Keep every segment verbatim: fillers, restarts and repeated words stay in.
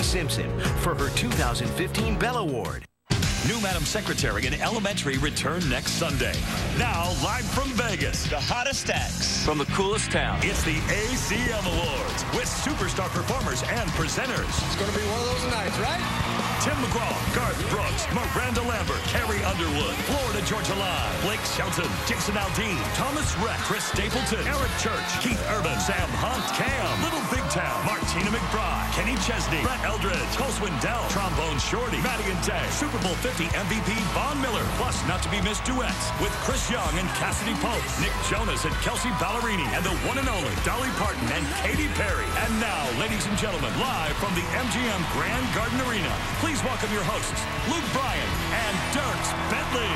Simpson for her two thousand fifteen Bell Award. New Madam Secretary in Elementary return next Sunday. Now, live from Vegas. The hottest acts. From the coolest town. It's the A C M Awards with superstar performers and presenters. It's going to be one of those nights, right? Tim McGraw, Garth Brooks, Miranda Lambert, Carrie Underwood, Florida Georgia Line, Blake Shelton, Jason Aldean, Thomas Rhett, Chris Stapleton, Eric Church, Keith Urban, Sam Hunt, Cam, Little Big Town, Martina McBride, Kenny Chesney, Brett Eldridge, Cole Swindell, Trombone Shorty, Maddie and Tay, Super Bowl fifty M V P Von Miller, plus not to be missed duets with Chris Young and Cassidy Pope, Nick Jonas and Kelsey Ballerini, and the one and only Dolly Parton and Katy Perry. And now, ladies and gentlemen, live from the M G M Grand Garden Arena, please welcome your hosts, Luke Bryan and Dierks Bentley.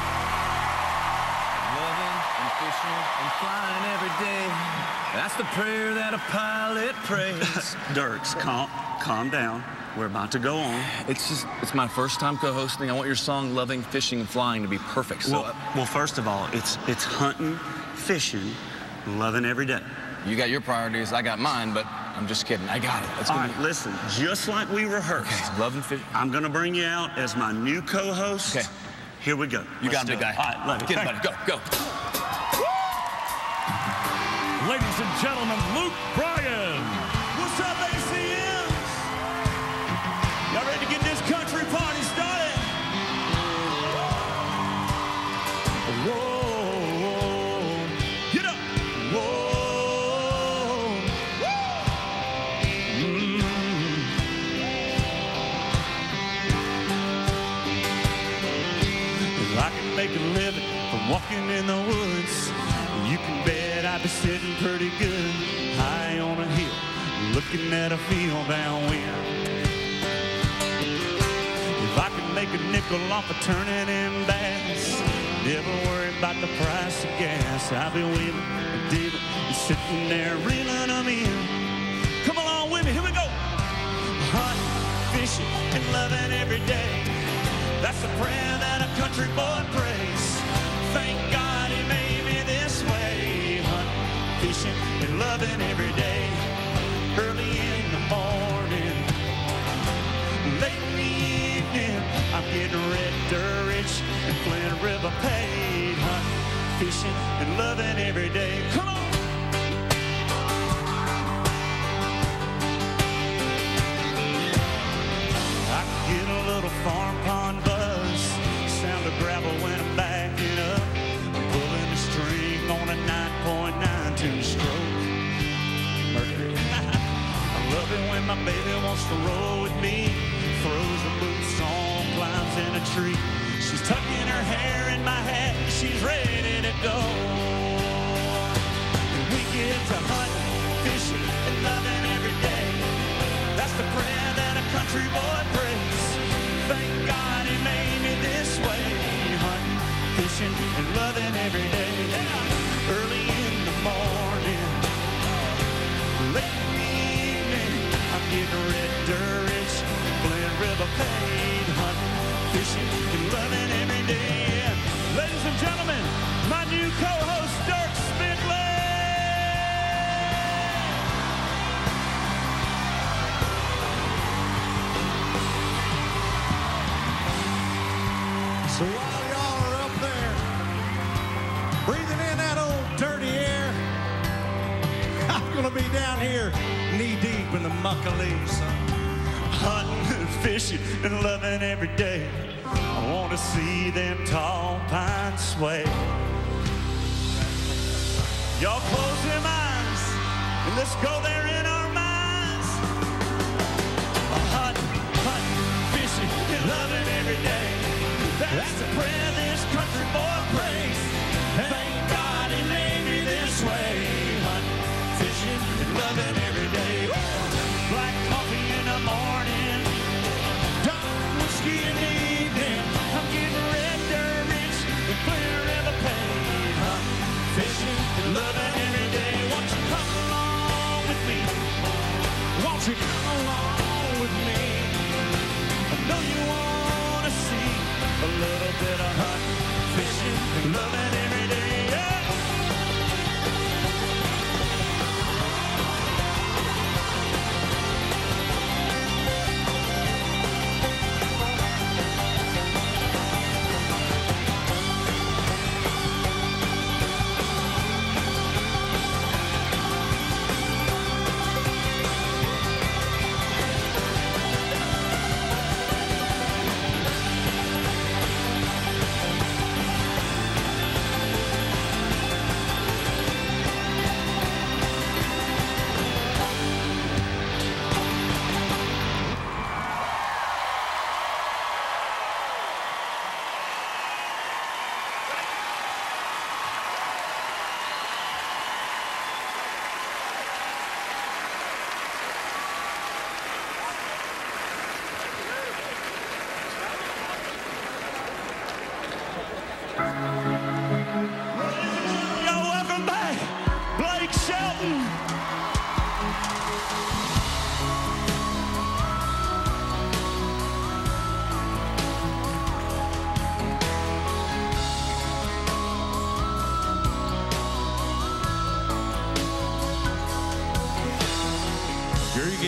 Loving and fishing and flying every day. That's the prayer that a pilot prays. Dierks, calm, calm down. We're about to go on. It's just, it's my first time co-hosting. I want your song, Loving, Fishing, and Flying, to be perfect. So, well, well, first of all, it's it's hunting, fishing, loving every day. You got your priorities, I got mine, but I'm just kidding. I got it. It's all gonna right, be... listen, just like we rehearsed. Okay, loving, fishing. I'm going to bring you out as my new co-host. Okay. Here we go. You Let's got it, big guy. All right, love it. Get it, buddy. Go, go. Ladies and gentlemen, Luke Bryan. What's up, A C M? Y'all ready to get this country party started? Whoa, get up. Whoa, mm. If I can make a living from walking in the woods, you can bet I'd be sitting pretty good high on a hill, looking at a field downwind. If I could make a nickel off of turning in bass, never worry about the price of gas, I'd be wheeling and dealing and sitting there reeling them in. Come along with me, here we go. Hunting, fishing, and loving every day. That's the prayer that a country boy prays. Thank God he made me this way. Hunting, fishing, and loving every day. Early in the morning, late in the evening, I'm getting red dirt rich and Flint River paid. Hunting, fishing, and loving every day. Come on! I can get a little farm pond buzz, sound of gravel when I'm backing up. I'm pulling the string on a nine point nine two stroke Mercury. I love it when my baby wants to roll with me, throws her boots on, climbs in a tree. She's tucking her hair in my hat, she's ready to go. And we get to hunting, fishing, and loving every day. That's the prayer that a country boy prays. Thank God he made me this way. Hunting, fishing, and loving every day. Yeah. Early in the morning, late in the evening, I'm getting red dirt rich, Flint River paid. Hunting, fishing, and loving every day. Yeah. Ladies and gentlemen, my new co-host, Dierks Bentley. So while y'all are up there breathing in that old dirty air, I'm gonna be down here knee deep in the muck of leaves. Hunting and fishing and loving every day. I want to see them tall pines sway. Y'all close them eyes and let's go there in our minds. Hunting, hunting, fishing and loving every day. That's the prayer this country boy prays. Thank God he made me this way. Hunting, fishing, and loving every day. Black coffee in the morning, dark whiskey in the evening. I'm getting red dirt rich and clear river paid. Hunting, fishing, and loving every day. Won't you come along with me? Won't you come along with me? I know you want to see a little bit of hunting,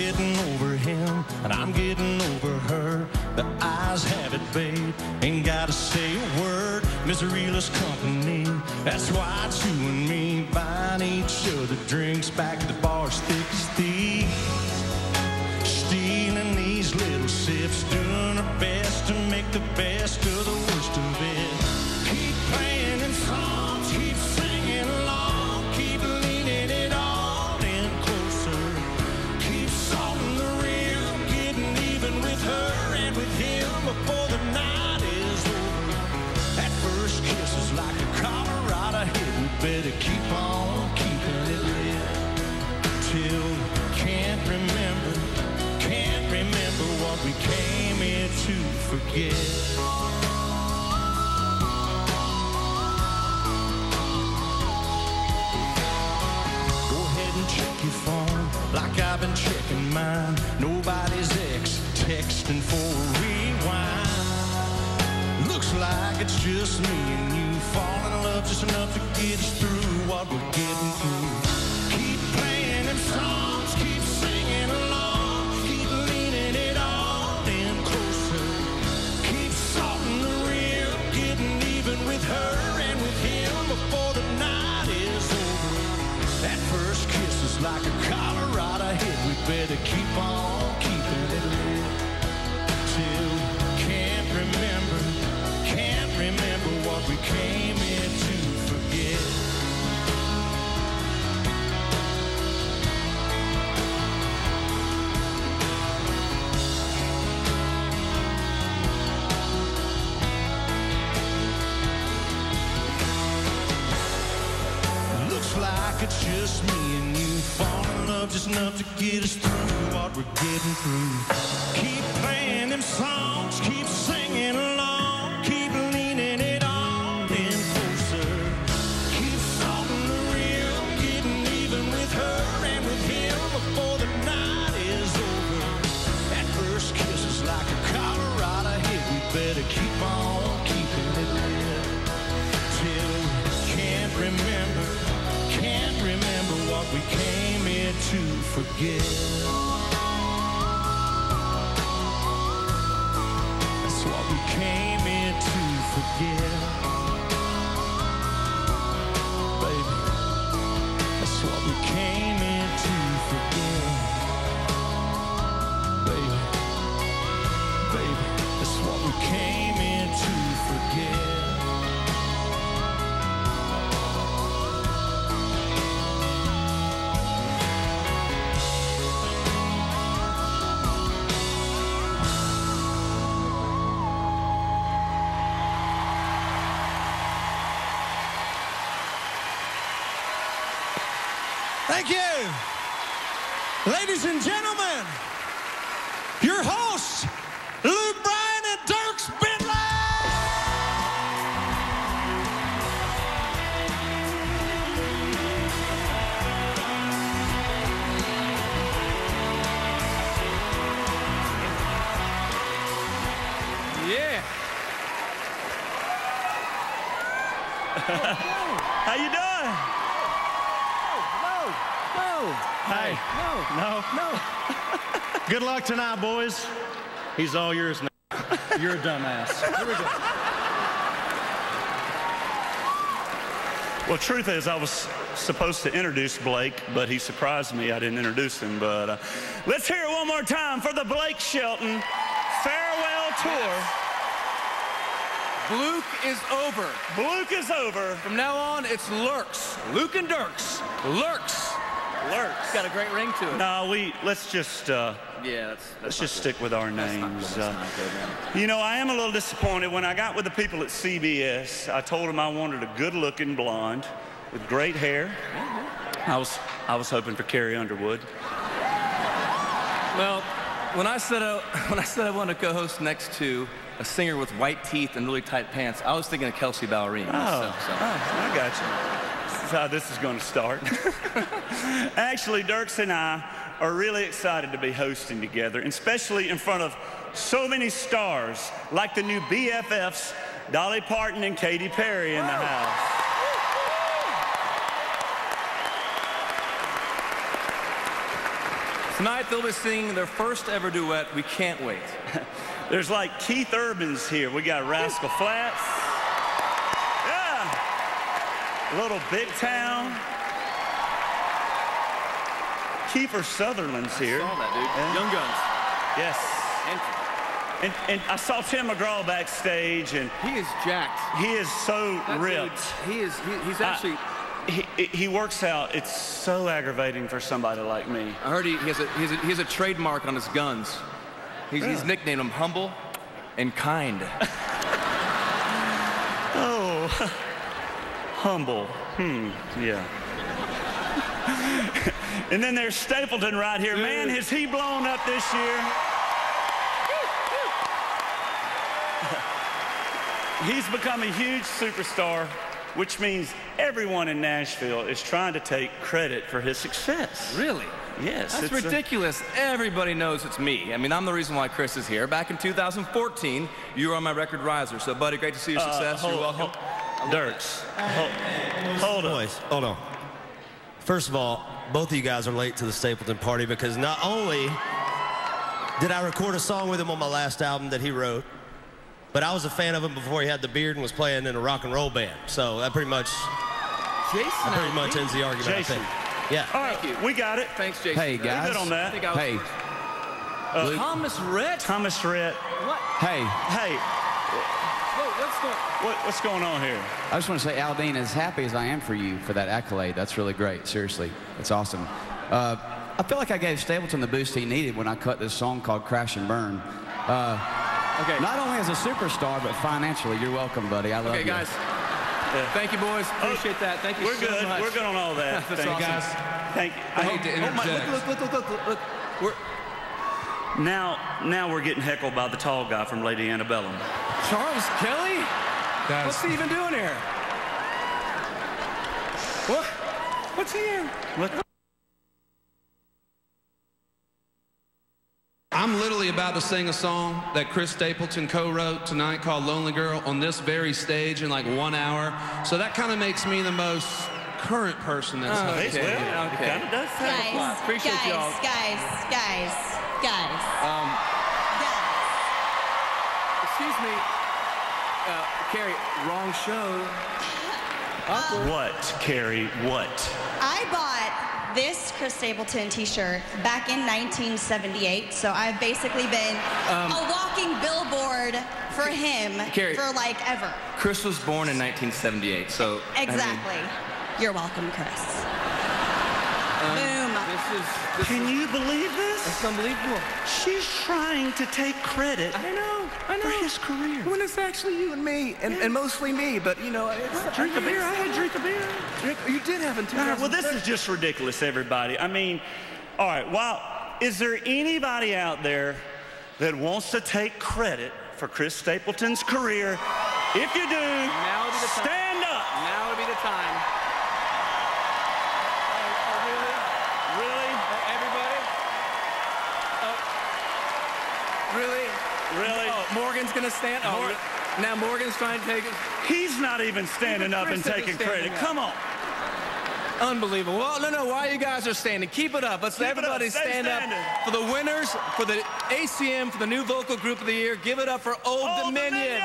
getting over him, and I'm getting over her. The eyes have it, babe, ain't gotta say a word. Misery loves company, that's why it's you and me, buying each other drinks back to the bar as thick as thieves, stealing these little sips, doing our best to make the best of the worst of it. Keep playing them songs, keep singing along, keep leaning it on in closer, keep salting the real, getting even with her and with him before the night is over. That first kiss is like a Colorado hit, we better keep on keeping it lit till can't remember, can't remember what we came here to forget. Check your phone like I've been checking mine. Nobody's ex texting for a rewind. Looks like it's just me and you falling in love just enough to get us through what we're getting through. Keep playing them songs, keep singing along, keep leaning it on in closer, keep salting the real, getting even with her and with him before the night is over. That first kiss is like a Colorado hit, we better keep on keeping it lit till can't remember, can't remember what we came here to forget. Looks like it's just me and you, falling in love just enough to get us through what we're getting through. Keep playing them songs, keep singing along, keep leaning it on in closer, keep salting the real, getting even with her and with him before the night is over. That first kiss is like a Colorado hit, we better keep on keeping it lit till can't remember, can't remember what we came here to forget. That's what we came here to forget. Baby, that's what we came here to forget. Baby, baby, that's what we came here to forget. Thank you. Ladies and gentlemen, your hosts, Luke Bryan and Dierks Bentley. Yeah. How you doing? Hey, No. no, no. Good luck tonight, boys. He's all yours now. You're a dumbass. Here we go. Well, truth is, I was supposed to introduce Blake, but he surprised me. I didn't introduce him, but uh, let's hear it one more time for the Blake Shelton Farewell Tour. Luke is over. Luke is over. From now on, it's Lurks. Luke and Dierks. Lurks. Lurks. Got a great ring to it. No, we, let's just, uh, Yeah, that's, that's let's not just good. stick with our That's not names. good. That's Uh, not good, man. You know, I am a little disappointed. When I got with the people at C B S, I told them I wanted a good-looking blonde with great hair. I was, I was hoping for Carrie Underwood. Well, when I said I, when I said I wanted to co-host next to a singer with white teeth and really tight pants, I was thinking of Kelsey Ballerini. Oh, so, so. oh, I got you. This is how this is going to start. Actually, Dierks and I are really excited to be hosting together, and especially in front of so many stars, like the new B F Fs, Dolly Parton and Katy Perry in the house. Tonight they'll be singing their first ever duet. We can't wait. There's like Keith Urban's here. We got Rascal Flatts. Yeah. Little Big Town. Kiefer Sutherland's here. I saw that, dude. Yeah. Young Guns. Yes. And And, and I saw Tim McGraw backstage, and he is jacked. he is so That ripped. dude, he is. He, he's actually. I, he, he works out. It's so aggravating for somebody like me. I heard he, he, has a, he, has a, he has a trademark on his guns. He's, Really? he's nicknamed him Humble and Kind. Oh, humble. Hmm, yeah. And then there's Stapleton right here. Dude. Man, has he blown up this year? He's become a huge superstar, which means everyone in Nashville is trying to take credit for his success. Really? Yes. That's it's a- ridiculous. Everybody knows it's me. I mean, I'm the reason why Chris is here. Back in two thousand fourteen, you were on my record riser. So, buddy, great to see your Uh, success. hold- You're welcome. hold- Dirks, hold, hold on. Boys, hold on. First of all, both of you guys are late to the Stapleton party because not only did I record a song with him on my last album that he wrote, but I was a fan of him before he had the beard and was playing in a rock and roll band. So that pretty much, Jason, that pretty much ends the argument, Jason. I think. Yeah. All right, Thank you. we got it. Thanks, Jason. Hey, We're guys. good on I that. think I was Hey, Uh, Thomas Rhett? Thomas Rhett. What? hey, Hey, Whoa, what's going what, what's going on here? I just want to say, Aldine, as happy as I am for you for that accolade, that's really great. Seriously, it's awesome. Uh, I feel like I gave Stapleton the boost he needed when I cut this song called Crash and Burn. Uh, Okay. not only as a superstar, but financially, you're welcome, buddy. I love Okay, you. guys. Thank you, boys. Appreciate that. Thank you We're so good. much. We're good on all that. That's Thank you. awesome. Thank you. I hate to Oh, my, interject. look, look, look, look, look, look. We're, Now, now we're getting heckled by the tall guy from Lady Antebellum. Charles Kelly? Guys, What's he even doing here? What? What's he here? What? I'm literally about to sing a song that Chris Stapleton co-wrote tonight called Lonely Girl on this very stage in like one hour. So that kind of makes me the most current person that's Oh, hosting. okay. Well, okay. it kind of does sound Guys. like. Appreciate guys, y'all. guys, guys, guys, Um, guys. excuse me. Uh, Carrie, wrong show. Awkward. What, Carrie? What? I bought this Chris Stapleton t-shirt back in nineteen seventy-eight, so I've basically been Um, a walking billboard for him Carrie. for like ever. Chris was born in nineteen seventy-eight, so. I mean, Exactly. You're welcome, Chris. um, Boom. This is. This Can is, you believe this? It's unbelievable. She's trying to take credit I know. I know. for his career. When it's actually you and me, and, and mostly me, but you know, it's, Drink a beer. I had drink a beer. Drink, you did have in two All right, thousand. well, this is just ridiculous, everybody. I mean, all right, well, is there anybody out there that wants to take credit for Chris Stapleton's career? If you do, Now would be the time. stand up. Now would be the time. Oh, oh, really? Really? Oh, everybody? Oh. Really? Really? Oh, Morgan's gonna stand. Oh, Mor- re- now Morgan's trying to take it. He's not even standing Even up and Chris isn't taking standing credit. up. Come on. Unbelievable. Well, no, no. Why you guys are standing? Keep it up. Let's Keep it up. everybody Stay stand standing. up for the winners for the A C M for the new vocal group of the year. Give it up for Old, Old Dominion. Dominion!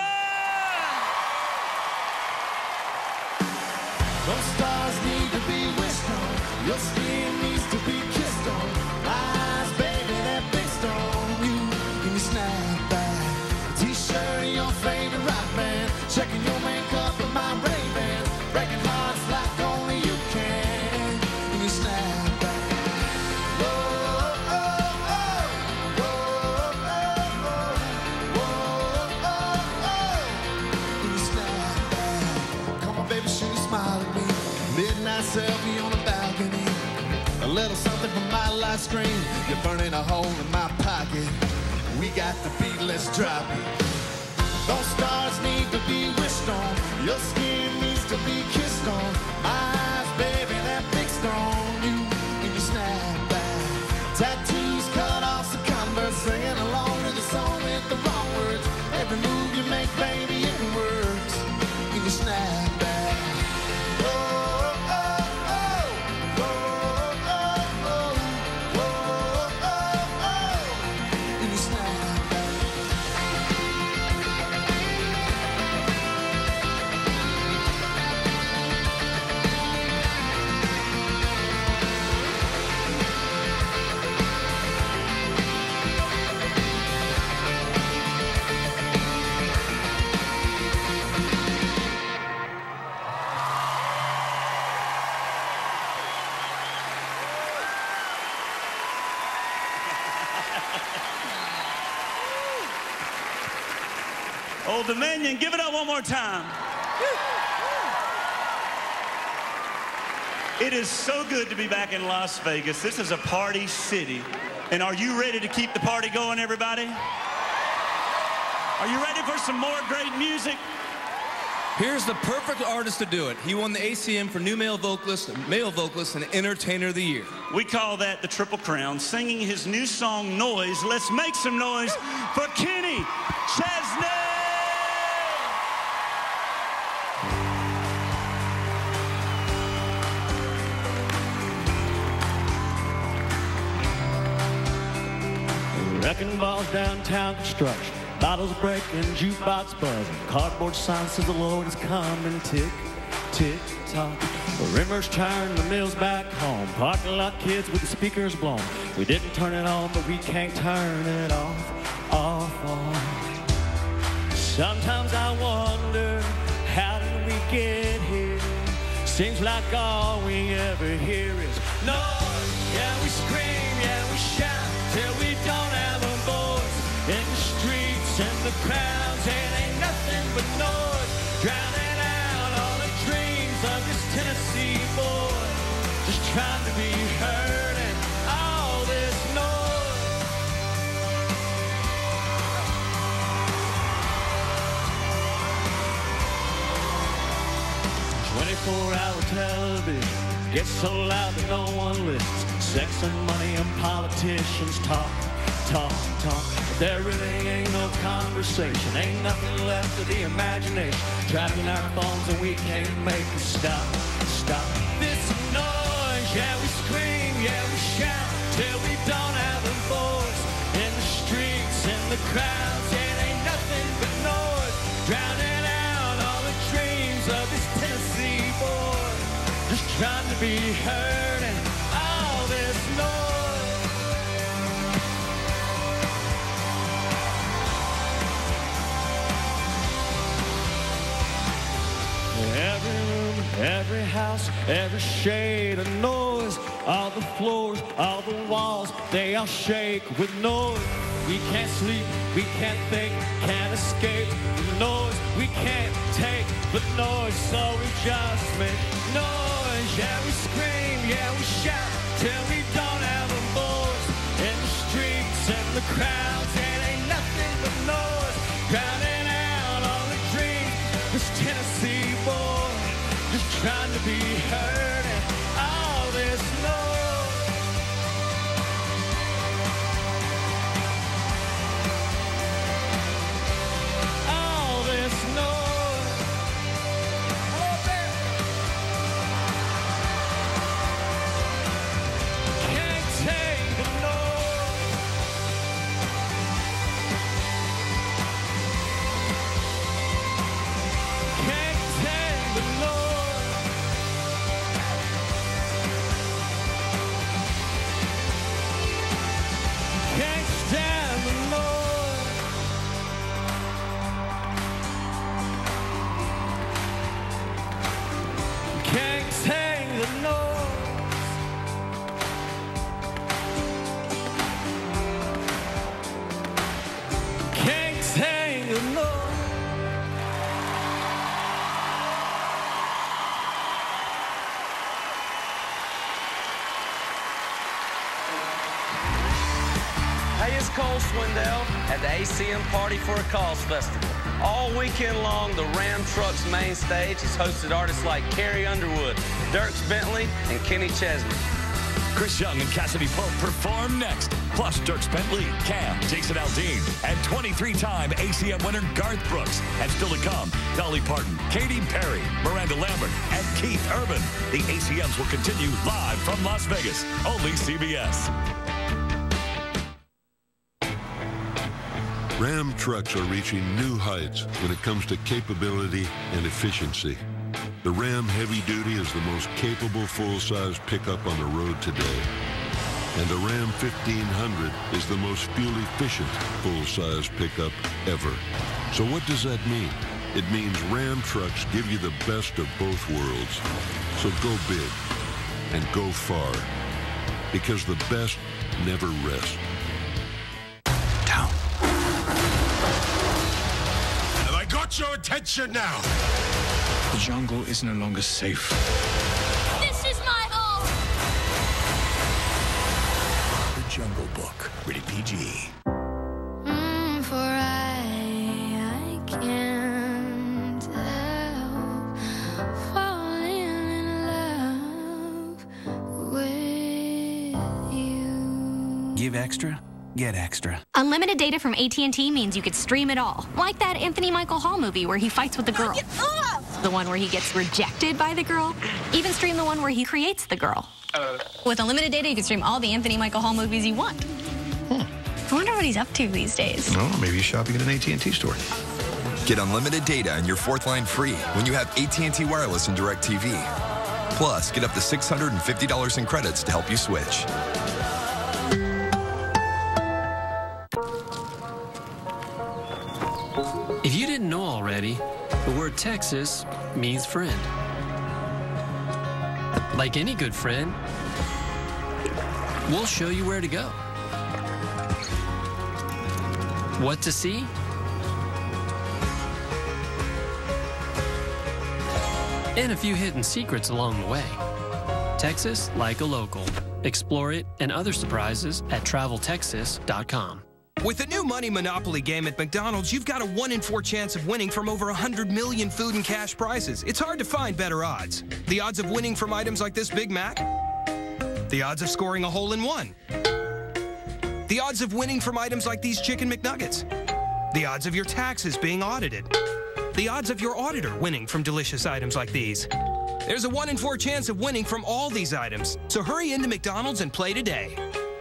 Those stars need to be wished on. Your skin needs to be kissed on. Eyes, baby, they're fixed on you. In your snapback, t-shirt, your favorite rock band. Checking your makeup with my Ray-Bans. Breaking hearts like only you can. In your snapback. Whoa, oh, oh. Whoa, oh, oh. Whoa, oh, oh. In your snapback. Come on, baby, shoot a smile at me. Midnight selfie on the balcony. A little something from my light screen. You're burning a hole in my pocket. We got the beat, let's drop it. Those stars need to be wished on. Your skin needs to be kissed on. My eyes, baby, they're fixed on you. In your snapback. Tattoos, cut off the Converse. Singing along to the song with the wrong words. Every move you make, baby, it works. In your snapback. Whoa, oh, oh. Whoa, oh, oh. Whoa, oh, Old Dominion, give it up one more time. It is so good to be back in Las Vegas. This is a party city. And are you ready to keep the party going, everybody? Are you ready for some more great music? Here's the perfect artist to do it. He won the A C M for New Male Vocalist, Male Vocalist, and Entertainer of the Year. We call that the Triple Crown. Singing his new song, Noise. Let's make some noise for Kenny Chesney! Wrecking balls downtown construction. Bottles breaking, jukebox buzzing. Cardboard sign says the Lord is coming. Tick, tick, tock. The rimmers turn, the mill's back home. Parking lot kids with the speakers blown. We didn't turn it on, but we can't turn it off, off, off. Sometimes I wonder, how did we get here? Seems like all we ever hear is noise. Yeah, we scream, yeah, we shout, till we don't have a voice. In the streets and the crowds, it ain't nothing but noise, drowning out all the dreams of this Tennessee boy, just trying to be heard and all this noise. twenty-four hour television gets so loud that no one listens. Sex and money and politicians talk, talk, talk. But there really ain't no conversation. Ain't nothing left of the imagination. Trapped in our phones and we can't make it stop, stop. This noise, yeah, we scream, yeah, we shout, till we don't have a voice. In the streets, in the crowds, it ain't nothing but noise, drowning out all the dreams of this Tennessee boy, just trying to be heard and all this noise. Every room, every house, every shade of noise. All the floors, all the walls, they all shake with noise. We can't sleep, we can't think, can't escape the noise. We can't take the noise, so we just make noise. Yeah, we scream, yeah, we shout, till we don't have a voice. In the streets and the crowds, it ain't nothing but noise, drowning out all the dreams. This Tennessee boy, just trying to be heard and all this noise. All this noise. Oh, there. Can't take the noise. Can't take the noise. Can't stand the noise. Can't take the noise. Can't take the noise. Hey, it's Cole Swindell at the A C M Party for a Cause Festival. All weekend long, the Ram Trucks main stage has hosted artists like Carrie Underwood, Dierks Bentley, and Kenny Chesney. Chris Young and Cassidy Pope perform next. Plus, Dierks Bentley, Cam, Jason Aldean, and twenty-three time A C M winner Garth Brooks. And still to come, Dolly Parton, Katy Perry, Miranda Lambert, and Keith Urban. The A C Ms will continue live from Las Vegas. Only C B S. Ram trucks are reaching new heights when it comes to capability and efficiency. The Ram Heavy Duty is the most capable full-size pickup on the road today. And the Ram fifteen hundred is the most fuel-efficient full-size pickup ever. So what does that mean? It means Ram trucks give you the best of both worlds. So go big and go far, because the best never rests. want your attention now. The jungle is no longer safe. This is my home. The Jungle Book, rated P G. Mm, for I, I can't help falling in love with you. Give extra, get extra. Unlimited data from A T and T means you could stream it all. Like that Anthony Michael Hall movie where he fights with the girl. The one where he gets rejected by the girl. Even stream the one where he creates the girl. Uh. With unlimited data, you can stream all the Anthony Michael Hall movies you want. Hmm. I wonder what he's up to these days. Oh, maybe he's shopping at an A T and T store. Get unlimited data and your fourth line free when you have A T and T Wireless and DirecTV. Plus, get up to six hundred fifty dollars in credits to help you switch. If you didn't know already, the word Texas means friend. Like any good friend, we'll show you where to go, what to see, and a few hidden secrets along the way. Texas like a local. Explore it and other surprises at travel texas dot com. With the new Money Monopoly game at McDonald's, you've got a one in four chance of winning from over one hundred million food and cash prizes. It's hard to find better odds. The odds of winning from items like this Big Mac. The odds of scoring a hole-in-one. The odds of winning from items like these Chicken McNuggets. The odds of your taxes being audited. The odds of your auditor winning from delicious items like these. There's a one in four chance of winning from all these items. So hurry into McDonald's and play today.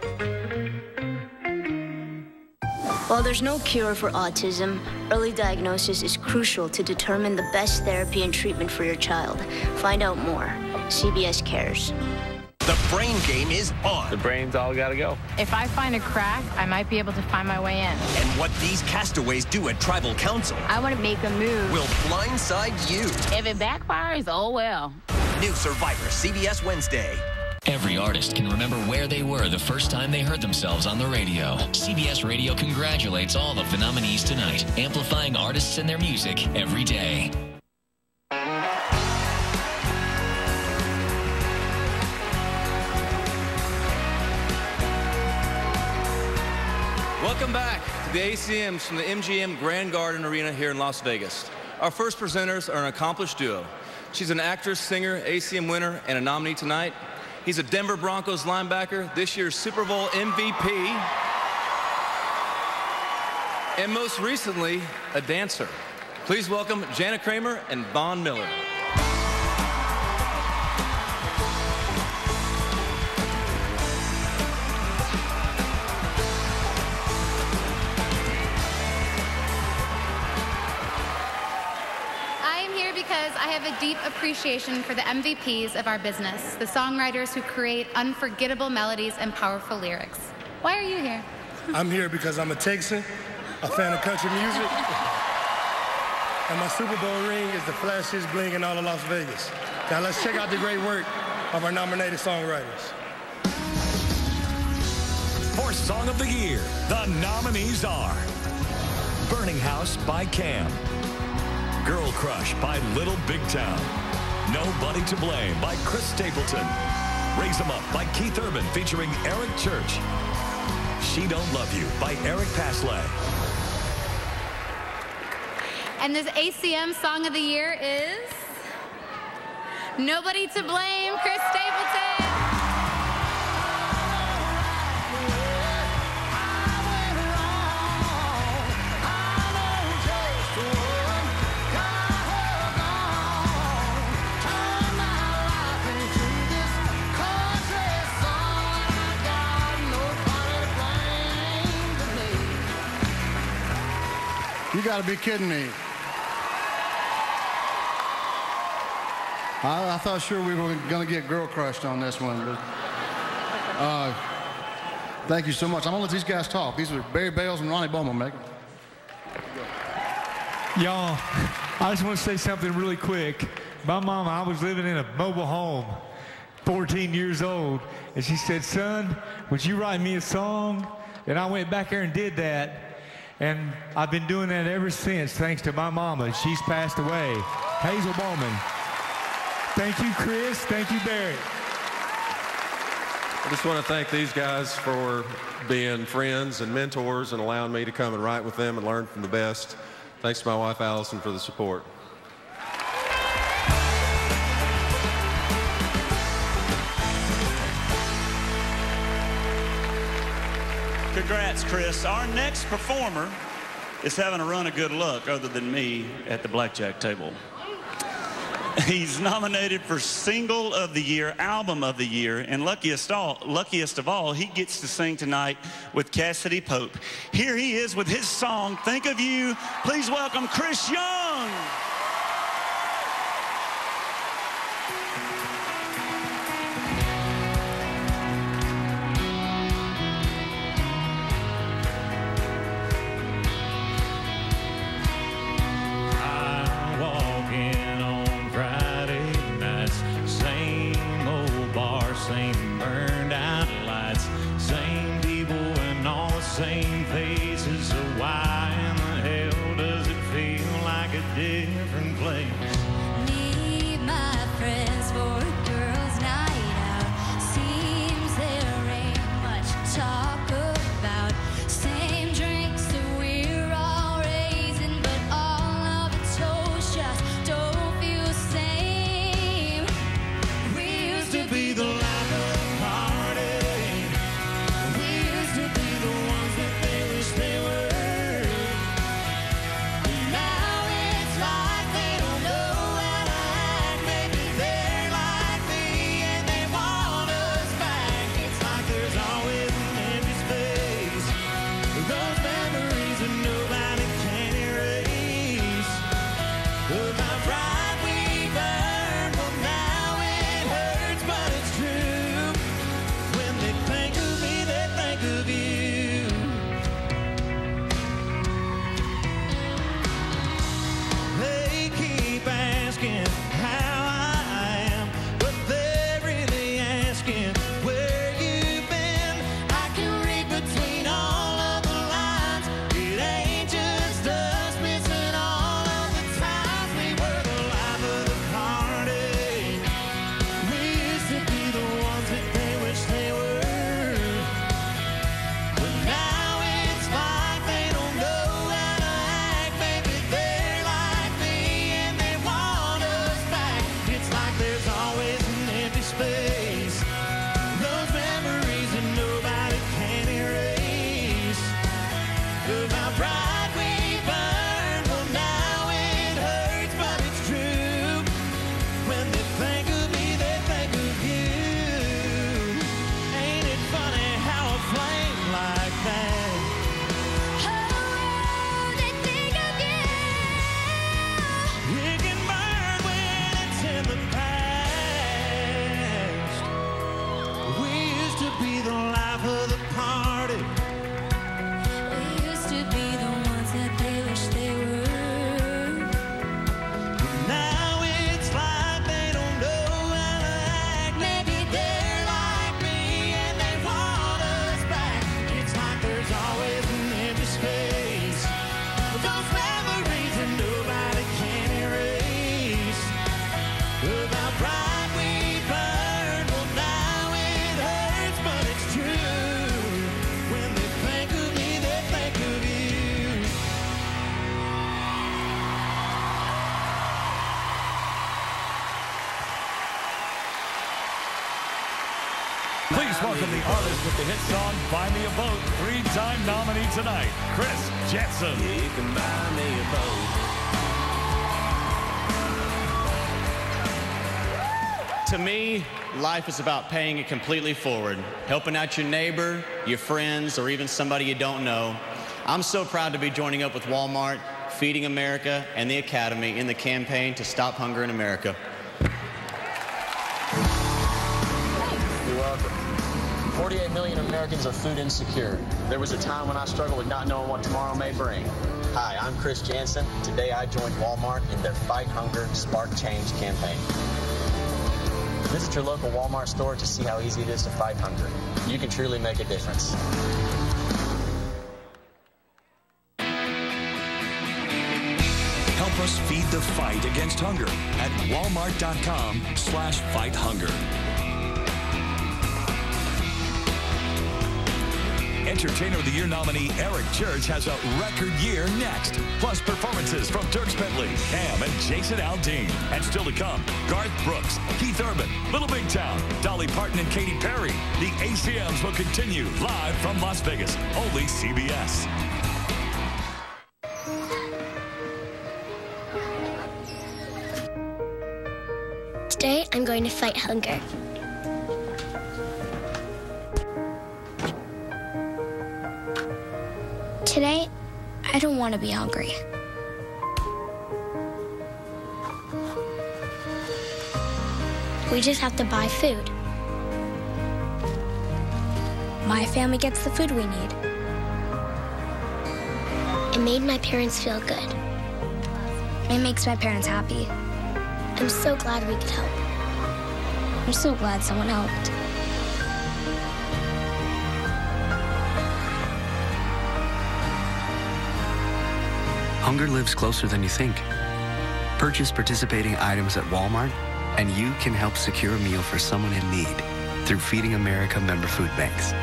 While there's no cure for autism, early diagnosis is crucial to determine the best therapy and treatment for your child. Find out more. C B S Cares. The brain game is on. The brain's all gotta go. If I find a crack, I might be able to find my way in. And what these castaways do at Tribal Council I want to make a move. will blindside you. If it backfires, oh well. New Survivor, C B S Wednesday. Every artist can remember where they were the first time they heard themselves on the radio. C B S Radio congratulates all the nominees tonight, amplifying artists and their music every day. Welcome back to the A C Ms from the M G M Grand Garden Arena here in Las Vegas. Our first presenters are an accomplished duo. She's an actress, singer, A C M winner, and a nominee tonight. He's a Denver Broncos linebacker, this year's Super Bowl M V P, and most recently, a dancer. Please welcome Jana Kramer and Vaughn Miller. Because I have a deep appreciation for the M V Ps of our business, the songwriters who create unforgettable melodies and powerful lyrics. Why are you here? I'm here because I'm a Texan, a fan of country music, and my Super Bowl ring is the flashiest bling in all of Las Vegas. Now let's check out the great work of our nominated songwriters. For Song of the Year, the nominees are Burning House by Cam, Girl Crush by Little Big Town, Nobody to Blame by Chris Stapleton, Raise 'Em Up by Keith Urban featuring Eric Church, She Don't Love You by Eric Pasley. And this A C M Song of the Year is Nobody to Blame, Chris Stapleton. You gotta be kidding me. I, I thought sure we were gonna get girl crushed on this one, but uh, thank you so much. I'm gonna let these guys talk. These are Barry Bales and Ronnie Bowman, Megan. Y'all, I just want to say something really quick. My mama, I was living in a mobile home, fourteen years old, and she said, son, would you write me a song? And I went back there and did that. And I've been doing that ever since, thanks to my mama. She's passed away. Hazel Bowman. Thank you, Chris. Thank you, Barrett. I just want to thank these guys for being friends and mentors and allowing me to come and write with them and learn from the best. Thanks to my wife, Allison, for the support. Congrats, Chris. Our next performer is having a run of good luck other than me at the blackjack table. He's nominated for Single of the Year, Album of the Year, and luckiest, all, luckiest of all, he gets to sing tonight with Cassidy Pope. Here he is with his song, Think of You. Please welcome Chris Young. Same faces, so why in the hell does it feel like a different place? Need my friends for a girls' night out. Seems there ain't much to talk about. Same drinks that we're all raising, but all of the toast just don't feel the same. We used to be the life of the party. We used to be the ones that they wish they were. Now it's like they don't know how to act. Maybe they're like me and they want us back. It's like there's always an empty space. Those memories that nobody can erase. About pride we burn, well now it hurts, but it's true. When they think of me, they think of you. They keep asking how I am, but they're really asking where you've been. I can read between all of the lines. It ain't just us missing all of the times we were the life of the party. We used to be the ones that they wish they were. But now it's like they don't know how to act. Maybe they're like me and they want us back. It's like there's always an empty space. Those memories that nobody can erase. About pride we burn, well now it hurts, but it's true. When they think of me, they think of you. Ain't it funny how a flame like that? Oh, they think of you. It can burn when it's in the past. We used to be the life of the party. We used to be the ones that they wish they were. Now it's like they don't know how to act. Maybe they're like me and they want us back. It's like there's always an empty space. Those memories that nobody can erase. About pride we burn, well now it hurts, but it's true. When they think of me, they think of you. Please welcome the artist with the hit song Buy Me a Boat, three-time nominee tonight, Chris Jensen. You can buy me a boat. To me, life is about paying it completely forward, helping out your neighbor, your friends, or even somebody you don't know. I'm so proud to be joining up with Walmart, Feeding America, and the Academy in the campaign to stop hunger in America. You're welcome. forty-eight million Americans are food insecure. There was a time when I struggled with not knowing what tomorrow may bring. Hi, I'm Chris Jansen. Today I joined Walmart in their Fight Hunger, Spark Change campaign. Visit your local Walmart store to see how easy it is to fight hunger. You can truly make a difference. Walmarters feed the fight against hunger at walmart.com slash fight hunger. Entertainer of the Year nominee Eric Church has a record year next. Plus performances from Dierks Bentley, Cam, and Jason Aldean. And still to come, Garth Brooks, Keith Urban, Little Big Town, Dolly Parton, and Katy Perry. The A C Ms will continue live from Las Vegas. Only C B S. Today, I'm going to fight hunger. Today, I don't want to be hungry. We just have to buy food. My family gets the food we need. It made my parents feel good. It makes my parents happy. I'm so glad we could help. I'm so glad someone helped. Hunger lives closer than you think. Purchase participating items at Walmart, and you can help secure a meal for someone in need through Feeding America member food banks.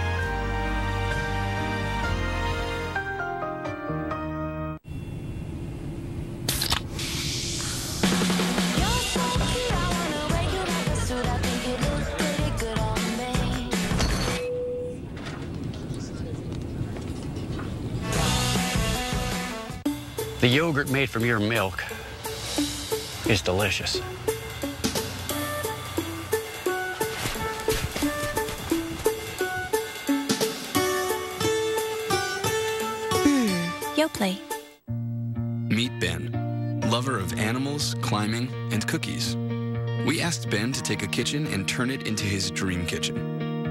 The yogurt made from your milk is delicious. Hmm, Yoplait. Meet Ben, lover of animals, climbing, and cookies. We asked Ben to take a kitchen and turn it into his dream kitchen.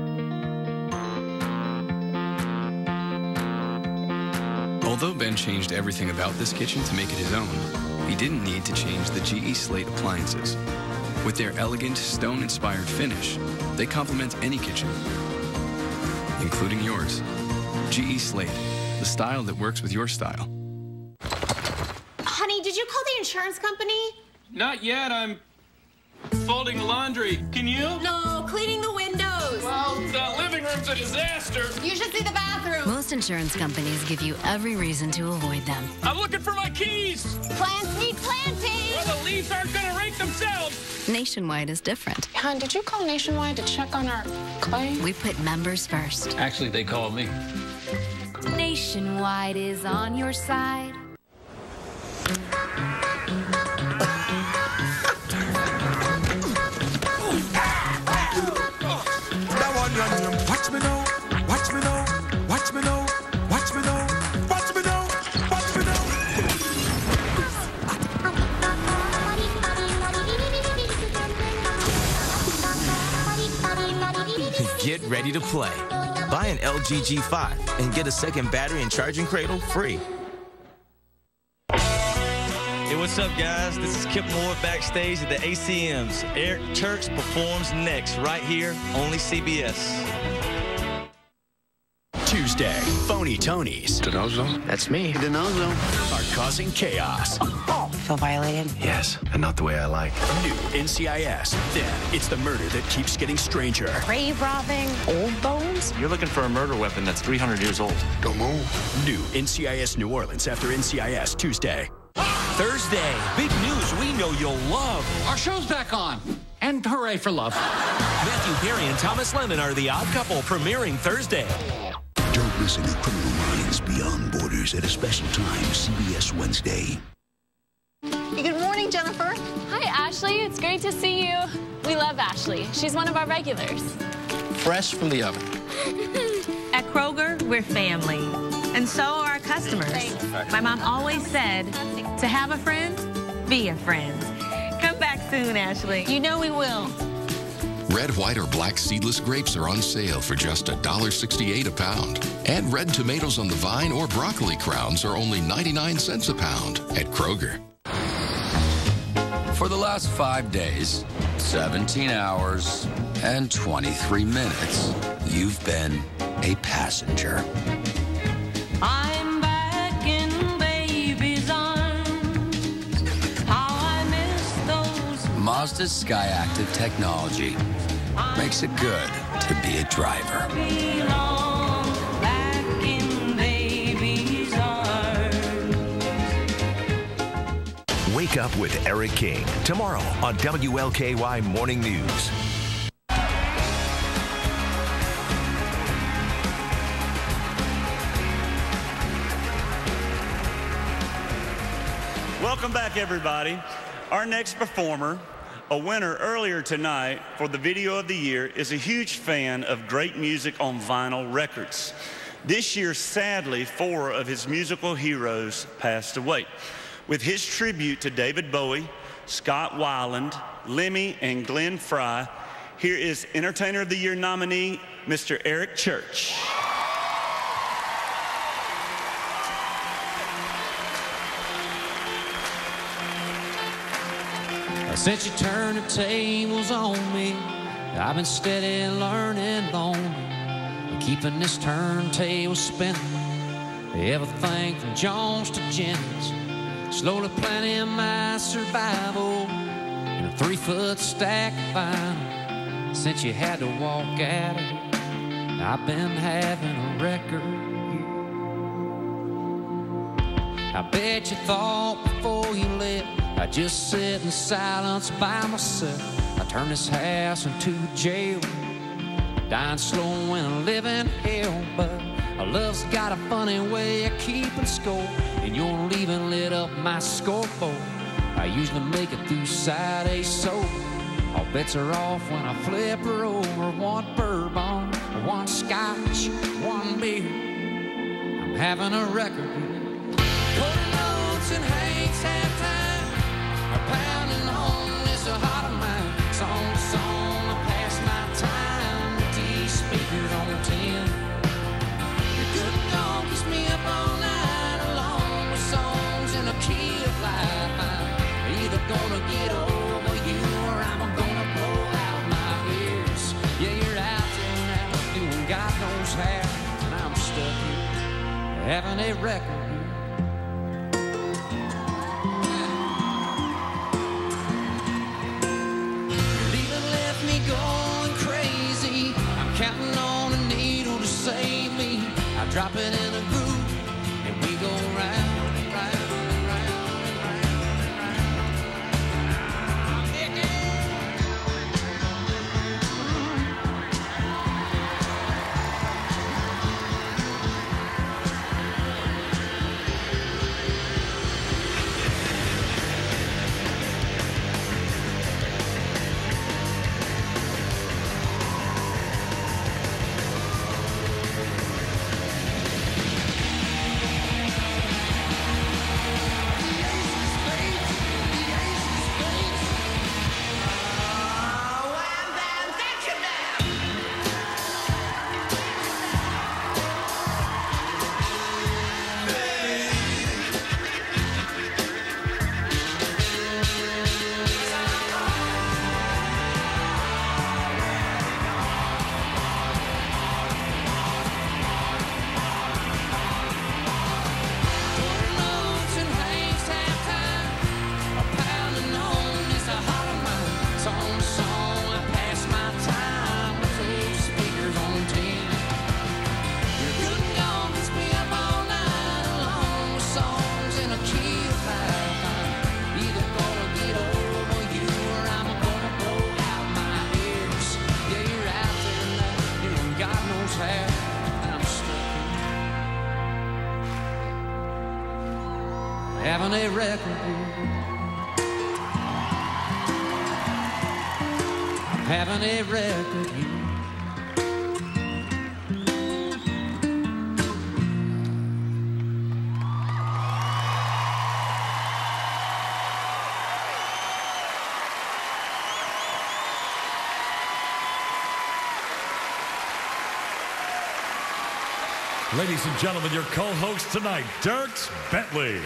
Although Ben changed everything about this kitchen to make it his own, he didn't need to change the G E Slate appliances. With their elegant, stone-inspired finish, they complement any kitchen, including yours. G E Slate, the style that works with your style. Honey, did you call the insurance company? Not yet. I'm folding laundry. Can you? No, cleaning the windows. Well, the living room's a disaster. You should see the bathroom. Most insurance companies give you every reason to avoid them. I'm looking for my keys. Plants need planting. Well, the leaves aren't going to rake themselves. Nationwide is different. Hon, did you call Nationwide to check on our claim? We put members first. Actually, they called me. Nationwide is on your side. Watch me now, watch me now, watch me now, watch me now, watch me now, watch me now. Get ready to play. Buy an L G G five and get a second battery and charging cradle free. Hey, what's up, guys? This is Kip Moore backstage at the A C Ms. Eric Church performs next, right here, only C B S. Tuesday, Phony Tonys. Denozo? That's me. Denozo. Are causing chaos. Feel violated? Yes, and not the way I like. New N C I S. Then it's the murder that keeps getting stranger. Grave robbing? Old bones? You're looking for a murder weapon that's three hundred years old. Don't move. New N C I S New Orleans after N C I S Tuesday. Thursday, big news we know you'll love. Our show's back on. And hooray for love. Matthew Perry and Thomas Lennon are the odd couple premiering Thursday. Don't listen to Criminal Minds Beyond Borders at a special time, C B S Wednesday. Good morning, Jennifer. Hi, Ashley. It's great to see you. We love Ashley. She's one of our regulars. Fresh from the oven. At Kroger, we're family. And so are our customers. Thanks. My mom always said, to have a friend, be a friend. Come back soon, Ashley. You know we will. Red, white, or black seedless grapes are on sale for just one dollar sixty-eight a pound. And red tomatoes on the vine or broccoli crowns are only ninety-nine cents a pound at Kroger. For the last five days, seventeen hours, and twenty-three minutes, you've been a passenger. I'm back in baby's arms. Mazda's Skyactiv technology makes it good to be a driver. Wake up with Eric King tomorrow on W L K Y Morning News. Welcome back, everybody. Our next performer, a winner earlier tonight for the Video of the Year, is a huge fan of great music on vinyl records. This year, sadly, four of his musical heroes passed away. With his tribute to David Bowie, Scott Weiland, Lemmy, and Glenn Frey, here is Entertainer of the Year nominee, Mister Eric Church. Since you turned the tables on me, I've been steady learning lonely, keeping this turntable spinning. Everything from Jones to Jennings, slowly planning my survival in a three-foot stack of vinyl. Since you had to walk out of it, I've been having a record year. I bet you thought before you left I'd just sit in silence by myself. I turned this house into a jail, dying slow and living hell. But love's got a funny way of keeping score, and you're leaving lit up my scoreboard. I usually make it through side A sober. All bets are off when I flip her over. One bourbon, one scotch, one beer. I'm having a record here. Putting notes in Hank's halftime, pounding on this heart of mine. Song to song, I pass my time with these speakers on ten. Your good dog keeps me up all night, along with songs in a key of life. I'm either gonna get over you or I'm gonna blow out my ears. Yeah, you're out there now doing God knows how, and I'm stuck here having a record. Going crazy, I'm counting on a needle to save me. I drop it in a groove and we go round and round and round and round and round. Yeah, having a record here. Having a record here. Ladies and gentlemen, your co-host tonight, Dierks Bentley.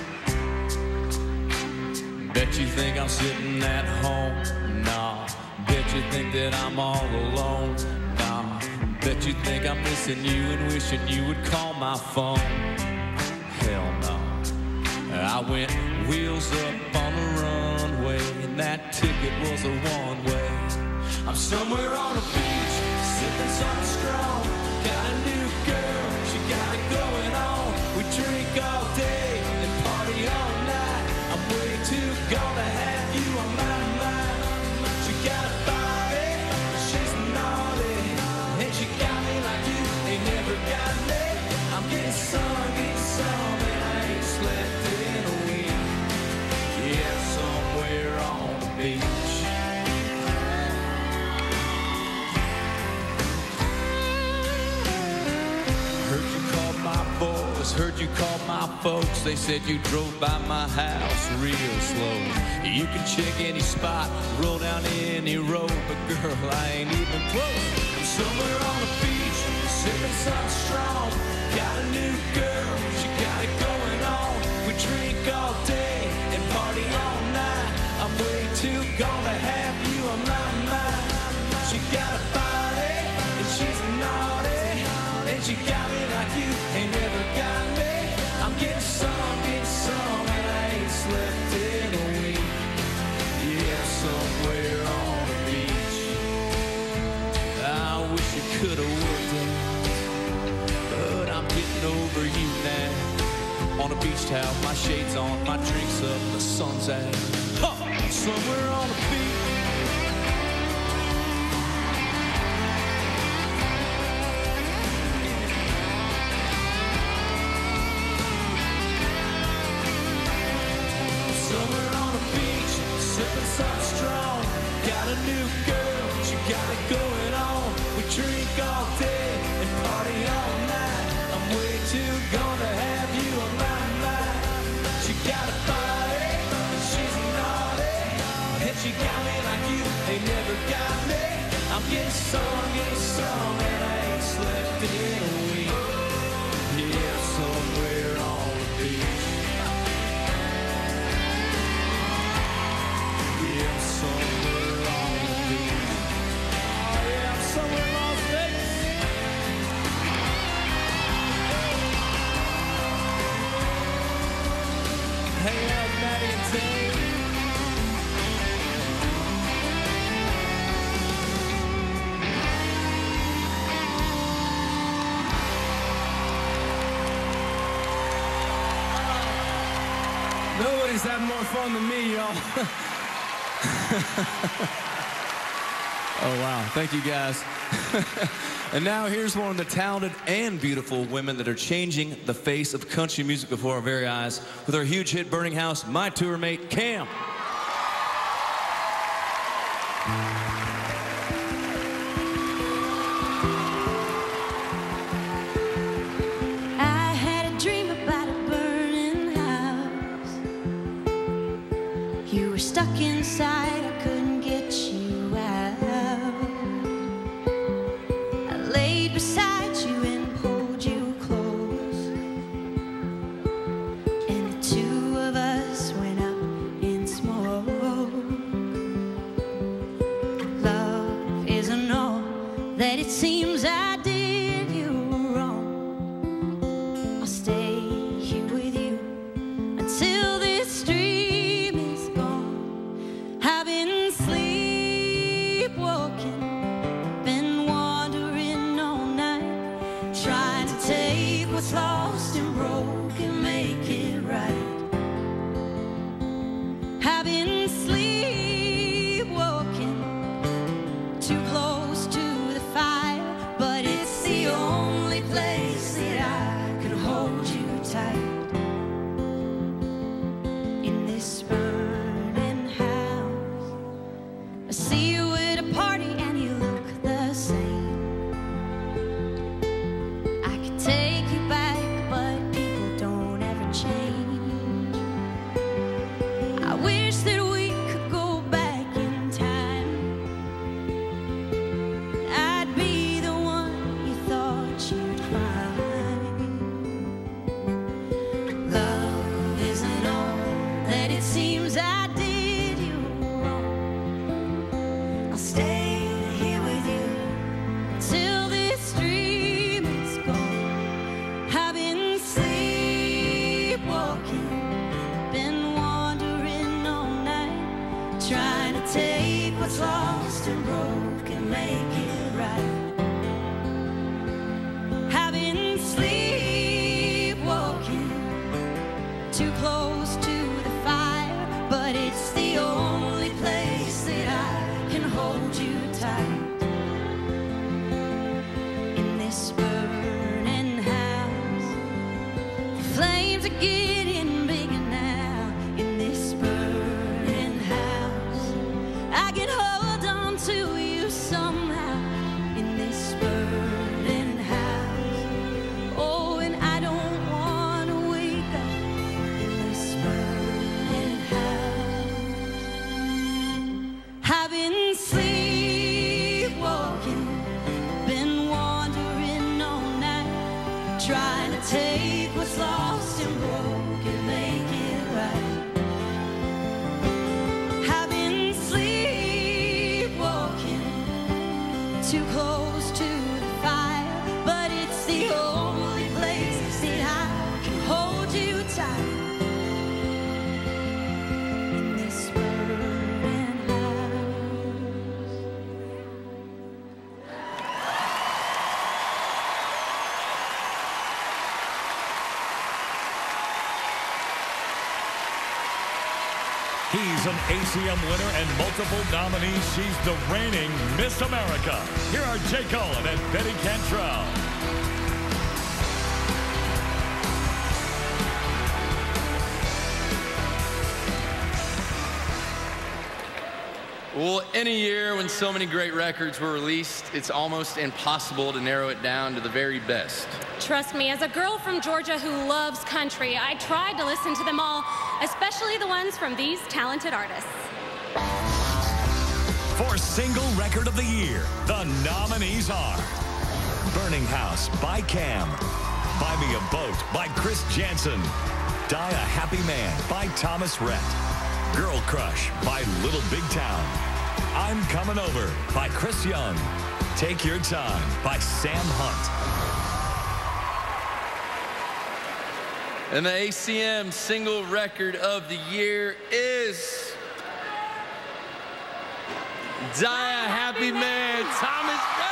Bet you think I'm sitting at home? Nah, you think that I'm all alone. Nah, bet you think I'm missing you and wishing you would call my phone. Hell no. I went wheels up on the runway, and that ticket was a one-way. I'm somewhere on a beach, sipping something strong. Got a new girl, she got it going on. We drink all day and party all night. I'm way too gone to have you on my mind. She got a body, she's naughty, and she got me like you ain't never got me. I'm getting some, getting some, and I ain't slept in a week. Yeah, somewhere on the beach. Heard you called my boys, heard you called my folks. They said you drove by my house real slow. You can check any spot, roll down any road, but girl, I ain't even close. I'm somewhere on the beach, sipping something strong. Got a new girl, she got it going on. We drink all day and party all night. I'm way too gone to have you on my mind. She got a body and she's naughty, and she got me like you ain't never got me. I'm getting some, getting some, and I ain't slept in a week. Yeah, somewhere on the beach. I wish you could have worked it, but I'm getting over you now. On a beach towel, my shades on, my drinks up, the sun's out. Huh. Somewhere on the beach. Somewhere on the beach, sipping something strong. Got a new girl, she got it going on. We drink all day and party all night. I'm way too gone to have you on my mind. She got a body, and she's naughty, and she got me like you ain't never got me. I'm getting some, getting some, and I ain't slept in a week. Yeah, somewhere on the beach. Yeah, somewhere on the beach. Oh yeah, I'm somewhere in Las Vegas. Hanging out with Maddie and Dave. Nobody's having more fun than me, y'all. Oh, wow. Thank you, guys. And now here's one of the talented and beautiful women that are changing the face of country music before our very eyes with her huge hit, Burning House, my tour mate, Cam. I had a dream about a burning house. You were stuck inside, I couldn't get you out. I laid beside you and pulled you close, and the two of us went up in smoke. Love isn't all that it seems. I did you wrong. I'll stay here with you until this dream is gone. I've been sleepwalking, been wandering all night, trying to take what's lost and broken, make it right. I've been sleepwalking, too close to the fire, but it's the only place that I can hold you tight. In this burning house, I see you at a party and you look the same. I could take you back, but people don't ever change. this burning house. The flames are getting bigger now in this burning house. I can hold on to you somehow in this burning house. Oh, and I don't want to wake up in this burning house. I've been sleepwalking, been wandering all night, trying to take what's lost and broken, make it right. I've been sleepwalking, too close to the fire, but it's the only place that I can hold you tight in this burning house. He's an A C M winner and multiple nominees. She's the reigning Miss America. Here are Jay Cullen and Betty Cantrell. Well, any year when so many great records were released, it's almost impossible to narrow it down to the very best. Trust me, as a girl from Georgia who loves country, I tried to listen to them all, especially the ones from these talented artists. For Single Record of the Year, the nominees are Burning House by Cam, Buy Me a Boat by Chris Jansen, Die a Happy Man by Thomas Rhett, Girl Crush by Little Big Town, I'm Coming Over by Chris Young, Take Your Time by Sam Hunt. And the A C M Single Record of the Year is Die a Happy Man, Thomas Rhett.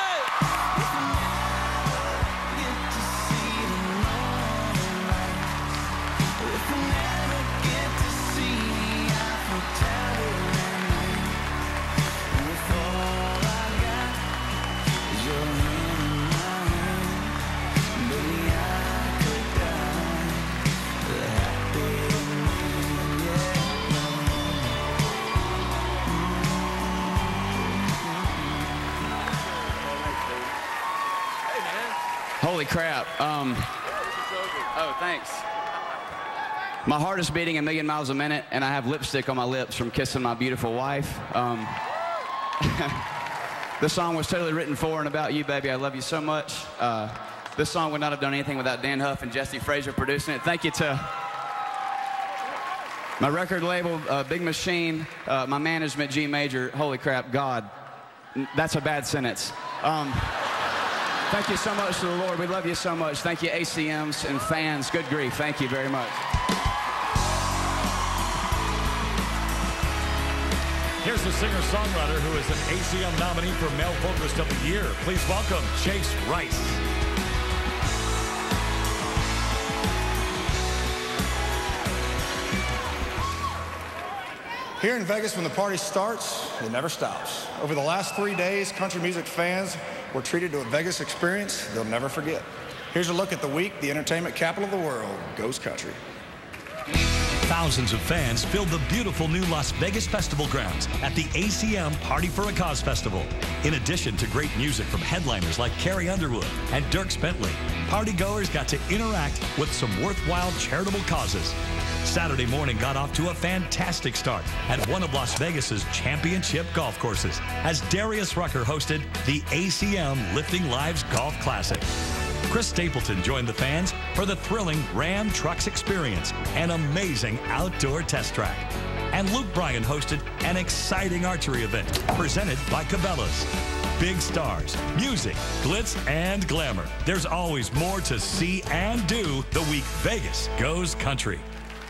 Holy crap. Um, oh, thanks. My heart is beating a million miles a minute, and I have lipstick on my lips from kissing my beautiful wife. Um, this song was totally written for and about you, baby. I love you so much. Uh, this song would not have done anything without Dan Huff and Jesse Frazier producing it. Thank you to my record label, uh, Big Machine, uh, my management, G Major. Holy crap, God. That's a bad sentence. Um, Thank you so much to the Lord. We love you so much. Thank you, A C Ms and fans. Good grief. Thank you very much. Here's the singer-songwriter who is an A C M nominee for Male Vocalist of the Year. Please welcome Chase Rice. Here in Vegas, when the party starts, it never stops. Over the last three days, country music fans were treated to a Vegas experience they'll never forget. Here's a look at the week the entertainment capital of the world goes country. Thousands of fans filled the beautiful new Las Vegas Festival grounds at the A C M Party for a Cause Festival. In addition to great music from headliners like Carrie Underwood and Dierks Bentley, partygoers got to interact with some worthwhile charitable causes. Saturday morning got off to a fantastic start at one of Las Vegas's championship golf courses as Darius Rucker hosted the A C M Lifting Lives Golf Classic. Chris Stapleton joined the fans for the thrilling Ram Trucks Experience, an amazing outdoor test track. And Luke Bryan hosted an exciting archery event presented by Cabela's. Big stars, music, glitz, and glamour. There's always more to see and do the week Vegas goes country.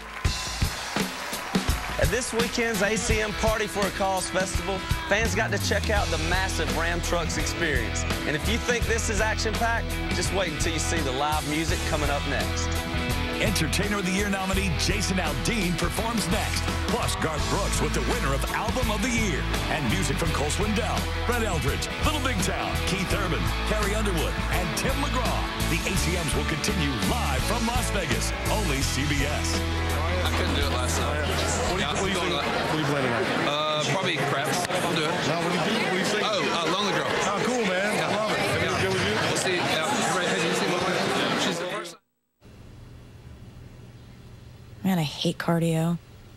At this weekend's A C M Party for a Cause Festival, fans got to check out the massive Ram Trucks Experience. And if you think this is action-packed, just wait until you see the live music coming up next. Entertainer of the Year nominee Jason Aldean performs next. Plus, Garth Brooks with the winner of Album of the Year. And music from Cole Swindell, Brett Eldridge, Little Big Town, Keith Urban, Carrie Underwood, and Tim McGraw. The A C Ms will continue live from Las Vegas, only C B S. I couldn't do it last night. What are you, Yeah, what are you, going what up. are you planning on? Uh, probably craps. I'll do it. No, what do you do? What do you think? Oh, uh, Lonely Girl. Oh, cool, man. Yeah. I love it. Everything good with you? We'll see. Yeah. Everybody, have you seen Lonely Girl? Yeah. She's the first. Man, I hate cardio.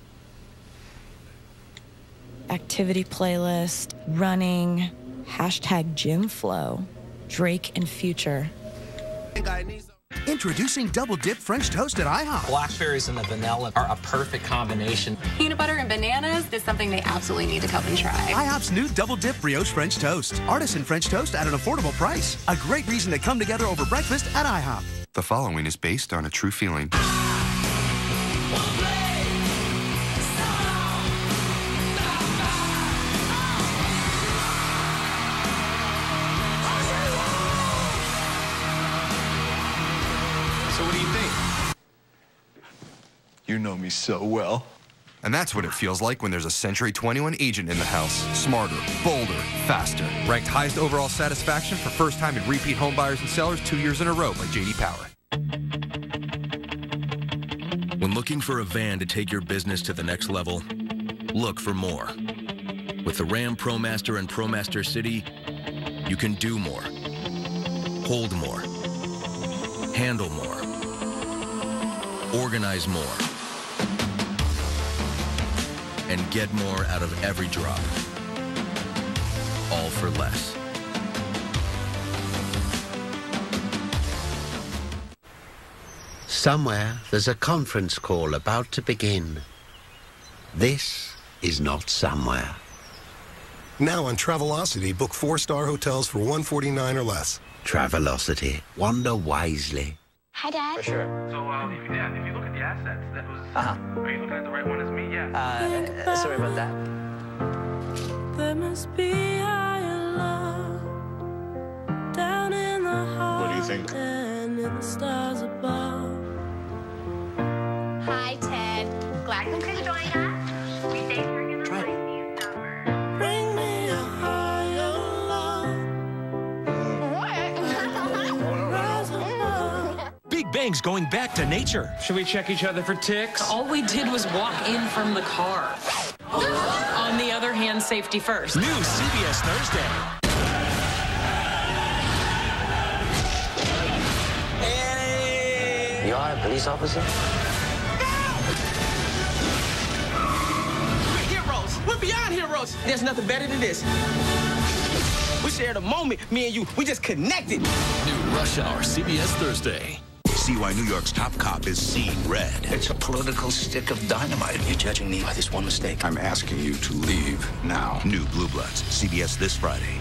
Activity playlist, running, hashtag gym flow, Drake and Future. Introducing Double Dip French Toast at IHOP. Blackberries and the vanilla are a perfect combination. Peanut butter and bananas is something they absolutely need to come and try. IHOP's new Double Dip Brioche French Toast. Artisan French toast at an affordable price. A great reason to come together over breakfast at IHOP. The following is based on a true feeling. So what do you think? You know me so well. And that's what it feels like when there's a Century twenty-one agent in the house. Smarter, bolder, faster. Ranked highest overall satisfaction for first-time and repeat home buyers and sellers two years in a row by J D Power. When looking for a van to take your business to the next level, look for more. With the Ram ProMaster and ProMaster City, you can do more, hold more, handle more, organize more, and get more out of every drop. All for less. Somewhere there's a conference call about to begin. This is not somewhere. Now on Travelocity, book four-star hotels for one hundred forty-nine dollars or less. Travelocity. Wander wisely. Hi, Dad. For sure. So, uh, if, yeah, if you look at the assets, that was... Uh-huh. Are you looking at the right one as me? Yeah. Uh, sorry about that. There must be higher love down in the heart. What do you think? And in the stars above. Hi, Ted. Glad you could join us. We think you're gonna like these numbers. Bring me a higher love. Rise above. Big Bang's going back to nature. Should we check each other for ticks? All we did was walk in from the car. On the other hand, safety first. New C B S Thursday. Hey! You are a police officer? We're heroes. We're beyond heroes. There's nothing better than this. We shared a moment, me and you. We just connected. New Rush Hour, C B S Thursday. See why New York's top cop is seeing red. It's a political stick of dynamite. You're judging me by this one mistake. I'm asking you to leave now. New Blue Bloods, C B S this Friday.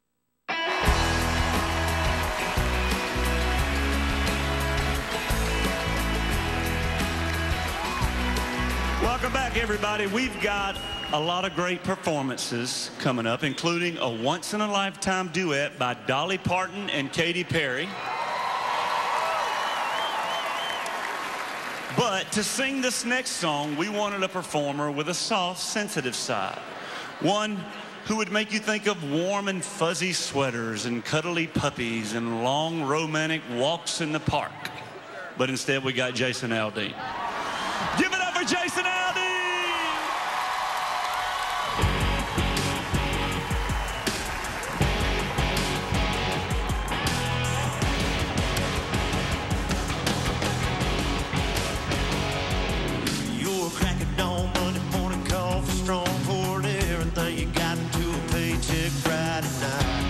Welcome back, everybody. We've got a lot of great performances coming up, including a once-in-a-lifetime duet by Dolly Parton and Katy Perry. But to sing this next song, we wanted a performer with a soft, sensitive side. One who would make you think of warm and fuzzy sweaters and cuddly puppies and long romantic walks in the park. But instead, we got Jason Aldean. Give it up for Jason Aldean! You're cracking dawn, Monday morning coffee, strong poured everything you got into a paycheck Friday night.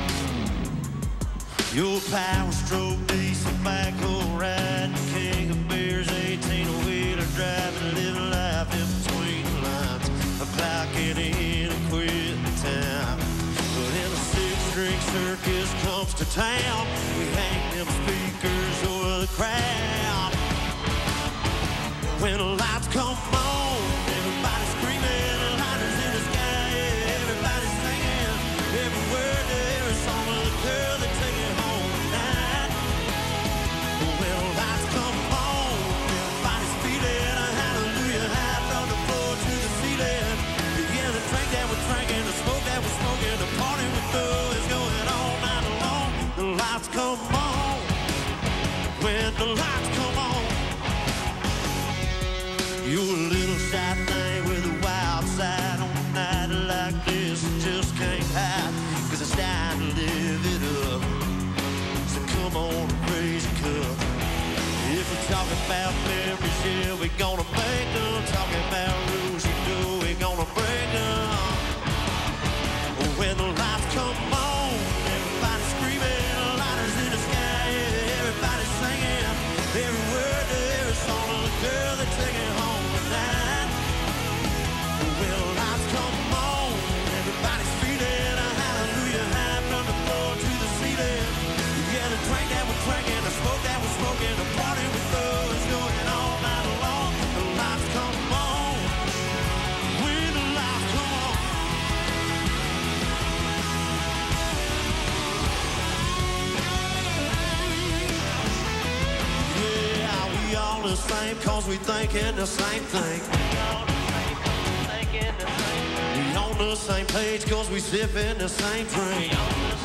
Your power stroke, diesel backhoe riding, king of beers, eighteen-wheeler driving, living life in between the lines, a clocking in and quitting time. But in a six-string circus comes to town, we hang them speakers over the crowd. When the lights come on, everybody screaming, lighters in the sky, yeah, everybody's singing every word to every song of the girl that take it home tonight. When the lights come on, everybody's feeling a hallelujah high from the floor to the ceiling. Yeah, the drink that we're drinking, the smoke that we're smoking, the party we do is going all night long. The lights come on, when the lights come on, you're a little shy thing with a wild side. On a night like this, you just can't hide, 'cause it's time to live it up. So come on, raise a cup. If we're talking about memories, yeah, we're gonna make them. Talking about rules, you know we're gonna break them. When the lights come on, everybody's screaming, lighters in the sky, yeah, everybody's singing. Every word to every song of the girl they're taking home tonight. When the lights come on, everybody's feeling a hallelujah high from the floor to the ceiling. Yeah, the drink that we're drinking, the smoke that we're smoking, the party we throw is going all night long. The lights come on, when the lights come on. Yeah, we all the same, 'cause we thinking the same thing. We on the same page, 'cause we sipping the same drink.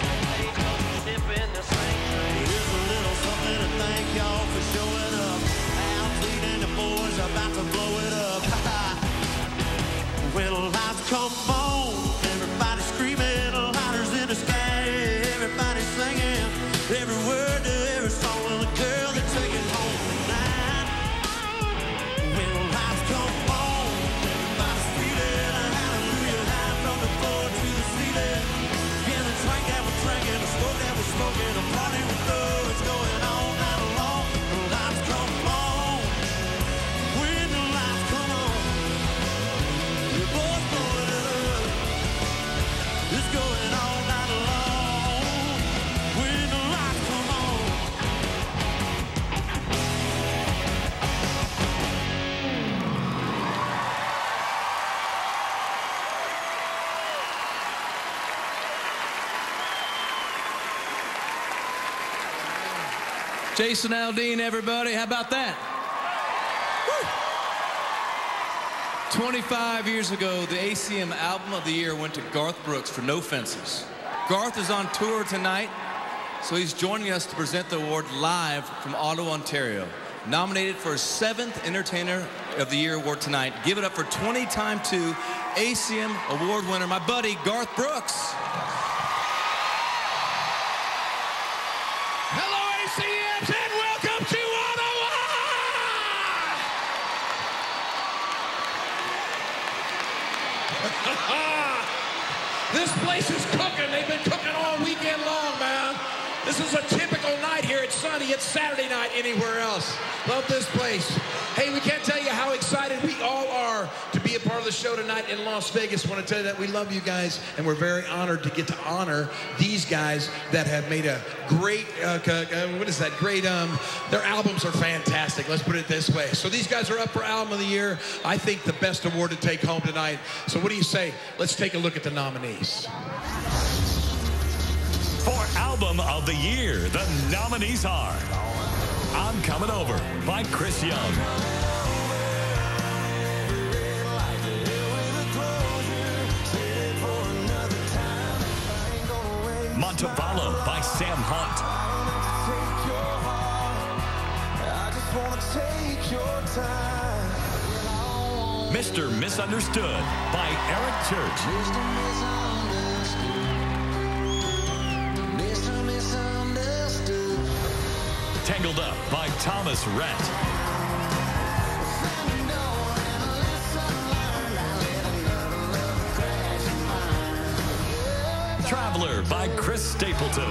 Here's a little something to thank y'all for showing up. Al Clean and the boys are about to blow it up. When the lights come on, everybody's screaming, lighters in the sky, everybody's singing. Every word to every song of the girl they're taking home tonight. When the lights come on, everybody's feeling a hallelujah high from the floor to the ceiling. Yeah, the drink that we're drinking, the smoke that we're smoking, the party we throw, it's going all night long. The lights come on, when the lights come on, the boys blow it up. It's going all night long, when the lights come on. Jason Aldean, everybody. How about that? Woo. twenty-five years ago, the A C M Album of the Year went to Garth Brooks for No Fences. Garth is on tour tonight, so he's joining us to present the award live from Ottawa, Ontario. Nominated for his seventh Entertainer of the Year award tonight. Give it up for twenty-time two A C M Award winner, my buddy, Garth Brooks. Hello, A C Ms, and welcome to Ottawa! This place is cooking. They've been cooking all weekend long, man. This is a typical night here. It's sunny. It's Saturday night anywhere else. Love this place. Hey, we can't tell you how excited we all are to be a part of the show tonight in Las Vegas. I want to tell you that we love you guys, and we're very honored to get to honor these guys that have made a great, uh, uh, what is that, great, um, their albums are fantastic. Let's put it this way. So these guys are up for Album of the Year. I think the best award to take home tonight. So what do you say? Let's take a look at the nominees. For Album of the Year, the nominees are I'm Coming Over by Chris Young, Montevallo by Sam Hunt, Mister Misunderstood by Eric Church, Tangled Up by Thomas Rhett, Traveler by Chris Stapleton,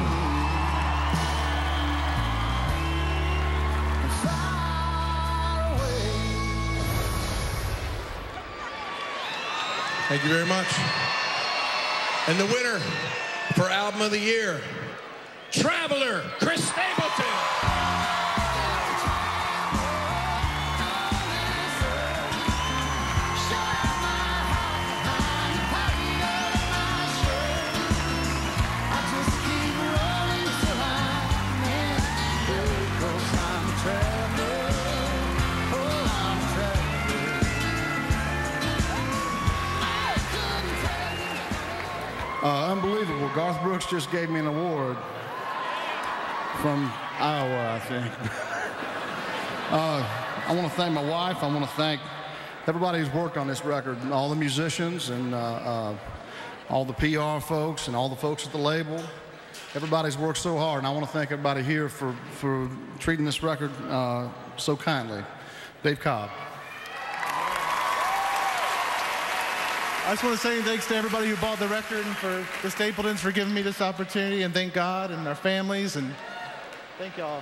Thank you very much. And the winner for Album of the Year, Traveler, Chris Stapleton. Uh, unbelievable. Garth Brooks just gave me an award. from Iowa, I think. uh, I want to thank my wife. I want to thank everybody who's worked on this record, all the musicians and uh, uh, all the P R folks and all the folks at the label. Everybody's worked so hard, and I want to thank everybody here for, for treating this record uh, so kindly. Dave Cobb. I just want to say thanks to everybody who bought the record and for the Stapletons for giving me this opportunity, and thank God and our families, and thank y'all.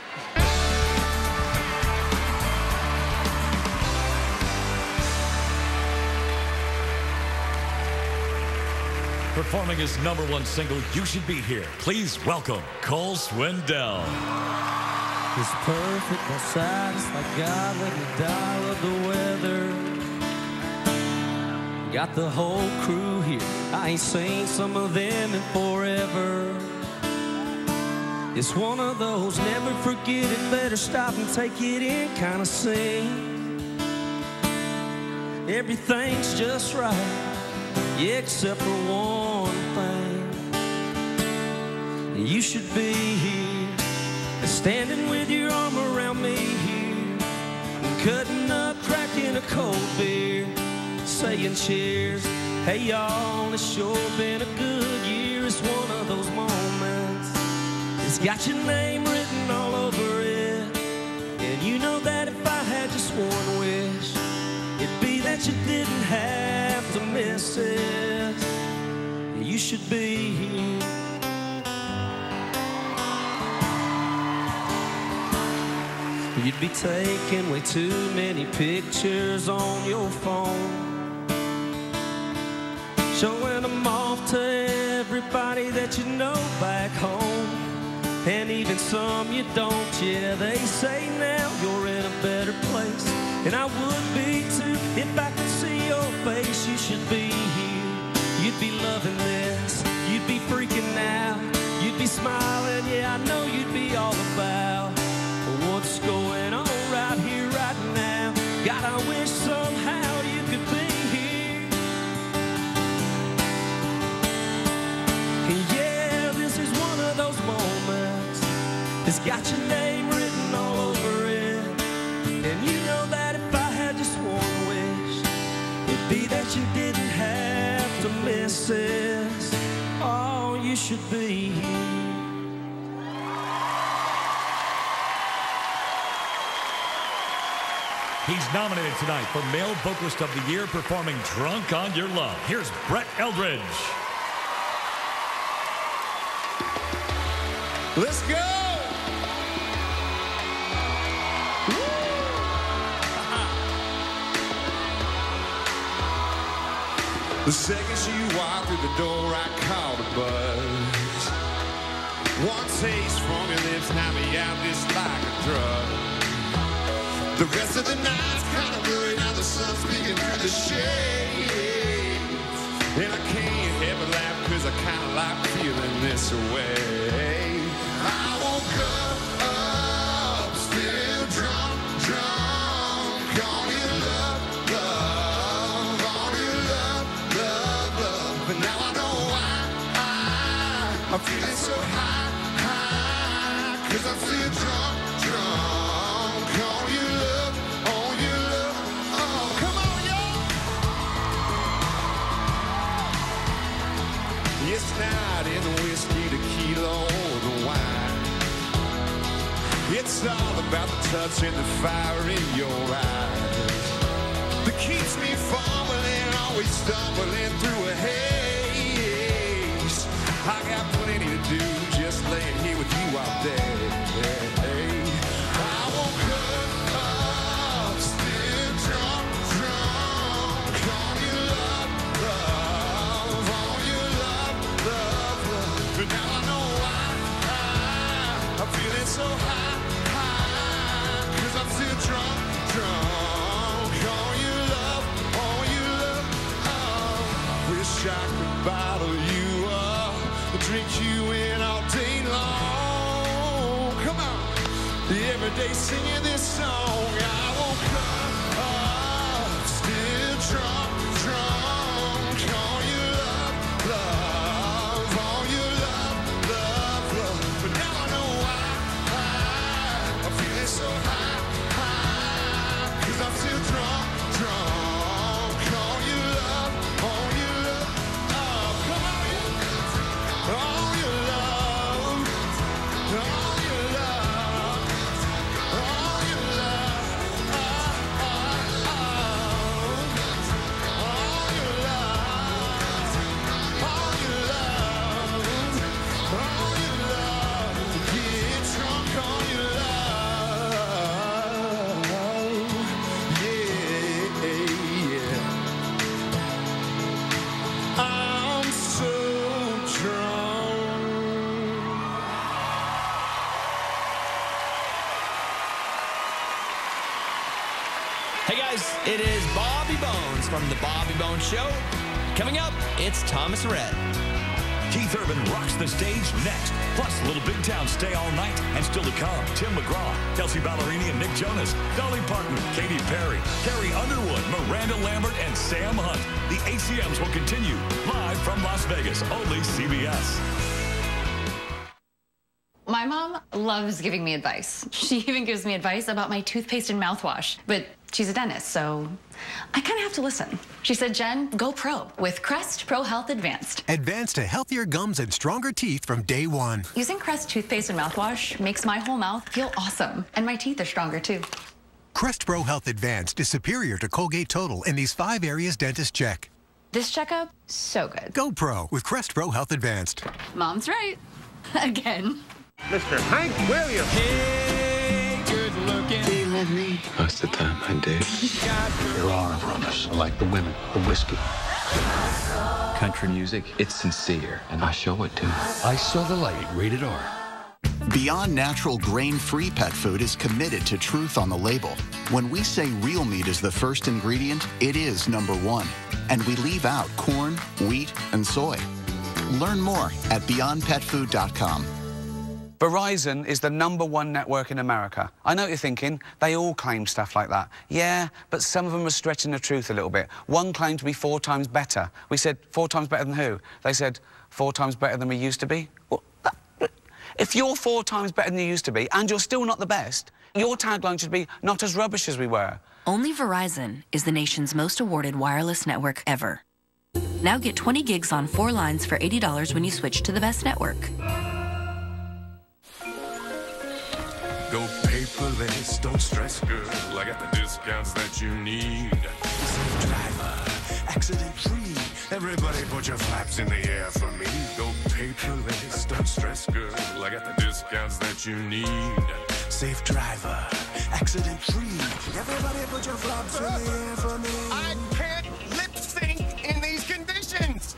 Performing his number one single, You Should Be Here. Please welcome Cole Swindell. It's perfect outside, it's like God let me dial up the weather. Got the whole crew here, I ain't seen some of them in forever. It's one of those never forget it, better stop and take it in kind of scene. Everything's just right, yeah, except for one thing. You should be here, standing with your arm around me here, cutting up, cracking a cold beer, saying cheers. Hey y'all, it's sure been a good year. It's one of those moments, it's got your name written all over it. And you know that if I had just one wish, it'd be that you didn't have to miss it. You should be here. You'd be taking way too many pictures on your phone, showing them off to everybody that you know back home. And even some you don't, yeah, they say now you're in a better place. And I would be too if I could see your face. You should be here, you'd be loving this, you'd be freaking out, you'd be smiling, yeah, I know you'd be all about what's going on right here, right now. God, I wish somehow you could be here. And yeah, this is one of those moments, it's got your name written all over it. And you know that if I had just one wish, it'd be that you didn't have to miss this. Oh, you should be here. He's nominated tonight for Male Vocalist of the Year, performing Drunk on Your Love. Here's Brett Eldridge. Let's go! The second she walked through the door, I called a buzz. One taste from your lips knocked me out just like a drug. The rest of the night's kind of blurry, now the sun's peeking through the shades. And I can't help but laugh, cause I kind of like feeling this way. I woke up, still drunk, drunk on your love, love, on your love, love, love. But now I know why I, I'm feeling so high, high, cause I'm still drunk, drunk. It's not in the whiskey, tequila, or the wine. It's all about the touch and the fire in your eyes that keeps me fumbling, always stumbling through a haze. I got plenty to do, just laying here with you all day. I woke up, still drunk, drunk on your love, love, on your love, love, love. But now I know why I, I'm feeling so high, high, cause I'm still drunk, drunk on your love, on your love. Oh, wish I could bottle you up, drink you in all day long. Come on, every day singing this song. I woke up, still drunk, drunk on your love, love, on your love, love, love. But now I know why guys. It is Bobby Bones from The Bobby Bones Show. Coming up, it's Thomas Rhett. Keith Urban rocks the stage next. Plus, Little Big Town Stay All Night. And still to come, Tim McGraw, Kelsey Ballerini and Nick Jonas, Dolly Parton, Katy Perry, Carrie Underwood, Miranda Lambert, and Sam Hunt. The A C Ms will continue live from Las Vegas, only C B S. My mom loves giving me advice. She even gives me advice about my toothpaste and mouthwash. But she's a dentist, so I kind of have to listen. She said, Jen, go pro with Crest Pro Health Advanced. Advanced to healthier gums and stronger teeth from day one. Using Crest toothpaste and mouthwash makes my whole mouth feel awesome. And my teeth are stronger, too. Crest Pro Health Advanced is superior to Colgate Total in these five areas dentists check. This checkup, so good. Go pro with Crest Pro Health Advanced. Mom's right. Again. Mister Hank Williams. Hey, good looking. Do you love me? Most of the time, I do. There are runners. I like the women, the whiskey. Country music, it's sincere, and I show it to I Saw the Light, rated R. Beyond Natural grain-free pet food is committed to truth on the label. When we say real meat is the first ingredient, it is number one. And we leave out corn, wheat, and soy. Learn more at beyond pet food dot com. Verizon is the number one network in America. I know what you're thinking. They all claim stuff like that. Yeah, but some of them are stretching the truth a little bit. One claimed to be four times better. We said, four times better than who? They said, four times better than we used to be. Well, that, if you're four times better than you used to be, and you're still not the best, your tagline should be, not as rubbish as we were. Only Verizon is the nation's most awarded wireless network ever. Now get twenty gigs on four lines for eighty dollars when you switch to the best network. Go paperless, don't stress, girl. I got the discounts that you need. Safe driver, accident-free. Everybody put your flaps in the air for me. Go paperless, don't stress, girl. I got the discounts that you need. Safe driver, accident-free. Everybody put your flaps in the air for me. I can't lip sync in these conditions.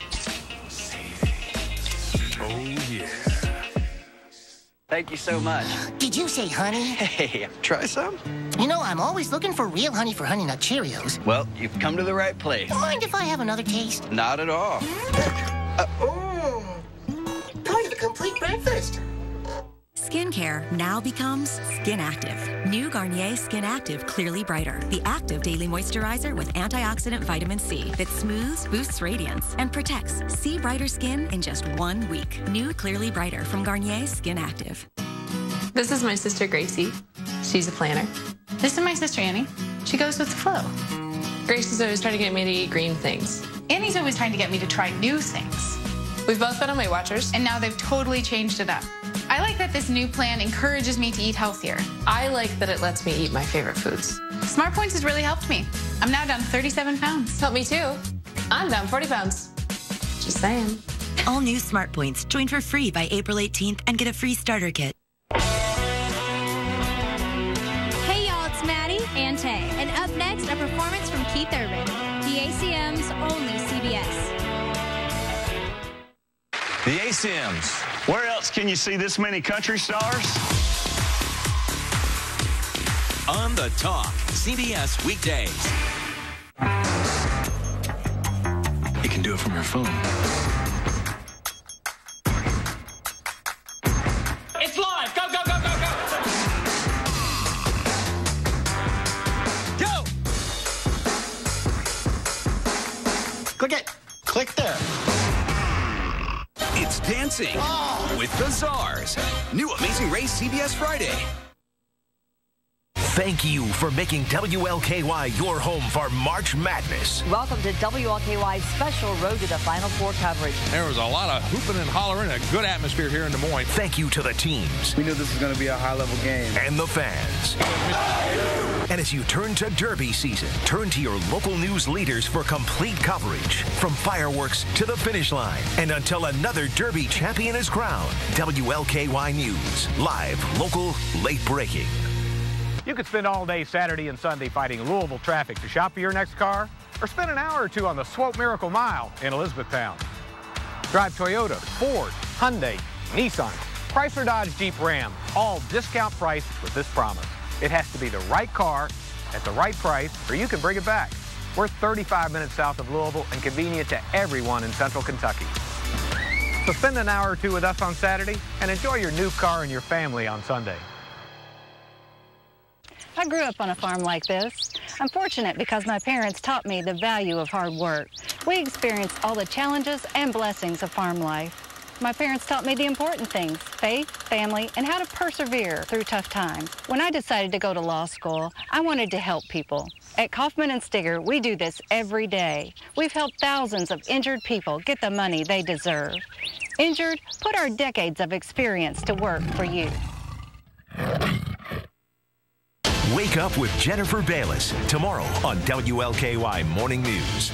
Oh, yeah. Thank you so much. Did you say honey? Hey, try some? You know, I'm always looking for real honey for Honey Nut Cheerios. Well, you've come to the right place. Mind if I have another taste? Not at all. Uh, oh, part of the complete breakfast. Skincare now becomes Skin Active. New Garnier Skin Active Clearly Brighter. The active daily moisturizer with antioxidant vitamin C that smooths, boosts radiance, and protects. See brighter skin in just one week. New Clearly Brighter from Garnier Skin Active. This is my sister Gracie. She's a planner. This is my sister Annie. She goes with the flow. Gracie's always trying to get me to eat green things. Annie's always trying to get me to try new things. We've both been on Weight Watchers. And now they've totally changed it up. I like that this new plan encourages me to eat healthier. I like that it lets me eat my favorite foods. Smart Points has really helped me. I'm now down thirty-seven pounds. Helped me too. I'm down forty pounds. Just saying. All new Smart Points. Join for free by April eighteenth and get a free starter kit. Hey y'all, it's Maddie and Tay. And up next, a performance from Keith Urban, the A C M's only C B S. The A C Ms. Where else can you see this many country stars? On the Talk, C B S weekdays. You can do it from your phone. It's live. Go, go, go, go, go. Go. Click it. Click there. It's dancing oh. with the Czars. New Amazing Race C B S Friday. Thank you for making W L K Y your home for March Madness. Welcome to W L K Y's special Road to the Final Four coverage. There was a lot of hooping and hollering, a good atmosphere here in Des Moines. Thank you to the teams. We knew this was going to be a high-level game. And the fans. And as you turn to Derby season, turn to your local news leaders for complete coverage. From fireworks to the finish line. And until another Derby champion is crowned, W L K Y News. Live, local, late breaking. You could spend all day Saturday and Sunday fighting Louisville traffic to shop for your next car, or spend an hour or two on the Swope Miracle Mile in Elizabethtown. Drive Toyota, Ford, Hyundai, Nissan, Chrysler, Dodge, Jeep, Ram, all discount priced with this promise. It has to be the right car at the right price, or you can bring it back. We're thirty-five minutes south of Louisville and convenient to everyone in central Kentucky. So spend an hour or two with us on Saturday and enjoy your new car and your family on Sunday. I grew up on a farm like this. I'm fortunate because my parents taught me the value of hard work. We experienced all the challenges and blessings of farm life. My parents taught me the important things, faith, family, and how to persevere through tough times. When I decided to go to law school, I wanted to help people. At Kaufman and Stigger, we do this every day. We've helped thousands of injured people get the money they deserve. Injured, put our decades of experience to work for you. Wake up with Jennifer Bayless tomorrow on W L K Y Morning News.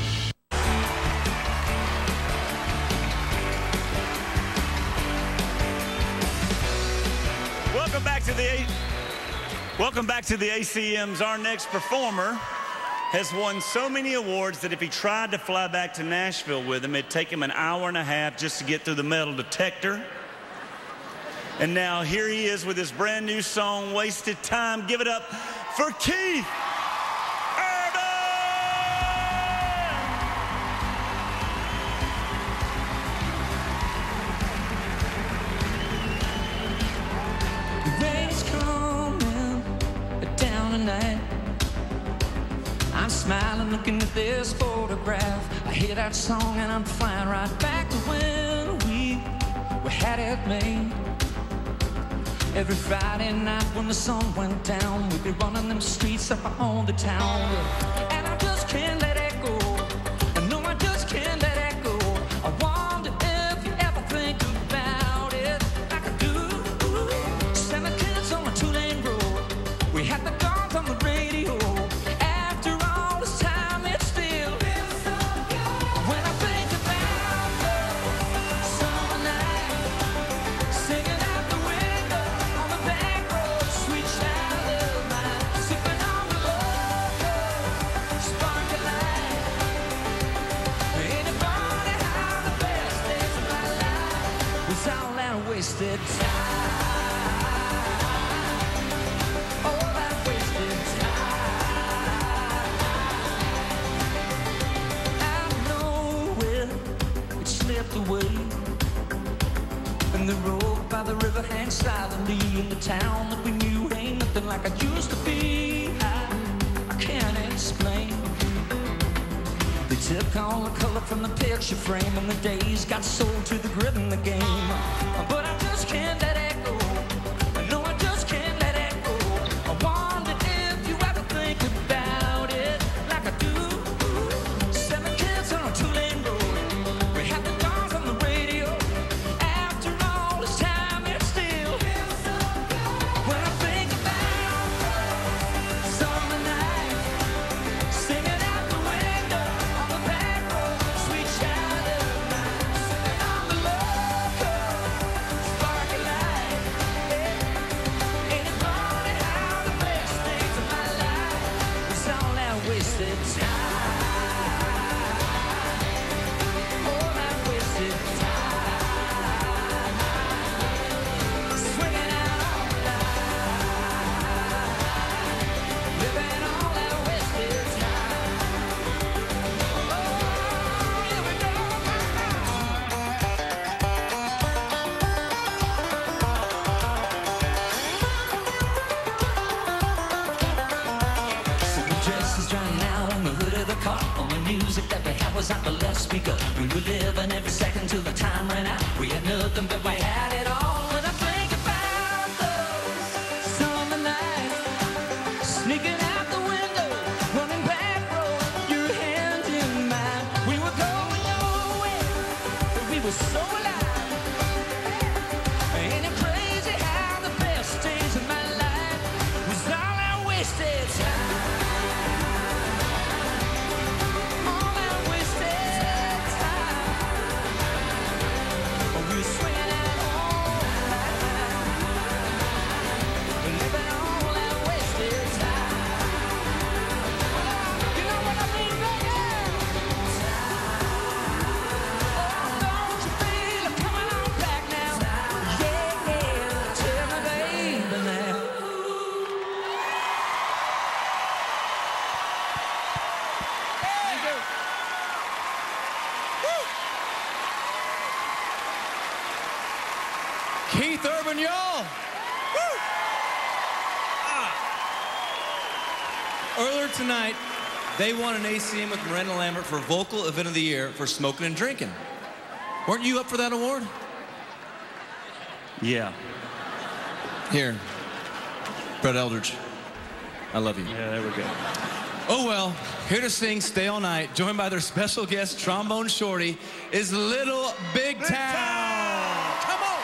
Welcome back to the Welcome back to the A C Ms. Our next performer has won so many awards that if he tried to fly back to Nashville with him, it'd take him an hour and a half just to get through the metal detector. And now here he is with his brand new song, Wasted Time. Give it up for Keith. I'm smiling looking at this photograph. I hear that song and I'm flying right back to when we, we had it made. Every Friday night when the sun went down, we'd be running them streets up on the town. And I just can't let it go. No, I just can't let it go. I wonder if you ever think about it like I do. Send the kids on a two-lane road. We had the guns on the radio. Wasted time. All that wasted time. I know it, it slipped away. And the road by the river hangs silently in the town that we knew ain't nothing like it used to be. I, I can't explain. They took all the color from the picture frame and the days got sold to the grit in the game. But I just can't let it go. No, I just can't let it go. I wonder if you ever think about it like I do. Send the kids on a two-lane road. We have the guns on the radio. After all this time, it's still when I think about summer night, singing out the window on the back road, sweet child of mine, singing on the local sparkle light. Ain't it funny how the best things of my life was all that wasted time? All that wasted time, swinging out all night, living all that wasted time. Oh, here we go. So the dress is drying out on the hood of the car. All the music that we had was out the left speaker. We were living every second till the time ran out. We had nothing but we had it all. When I think about those summer nights, sneaking out the window, running back road, your hand in mine. We were going nowhere, but we were so alive. Ain't it crazy how the best days of my life was all I wasted time? All that wasted time. We were swinging out tonight, they won an A C M with Miranda Lambert for Vocal Event of the Year for smoking and drinking. Weren't you up for that award? Yeah. Here, Brett Eldridge, I love you. Yeah, there we go. Oh well, here to sing Stay All Night, joined by their special guest, trombone shorty, is Little Big, Big Town. Town. Come on!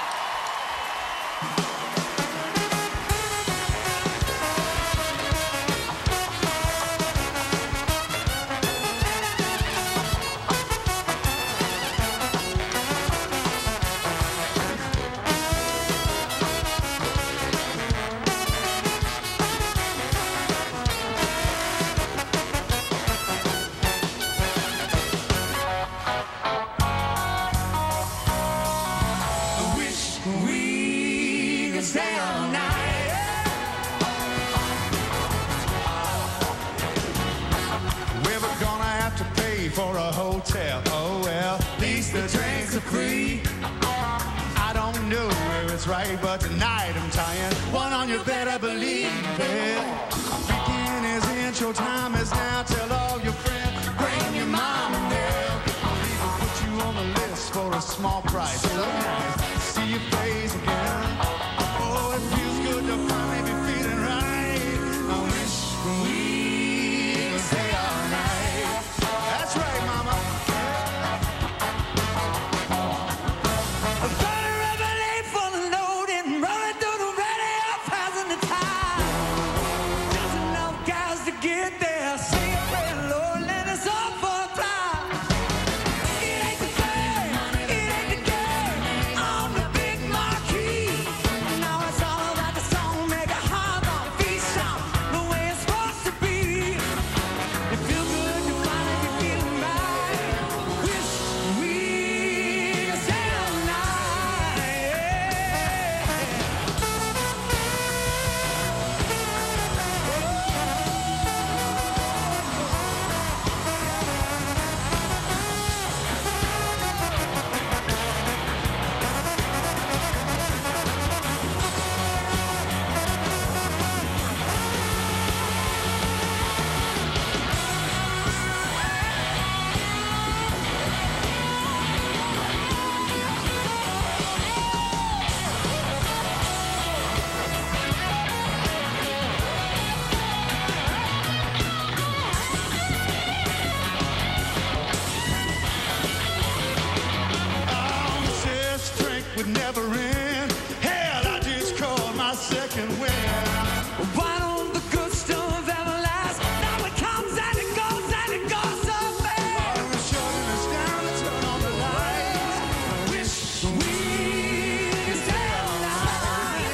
For a hotel, oh well, at least the drinks are free. I don't know where it's right, but tonight I'm tying one on, you better believe it. Weekend is in, your time is now. Tell all your friends, bring your mom and dad. I'll even put you on the list for a small price. So nice to see your face again. Oh, it feels good to finally be feeling right. I wish we could stay all night. That's right, mama. Thirty rebel late for the load and rolling through the radio, passing the time. Just enough guys to get there. Say a prayer, Lord, let us all for a fly. It ain't the fame, it ain't the game on the big marquee. Now it's all about the song, make a heart on feet sound the way it's supposed to be. It feels good to finally be feeling right. Wish we could stay all night. Oh, this drink would never end. Hell, I just called my second wind. Why don't the good stuff ever last? Now it comes and it goes and it goes so fast. Oh, we're shutting us down and turn on the lights. I wish we could stay all night.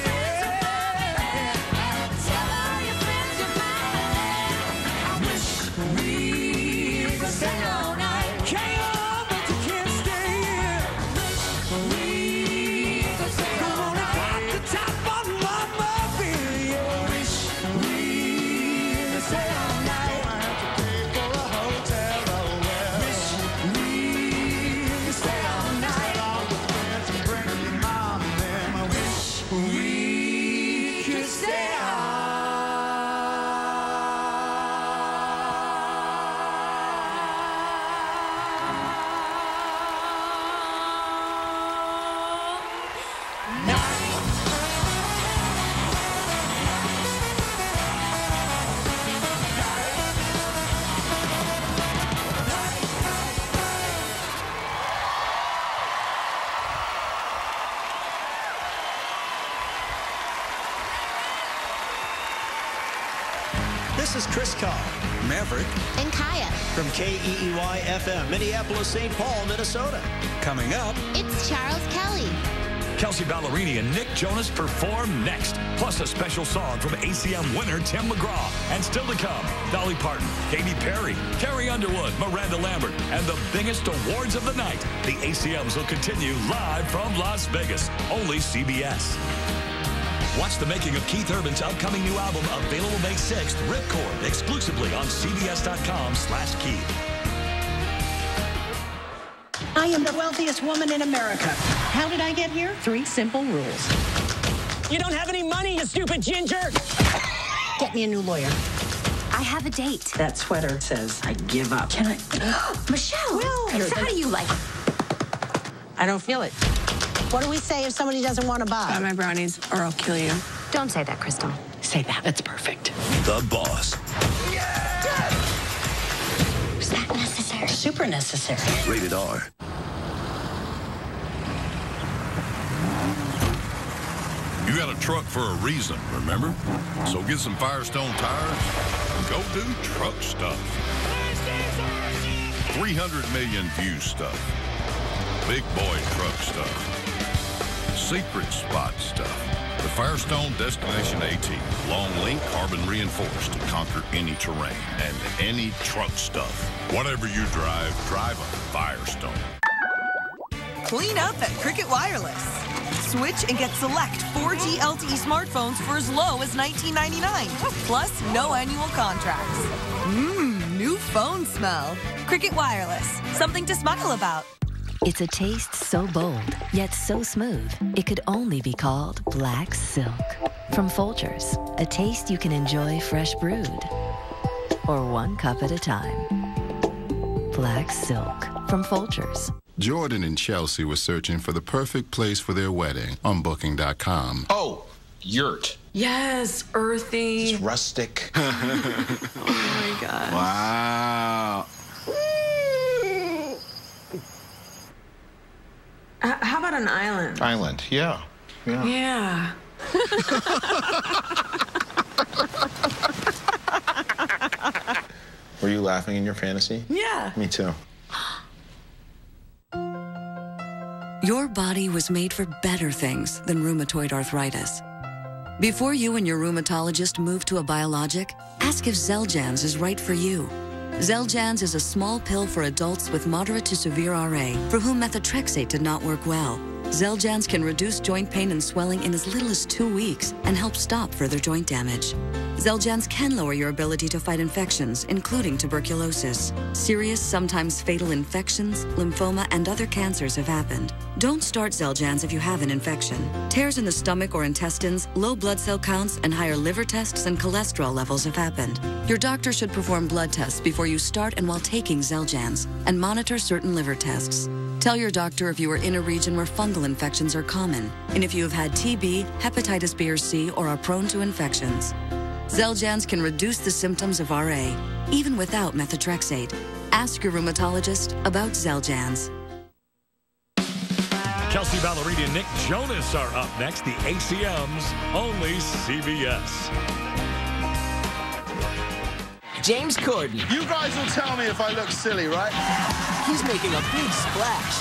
Tell all your friends you're mine. I wish we could stay all night. Can't help but you can't stay here. We could stay all night. Pop the top on my mobile. Yeah. Wish we could stay all night. I have to pay for a hotel. Oh well. Wish we could stay all night. All the friends and bring your mom and them. I wish we could stay all This is Chris Cobb, Maverick, And Kaya. from K E E Y F M, Minneapolis, Saint Paul, Minnesota. Coming up, It's Charles Kelly. Kelsey Ballerini and Nick Jonas perform next, plus a special song from A C M winner Tim McGraw. And still to come, Dolly Parton, Katy Perry, Carrie Underwood, Miranda Lambert, and the biggest awards of the night. The A C Ms will continue live from Las Vegas, only C B S. Watch the making of Keith Urban's upcoming new album, available May sixth, Ripcord, exclusively on C B S dot com slash Keith. I am the wealthiest woman in America. How did I get here? Three simple rules. You don't have any money, you stupid ginger! Get me a new lawyer. I have a date. That sweater says I give up. Can I? Michelle, Will, how do you like it? I don't feel it. What do we say if somebody doesn't want to buy? Buy my brownies or I'll kill you. Don't say that, Crystal. Say that. That's perfect. The Boss. Was that necessary? Super necessary. Rated R. You got a truck for a reason, remember? So get some Firestone tires and go do truck stuff. three hundred million view stuff. Big boy truck stuff. Secret spot stuff. The Firestone Destination AT. Long link, carbon reinforced to conquer any terrain and any truck stuff. Whatever you drive, drive a Firestone. Clean up at Cricket Wireless. Switch and get select four G L T E smartphones for as low as nineteen ninety-nine dollars. Plus, no annual contracts. Mmm, new phone smell. Cricket Wireless. Something to smile about. It's a taste so bold, yet so smooth, it could only be called Black Silk. From Folgers, a taste you can enjoy fresh brewed, or one cup at a time. Black Silk from Folgers. Jordan and Chelsea were searching for the perfect place for their wedding on Booking dot com. Oh, yurt. Yes, earthy. It's rustic. Oh my gosh. Wow. Uh, how about an island? Island, yeah. Yeah. Yeah. Were you laughing in your fantasy? Yeah. Me too. Your body was made for better things than rheumatoid arthritis. Before you and your rheumatologist move to a biologic, ask if Xeljanz is right for you. Xeljanz is a small pill for adults with moderate to severe R A for whom methotrexate did not work well. Xeljanz can reduce joint pain and swelling in as little as two weeks and help stop further joint damage. Xeljanz can lower your ability to fight infections, including tuberculosis. Serious, sometimes fatal infections, lymphoma, and other cancers have happened. Don't start Xeljanz if you have an infection. Tears in the stomach or intestines, low blood cell counts, and higher liver tests and cholesterol levels have happened. Your doctor should perform blood tests before you start and while taking Xeljanz, and monitor certain liver tests. Tell your doctor if you are in a region where fungal infections are common, and if you have had T B, hepatitis B or C, or are prone to infections. Xeljanz can reduce the symptoms of R A, even without methotrexate. Ask your rheumatologist about Xeljanz. Kelsey Ballerini and Nick Jonas are up next, the A C M's only C B S. James Corden. You guys will tell me if I look silly, right? He's making a big splash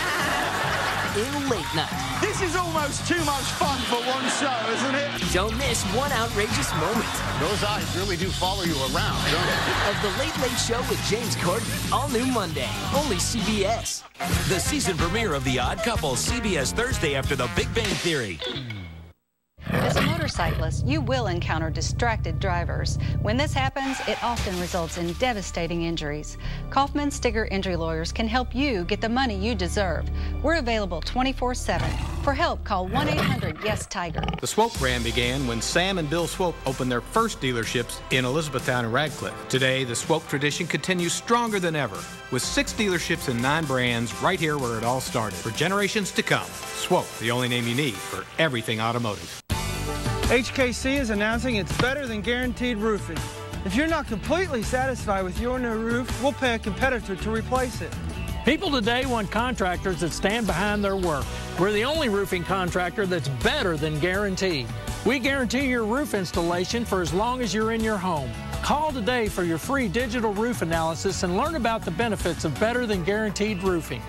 in late night. This is almost too much fun for one show, isn't it? Don't miss one outrageous moment. Those eyes really do follow you around, don't they? Of the Late Late Show with James Corden. All new Monday. Only C B S. The season premiere of The Odd Couple, C B S Thursday after The Big Bang Theory. As a motorcyclist, you will encounter distracted drivers. When this happens, it often results in devastating injuries. Kaufman Stigger Injury Lawyers can help you get the money you deserve. We're available twenty-four seven. For help, call one eight hundred yes tiger. The Swope brand began when Sam and Bill Swope opened their first dealerships in Elizabethtown and Radcliffe. Today, the Swope tradition continues stronger than ever, with six dealerships and nine brands right here where it all started. For generations to come, Swope, the only name you need for everything automotive. H K C is announcing it's better than guaranteed roofing. If you're not completely satisfied with your new roof, we'll pay a competitor to replace it. People today want contractors that stand behind their work. We're the only roofing contractor that's better than guaranteed. We guarantee your roof installation for as long as you're in your home. Call today for your free digital roof analysis and learn about the benefits of better than guaranteed roofing.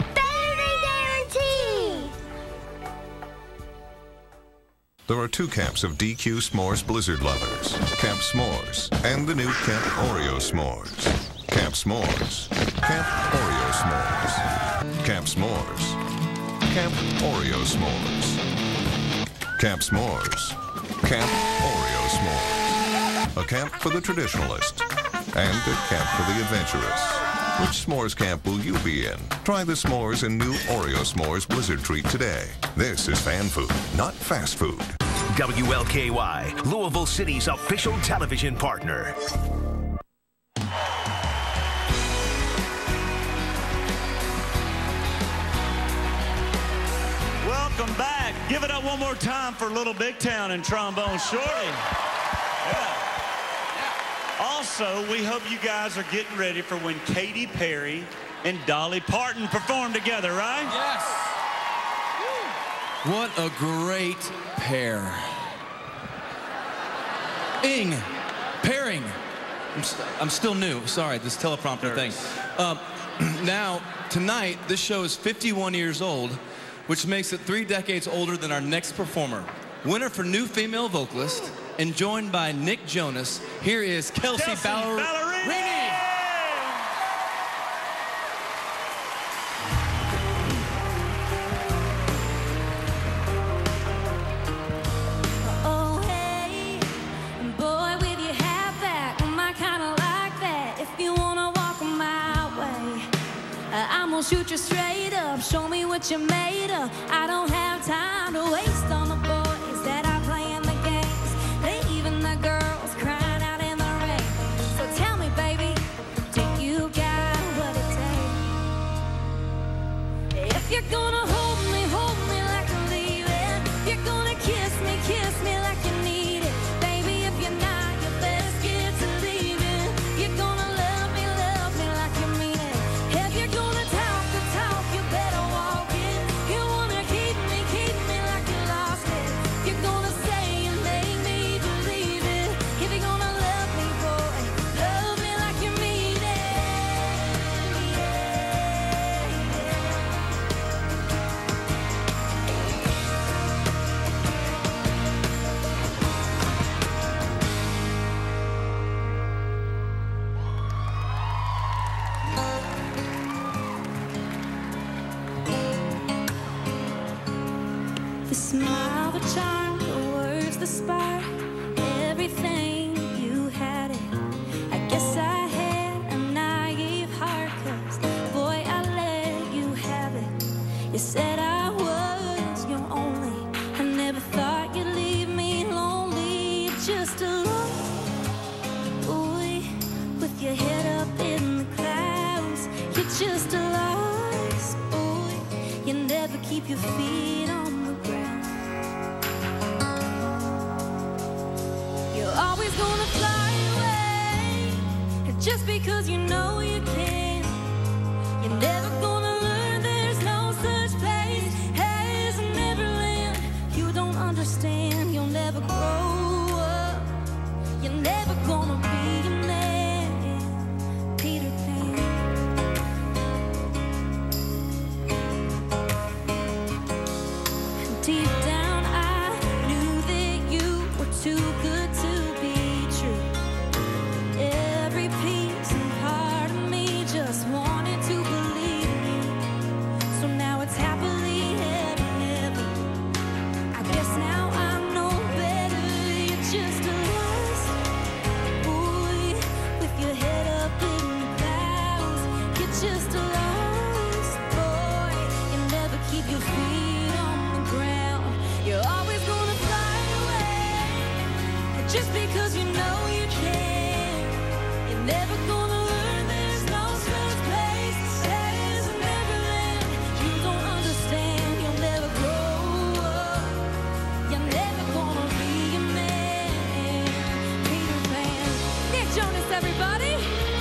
There are two camps of D Q S'mores Blizzard lovers, Camp S'mores and the new Camp Oreo S'mores. Camp S'mores, Camp Oreo S'mores. Camp S'mores, Camp Oreo S'mores. Camp S'mores, Camp Oreo S'mores. A camp for the traditionalist and a camp for the adventurous. Which s'mores camp will you be in? Try the s'mores and new Oreo S'mores Blizzard treat today. This is fan food, not fast food. W L K Y, Louisville City's official television partner. Welcome back. Give it up one more time for Little Big Town and Trombone Shorty. Yeah. Also, we hope you guys are getting ready for when Katy Perry and Dolly Parton perform together, right? Yes. What a great pair. Ing, pairing. I'm, st I'm still new. Sorry, this teleprompter thing. Uh, now, tonight, this show is fifty-one years old, which makes it three decades older than our next performer. Winner for New Female Vocalist, and joined by Nick Jonas, here is Kelsey, Kelsey Ballerini. Ballerini. Oh, hey, boy, with your hat back, I kinda like that. If you wanna walk my way, I'm gonna shoot you straight up, show me what you're made of. I don't have time to waste on the boys that are playing the games, leaving the girls crying out in the rain. So tell me, baby, do you got what it takes? If you're gonna hold me, hold me like you're leaving. If you're gonna kiss me, kiss me like you need it. Baby, if you're not, you best get to leaving. If you're gonna love me, love me like you mean it. If you're gonna talk the talk, you better walk it. You wanna keep me, keep me like you lost it. If you're gonna say and make me believe it. If you're gonna love me, boy, love me like you mean it. The smile, the charm, the words, the spark, everything, you had it. I guess I had a naive heart, 'cause boy, I let you have it. You said I was your only. I never thought you'd leave me lonely, just alone. Boy, with your head up in the clouds, you're just a lost boy. You never keep your feet on the ground. You're always gonna fly away, just because you know you can. You're never gonna learn there's no such place as Neverland. You don't understand, you'll never grow up. You're never gonna be a man, Peter Pan. Deep down, I knew that you were too good to be true. Every piece and part of me just wanted to believe you. So now it's happily ever, ever. I guess now I know better. You're just a lost boy with your head up in the clouds. You're just a lost boy. You never keep your feet on the ground. You're always gonna fly away, just because you know you can. You're never gonna learn there's no such place as Neverland. You don't understand, you'll never grow up. You're never gonna be a man, Peter Pan. Nick Jonas, everybody.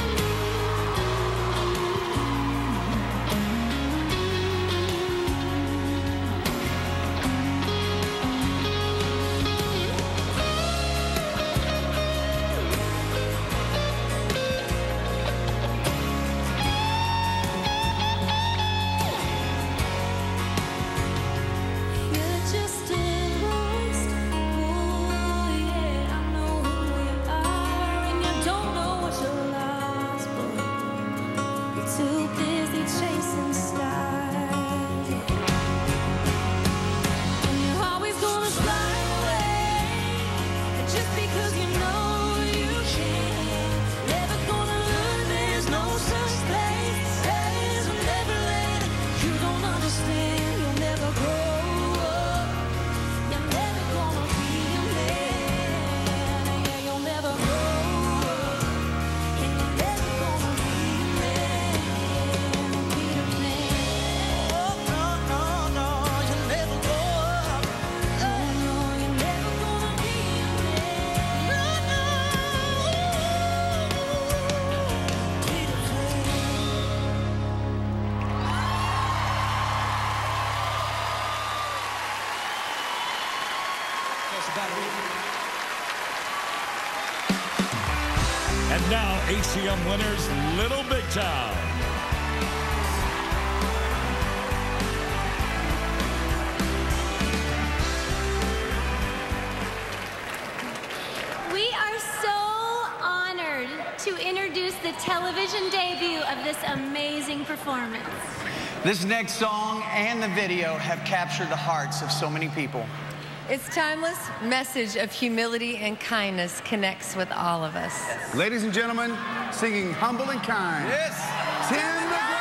You're just a lost boy, yeah, I know who you are, and you don't know what you're lost for. You're too busy chasing stars, and you're always gonna fly away, just because you know you can. Never gonna learn there's no such place as Neverland. You don't understand, you'll never grow up. You're never gonna be a And now A C M winners, Little Big Town. We are so honored to introduce the television debut of this amazing performance. This next song and the video have captured the hearts of so many people. Its timeless message of humility and kindness connects with all of us. Ladies and gentlemen, singing Humble and Kind. Yes. Tim McGraw.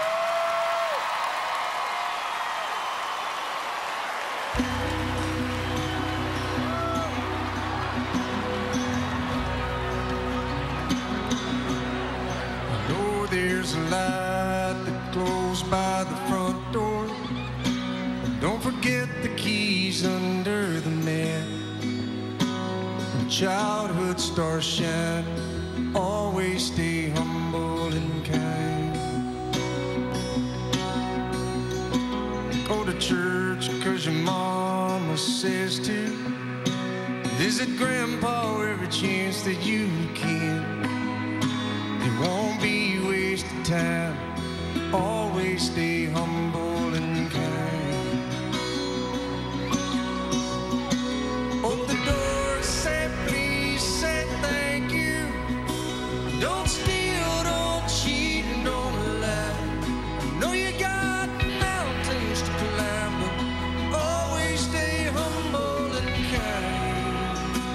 I know there's a light that glows by the front door. Don't forget the keys under the mat. When childhood stars shine, always stay humble and kind. Go to church cause your mama says to. Visit grandpa every chance that you can. It won't be wasted time. Always stay humble and kind. Open the door, say please, say thank you. Don't steal, don't cheat, and don't lie. I know you got mountains to climb, but always stay humble and kind.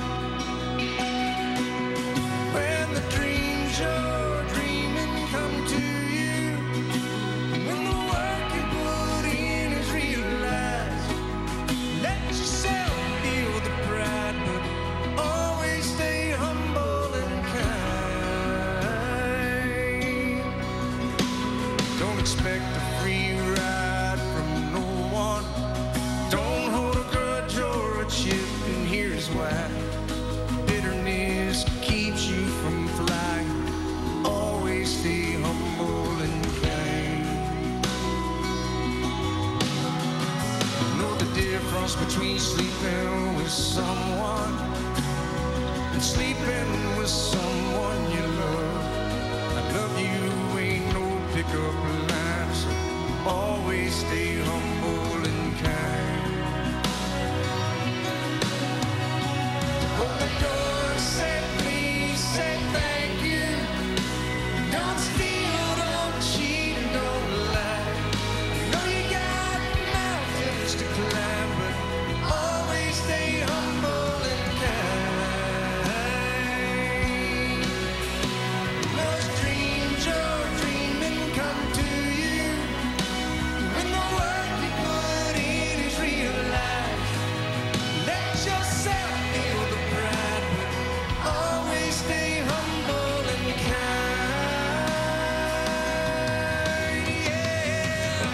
When the dreams you're dreaming come to you, when the work you put in is realized, let yourself feel the pride, but always stay humble and kind. Don't expect a free ride from no one. Don't hold a grudge or a chip, and here's why. Bitterness keeps you from flying. Always stay humble and kind. Know the difference between sleeping with someone and sleeping with someone you love. I love you ain't no pickup line, so always stay humble and kind. Open the door, say please, say thank you. Don't steal, don't cheat, and don't lie. I know you got mountains to climb, but always stay humble and kind. Those dreams you're dreaming come to you, when the work you put in is realized. Let yourself feel the pride, but always stay humble and kind. Yeah.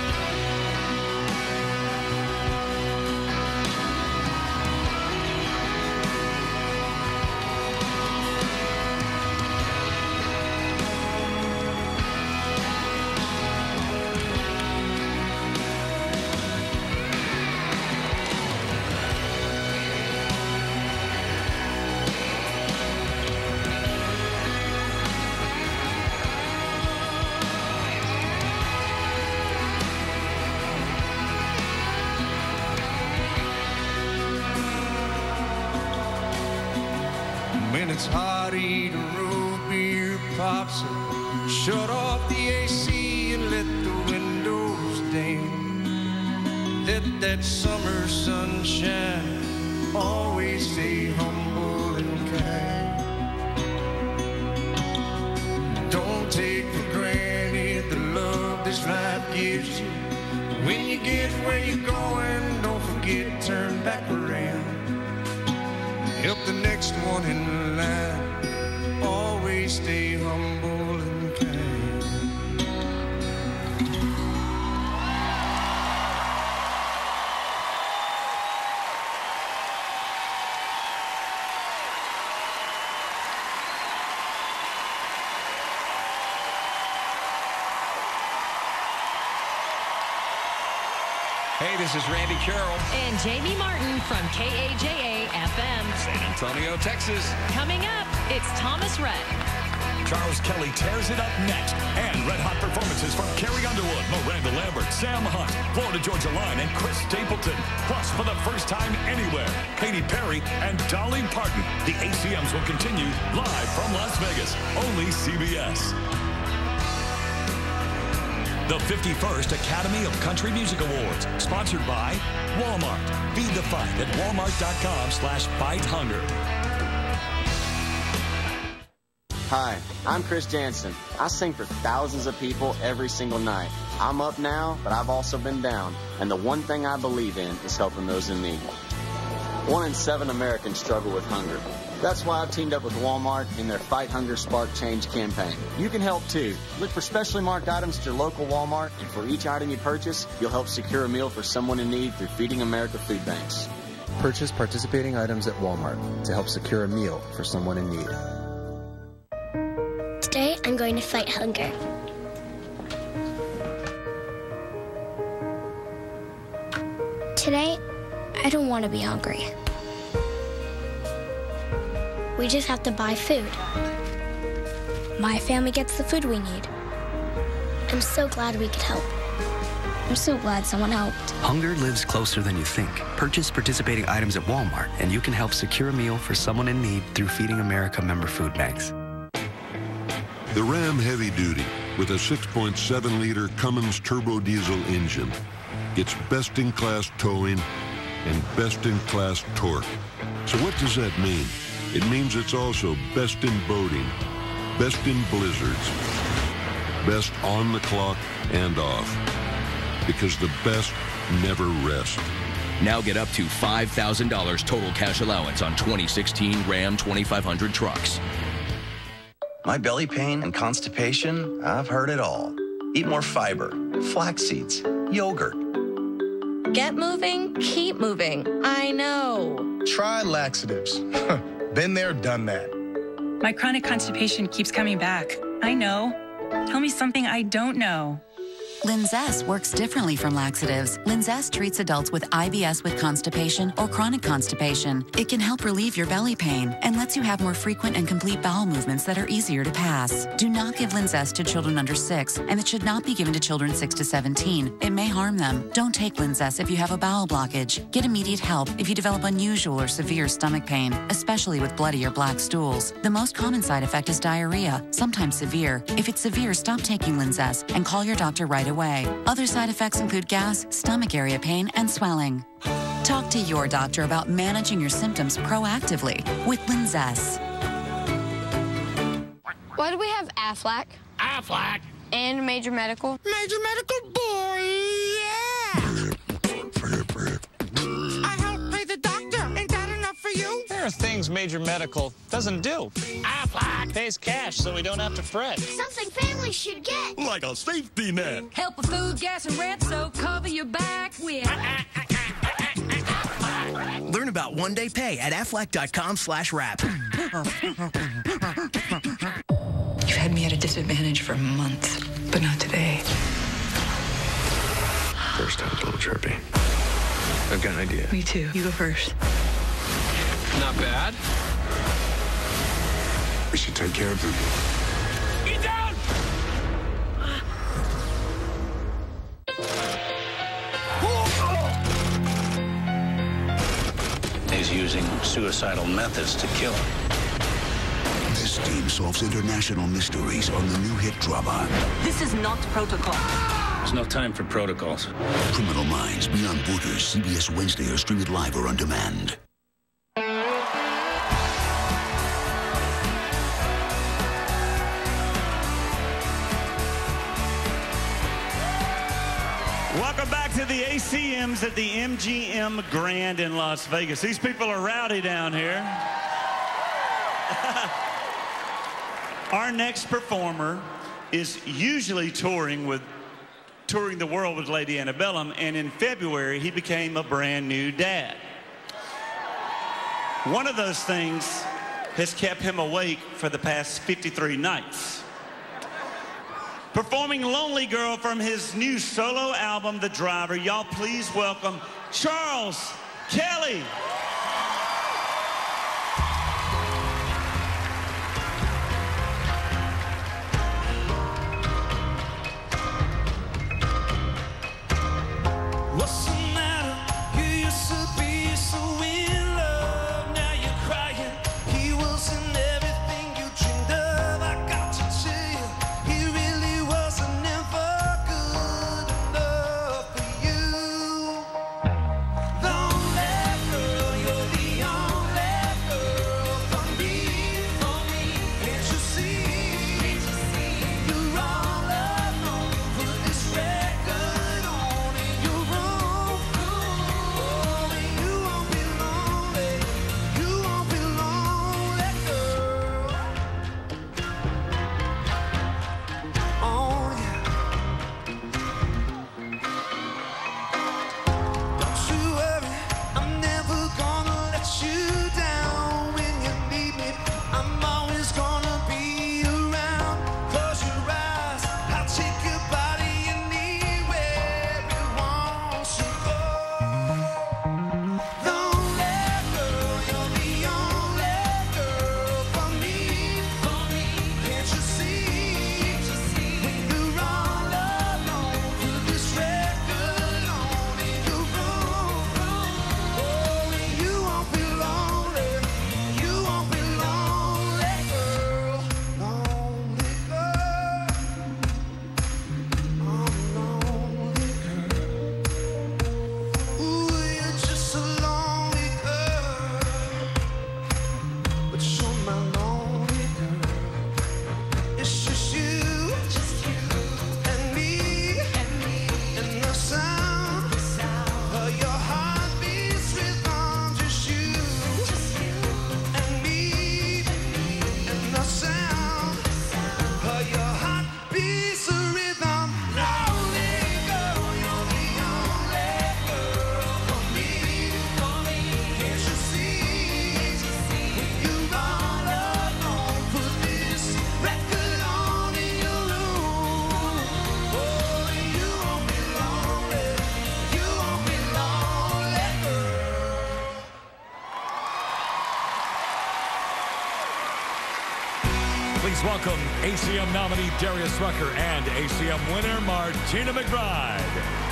When it's hot, eat a root beer pops, or shut off the A C and let the windows down. Let that summer sun shine. Always stay humble and kind. Don't take for granted the love this life gives you. When you get where you're going, don't forget to turn back around. Help the next one in line. Always stay humble and kind. Hey, this is Randy Carroll. And Jamie Martin from K A J A F M. San Antonio, Texas. Coming up, it's Thomas Rhett. Charles Kelly tears it up next. And red-hot performances from Carrie Underwood, Miranda Lambert, Sam Hunt, Florida Georgia Line, and Chris Stapleton. Plus, for the first time anywhere, Katy Perry and Dolly Parton. The A C Ms will continue live from Las Vegas. Only C B S. The fifty-first Academy of Country Music Awards, sponsored by Walmart. Feed the fight at walmart.com slash fight hunger. Hi, I'm Chris Jansen. I sing for thousands of people every single night. I'm up now, but I've also been down. And the one thing I believe in is helping those in need. One in seven Americans struggle with hunger. That's why I've teamed up with Walmart in their Fight Hunger, Spark Change campaign. You can help too. Look for specially marked items at your local Walmart, and for each item you purchase, you'll help secure a meal for someone in need through Feeding America food banks. Purchase participating items at Walmart to help secure a meal for someone in need. Today, I'm going to fight hunger. Today, I don't want to be hungry. We just have to buy food. My family gets the food we need. I'm so glad we could help. I'm so glad someone helped. Hunger lives closer than you think. Purchase participating items at Walmart, and you can help secure a meal for someone in need through Feeding America member food banks. The Ram Heavy Duty, with a six point seven liter Cummins turbo diesel engine, gets best-in-class towing and best-in-class torque. So what does that mean? It means it's also best in boating, best in blizzards, best on the clock and off. Because the best never rest. Now get up to five thousand dollars total cash allowance on twenty sixteen Ram twenty-five hundred trucks. My belly pain and constipation, I've heard it all. Eat more fiber, flax seeds, yogurt. Get moving, keep moving. I know. Try laxatives. Been there, done that. My chronic constipation keeps coming back. I know. Tell me something I don't know. Linzess works differently from laxatives. Linzess treats adults with I B S with constipation or chronic constipation. It can help relieve your belly pain and lets you have more frequent and complete bowel movements that are easier to pass. Do not give Linzess to children under six, and it should not be given to children six to seventeen. It may harm them. Don't take Linzess if you have a bowel blockage. Get immediate help if you develop unusual or severe stomach pain, especially with bloody or black stools. The most common side effect is diarrhea, sometimes severe. If it's severe, stop taking Linzess and call your doctor right away. away. Other side effects include gas, stomach area pain, and swelling. Talk to your doctor about managing your symptoms proactively with Linzess. Why do we have Aflac? Aflac. And Major Medical? Major Medical, boy, yeah! I help pay the doctor. Ain't that enough for you? There are things Major Medical doesn't do. Aflac pays cash so we don't have to fret. Something families should get. Like a safety net. Help with food, gas, and rent, so cover your back with. Learn about one-day pay at aflac.com slash wrap. You've had me at a disadvantage for months, but not today. First time's a little chirpy. I've got an idea. Me too. You go first. Not bad. We should take care of them. Get down! He's using suicidal methods to kill him. This team solves international mysteries on the new hit drama. This is not protocol. There's no time for protocols. Criminal Minds Beyond Borders, C B S Wednesday, or stream it live or on demand. Welcome back to the A C Ms at the M G M Grand in Las Vegas. These people are rowdy down here. Our next performer is usually touring with touring the world with Lady Antebellum, and in February he became a brand new dad. One of those things has kept him awake for the past fifty-three nights. Performing Lonely Girl from his new solo album, The Driver, y'all please welcome Charles Kelly. Please welcome A C M nominee Darius Rucker and A C M winner Martina McBride.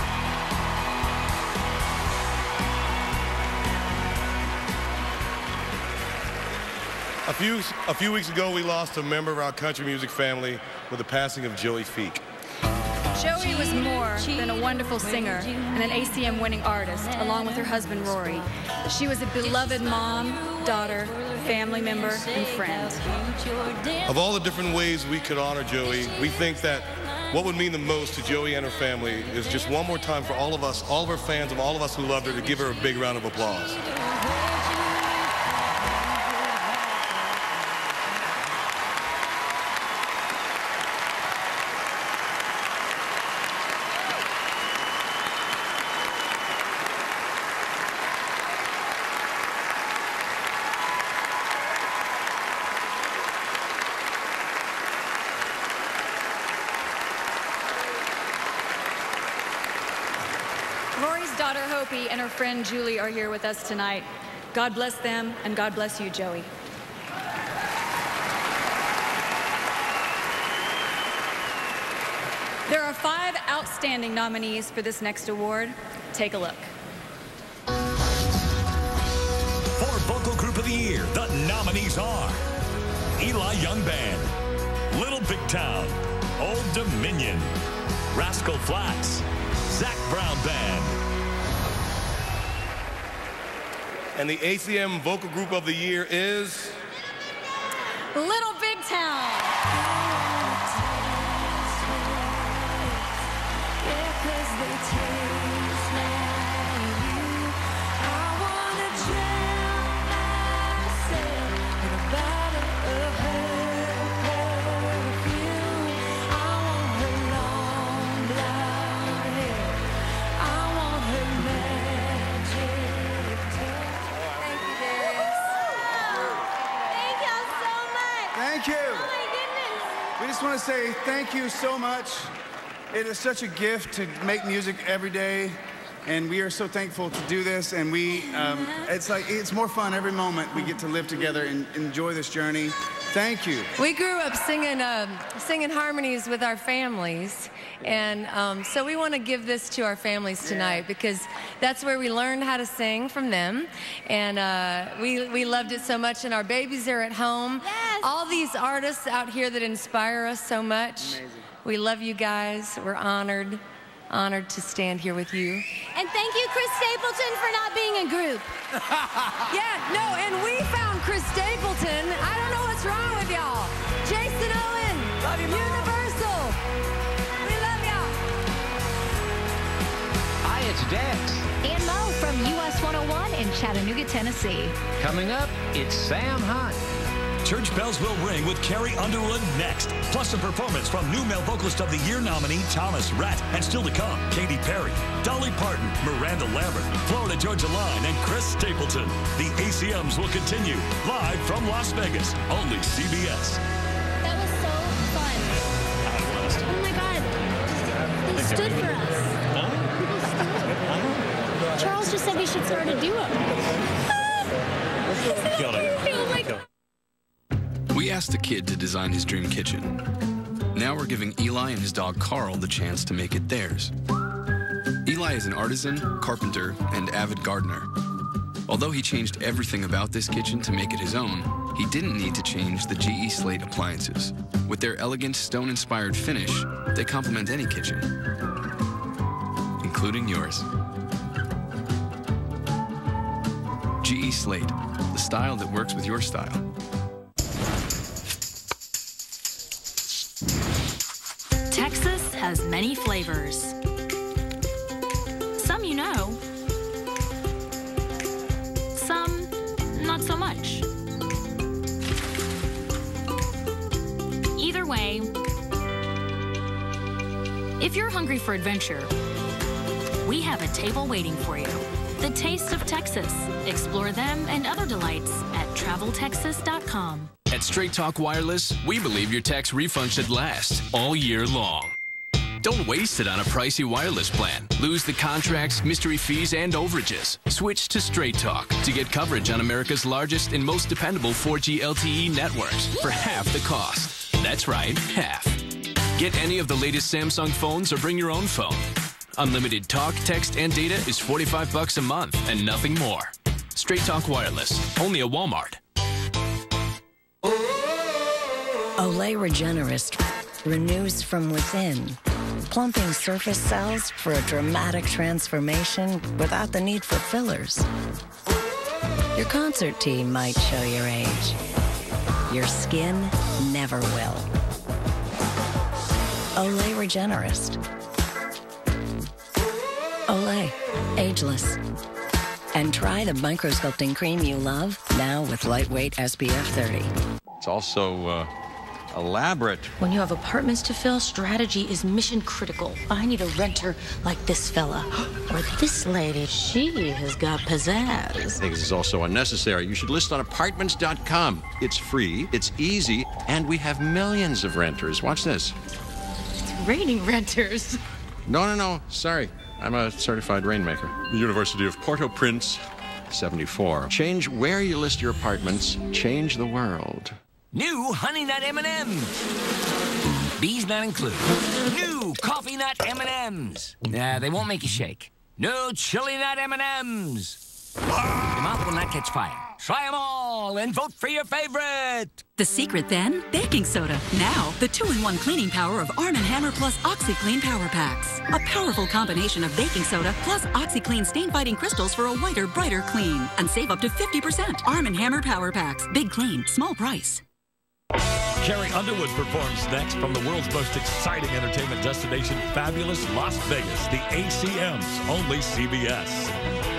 A few, a few weeks ago, we lost a member of our country music family with the passing of Joey Feek. Joey was more than a wonderful singer and an A C M winning artist, along with her husband, Rory. She was a beloved mom, daughter, family member, and friend. Of all the different ways we could honor Joey, we think that what would mean the most to Joey and her family is just one more time for all of us, all of her fans, of all of us who loved her, to give her a big round of applause. Rory's daughter, Hopi, and her friend, Julie, are here with us tonight. God bless them, and God bless you, Joey. There are five outstanding nominees for this next award. Take a look. For Vocal Group of the Year, the nominees are Eli Young Band, Little Big Town, Old Dominion, Rascal Flatts, Zach Brown Band. And the A C M Vocal Group of the Year is Little Big Town. Thank you. Oh my goodness. We just want to say thank you so much. It is such a gift to make music every day, and we are so thankful to do this. And we, um, it's like it's more fun every moment we get to live together and enjoy this journey. Thank you. We grew up singing, um, singing harmonies with our families, and um, so we want to give this to our families tonight, because that's where we learned how to sing from them, and uh, we, we loved it so much, and our babies are at home. Yes. All these artists out here that inspire us so much. Amazing. We love you guys. We're honored, honored to stand here with you. And thank you, Chris Stapleton, for not being a group. Yeah, no, and we found Chris Stapleton. I don't know what's wrong with y'all. Jason Owen, love you, Universal. We love y'all. Hi, it's Dex. And Mo from U S one oh one in Chattanooga, Tennessee. Coming up, it's Sam Hunt. Church Bells Will Ring with Carrie Underwood next. Plus a performance from new male vocalist of the year nominee Thomas Rhett. And still to come, Katy Perry, Dolly Parton, Miranda Lambert, Florida Georgia Line, and Chris Stapleton. The A C Ms will continue live from Las Vegas, only C B S. That was so fun. Oh my God. They stood for us. Charles just said we should start a duo. Killed it. Oh my God. We asked the kid to design his dream kitchen. Now we're giving Eli and his dog Carl the chance to make it theirs. Eli is an artisan, carpenter, and avid gardener. Although he changed everything about this kitchen to make it his own, he didn't need to change the G E Slate appliances. With their elegant stone-inspired finish, they complement any kitchen, including yours. G E Slate, the style that works with your style. Texas has many flavors. Some you know, some not so much. Either way, if you're hungry for adventure, we have a table waiting for you. The Taste of Texas. Explore them and other delights at travel texas dot com. At Straight Talk Wireless, we believe your tax refund should last all year long. Don't waste it on a pricey wireless plan. Lose the contracts, mystery fees, and overages. Switch to Straight Talk to get coverage on America's largest and most dependable four G L T E networks for half the cost. That's right, half. Get any of the latest Samsung phones or bring your own phone. Unlimited talk, text, and data is forty-five bucks a month and nothing more. Straight Talk Wireless, only at Walmart. Olay Regenerist renews from within, plumping surface cells for a dramatic transformation without the need for fillers. Your concert team might show your age. Your skin never will. Olay Regenerist. Olay, ageless. And try the microsculpting cream you love, now with lightweight S P F thirty. It's also uh, elaborate. When you have apartments to fill, strategy is mission critical. I need a renter like this fella. Or this lady. She has got pizzazz. I think this is also unnecessary. You should list on apartments dot com. It's free, it's easy, and we have millions of renters. Watch this. It's raining renters. No, no, no. Sorry. I'm a certified rainmaker. The University of Port-au-Prince, seventy-four. Change where you list your apartments. Change the world. New Honey Nut M and M's. Bees not included. New Coffee Nut M and M's. Nah, they won't make you shake. No Chili Nut M and M's. Your mouth will not catch fire. Try them all and vote for your favorite. The secret then? Baking soda. Now, the two-in-one cleaning power of Arm and Hammer plus OxyClean Power Packs. A powerful combination of baking soda plus OxyClean stain-fighting crystals for a whiter, brighter clean. And save up to fifty percent. Arm and Hammer Power Packs. Big clean, small price. Carrie Underwood performs next from the world's most exciting entertainment destination, fabulous Las Vegas, the A C M's only C B S.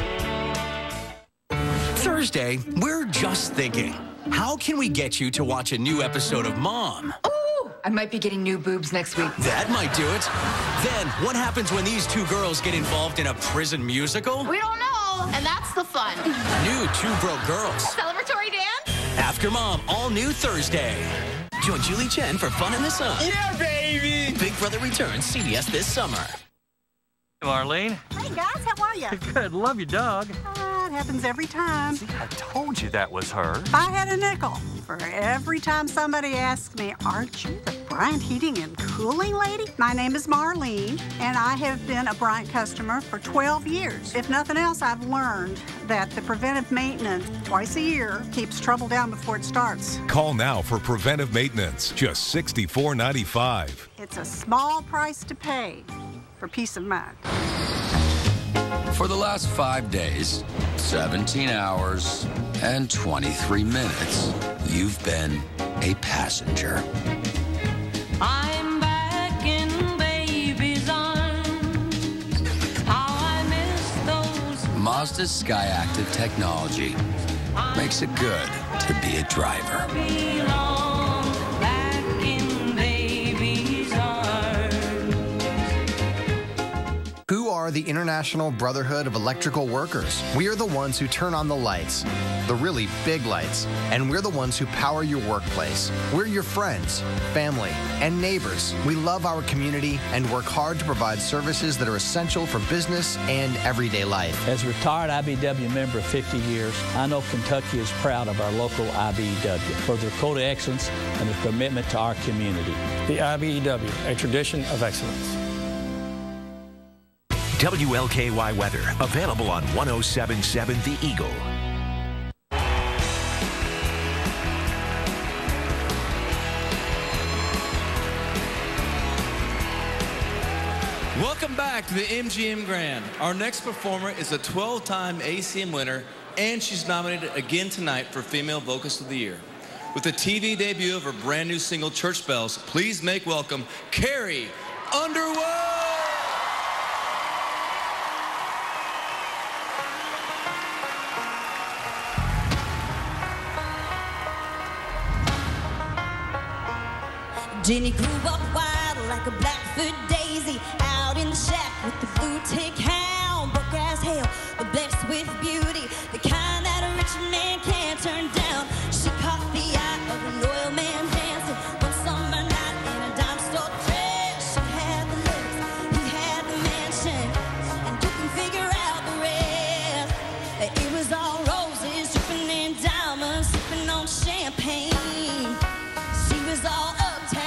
Thursday, we're just thinking, how can we get you to watch a new episode of Mom? Ooh, I might be getting new boobs next week. That might do it. Then, what happens when these two girls get involved in a prison musical? We don't know, and that's the fun. New Two Broke Girls. Celebratory dance? After Mom, all new Thursday. Join Julie Chen for fun in the sun. Yeah, baby! Big Brother returns C B S this summer. Marlene. Hey, guys, how are you? Good. Love your dog. Uh, it happens every time. See, I told you that was her. If I had a nickel for every time somebody asks me, aren't you the Bryant Heating and Cooling lady? My name is Marlene, and I have been a Bryant customer for twelve years. If nothing else, I've learned that the preventive maintenance twice a year keeps trouble down before it starts. Call now for preventive maintenance, just sixty-four ninety-five. It's a small price to pay for peace of mind. For the last five days, seventeen hours, and twenty-three minutes, you've been a passenger. I'm back in baby's arms. How I miss those. Mazda's Skyactiv technology makes it good to be a driver. Back in baby's arms. Who are the International Brotherhood of Electrical Workers? We are the ones who turn on the lights, the really big lights, and we're the ones who power your workplace. We're your friends, family, and neighbors. We love our community and work hard to provide services that are essential for business and everyday life. As a retired I B E W member of fifty years, I know Kentucky is proud of our local I B E W for their code of excellence and their commitment to our community. The I B E W, a tradition of excellence. W L K Y weather, available on one oh seven point seven The Eagle. Welcome back to the M G M Grand. Our next performer is a twelve-time A C M winner, and she's nominated again tonight for Female Vocalist of the Year. With the T V debut of her brand new single, Church Bells, please make welcome Carrie Underwood! Jenny grew up wild like a Blackfoot daisy, out in the shack with the blue tick hound, broke as hell, but blessed with beauty, the kind that a rich man can't turn down. She caught the eye of a loyal man dancing one summer night in a dime store dress. She had the looks, he had the mansion, and you can figure out the rest. It was all roses, dripping in diamonds, sipping on champagne. She was all uptown.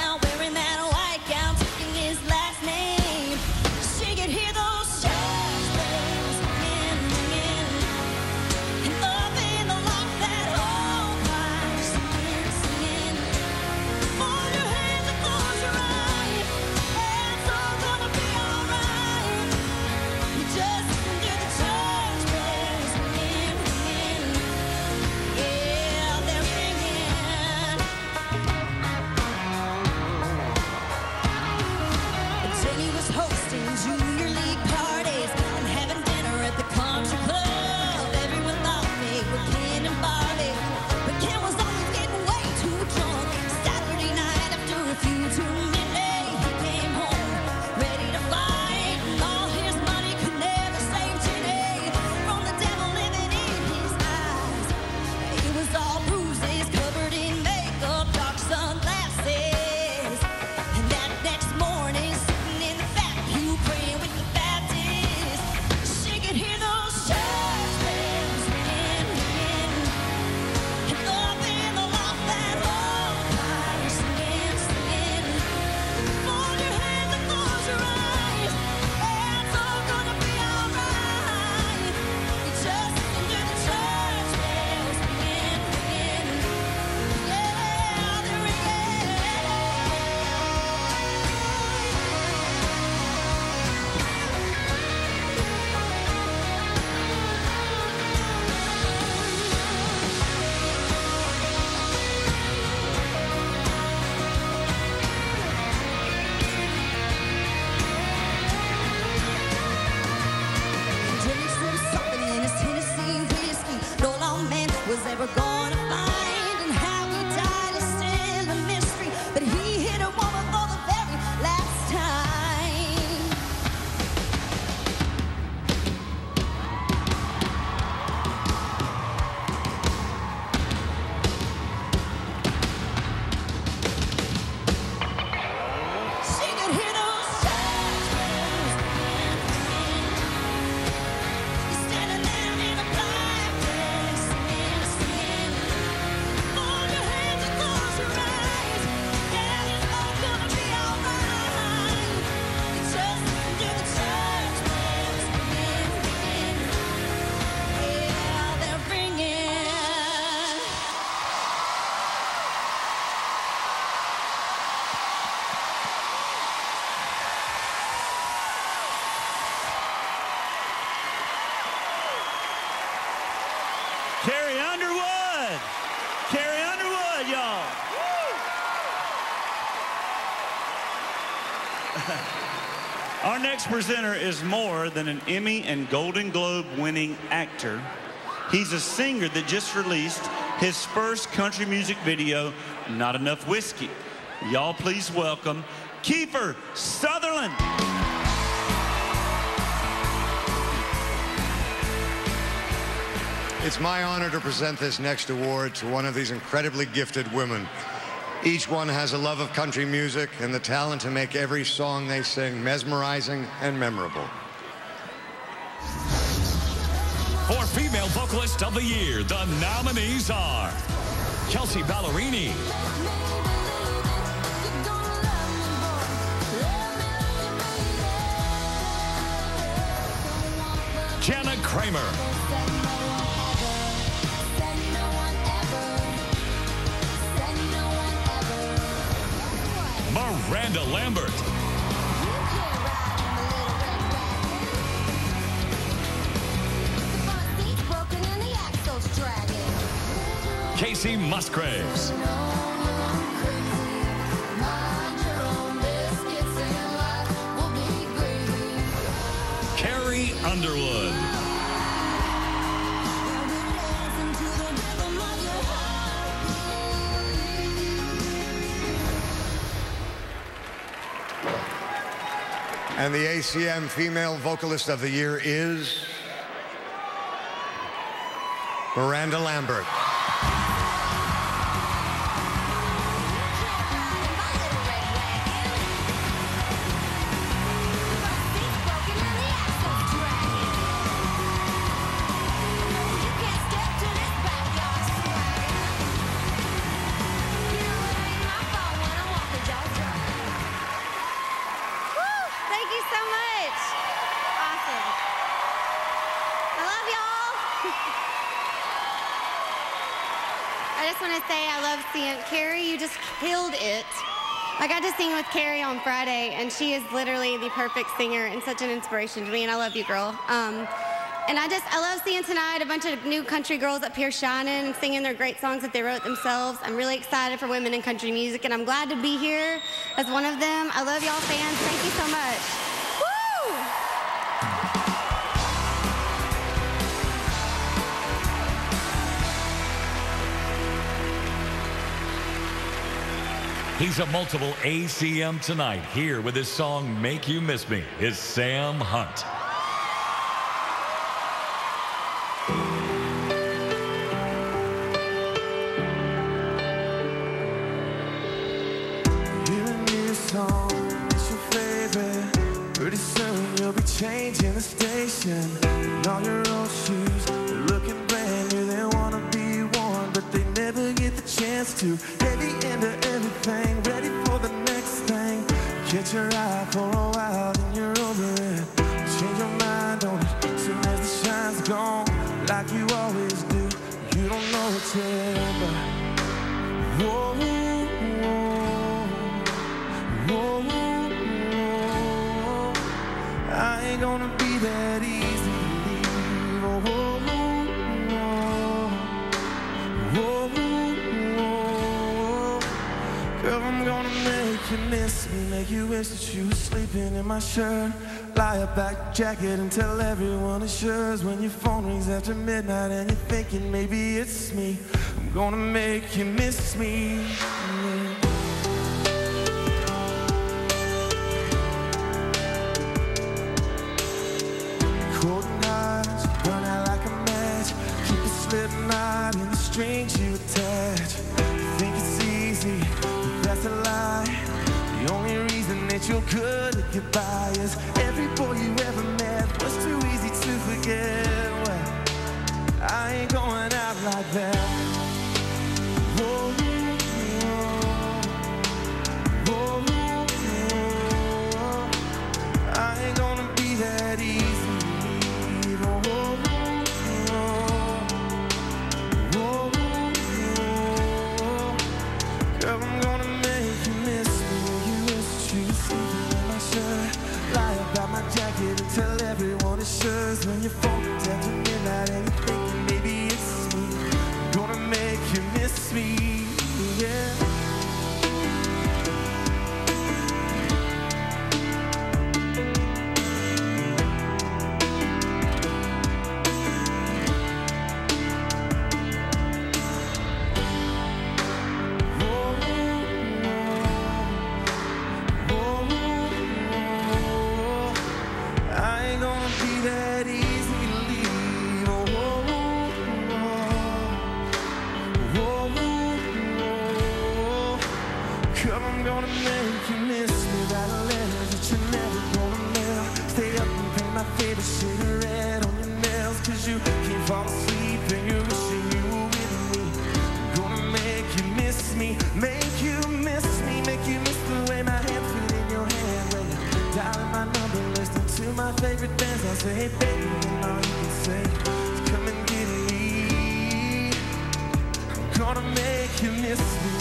Our next presenter is more than an Emmy and Golden Globe winning actor. He's a singer that just released his first country music video, Not Enough Whiskey. Y'all please welcome Kiefer Sutherland. It's my honor to present this next award to one of these incredibly gifted women. Each one has a love of country music and the talent to make every song they sing mesmerizing and memorable. For Female Vocalist of the Year, the nominees are Kelsey Ballerini, Jana Kramer, Miranda Lambert, Casey Musgraves, Carrie Underwood, And the A C M Female Vocalist of the Year is Miranda Lambert. I just want to say I love seeing Carrie. You just killed it. I got to sing with Carrie on Friday, and she is literally the perfect singer and such an inspiration to me, and I love you, girl. Um, and I just, I love seeing tonight a bunch of new country girls up here shining and singing their great songs that they wrote themselves. I'm really excited for women in country music, and I'm glad to be here as one of them. I love y'all fans. Thank you so much. Woo! He's a multiple A C M tonight. Here with his song Make You Miss Me is Sam Hunt. Hearing this song, it's your favorite. Pretty soon you'll be changing the station. And all your old shoes are looking brand new. They wanna be worn, but they never get the chance to. Heavy into everything, ready for the next thing. Catch your eye for a while, then you're over it. Change your mind on it, soon as the shine's gone. Like you always do, you don't know it yet, but whoa, whoa, whoa, whoa, I ain't gonna be that easy to leave. Oh, whoa, whoa, whoa, girl, I'm gonna make you miss me, make you wish that you were sleeping in my shirt. Lie a back jacket and tell everyone it's yours. When your phone rings after midnight and you're thinking maybe it's me, I'm gonna make you miss me. Yeah. Cold nights burn out like a match. Keep a slip knot in the strings you attach. You think it's easy, but that's a lie. The only reason that you're good at goodbye is every boy you ever met was too easy to forget. Well, I ain't going out like that. Whoa, whoa, whoa, whoa. I ain't gonna be that easy. Whoa, whoa, whoa. Girl, I'm gonna make you miss me. You wish that you were sleeping in my shirt. Lie about my jacket and tell everyone it's yours. When your phone rings after midnight and you're thinking maybe it's me, I'm gonna make you miss me. Come, I'm gonna make you miss me. Write a letter that you're never gonna mail. Stay up and paint my favorite shade of red on your nails. Cause you can't fall asleep and you're wishing you were with me. I'm gonna make you miss me. Make you miss me. Make you miss the way my hand fit in your hand. When you're dialing my number, listening to my favorite bands. I say, hey baby, and all you can say is come and get me. I'm gonna make you miss me.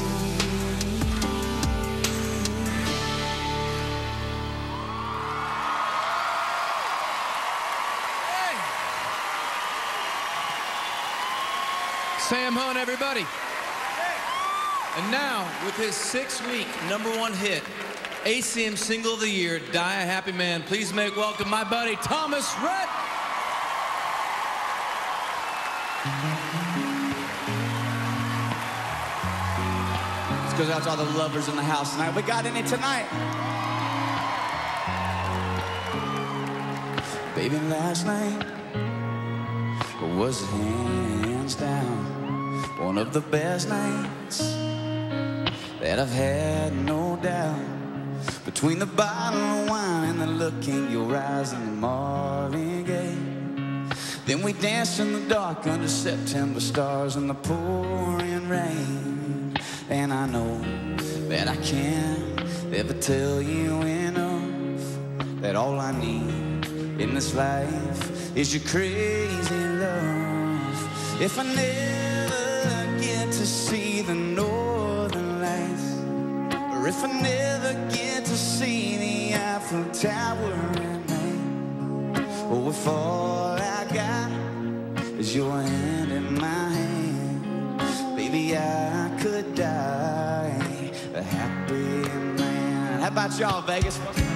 Sam Hunt, everybody. And now, with his six-week number one hit, A C M Single of the Year, Die a Happy Man, please make welcome my buddy, Thomas Rhett. This goes out to all the lovers in the house tonight. We got any tonight? Baby, last night was hands down one of the best nights that I've had, no doubt. Between the bottle of wine and the look in your eyes and the Marvin Gaye, then we danced in the dark under September stars and the pouring rain. And I know that I can't ever tell you enough that all I need in this life is your crazy love. If I never get to see the northern lights, or if I never get to see the Eiffel Tower at night, or if all I got is your hand in my hand, baby, I could die a happy man. How about y'all, Vegas?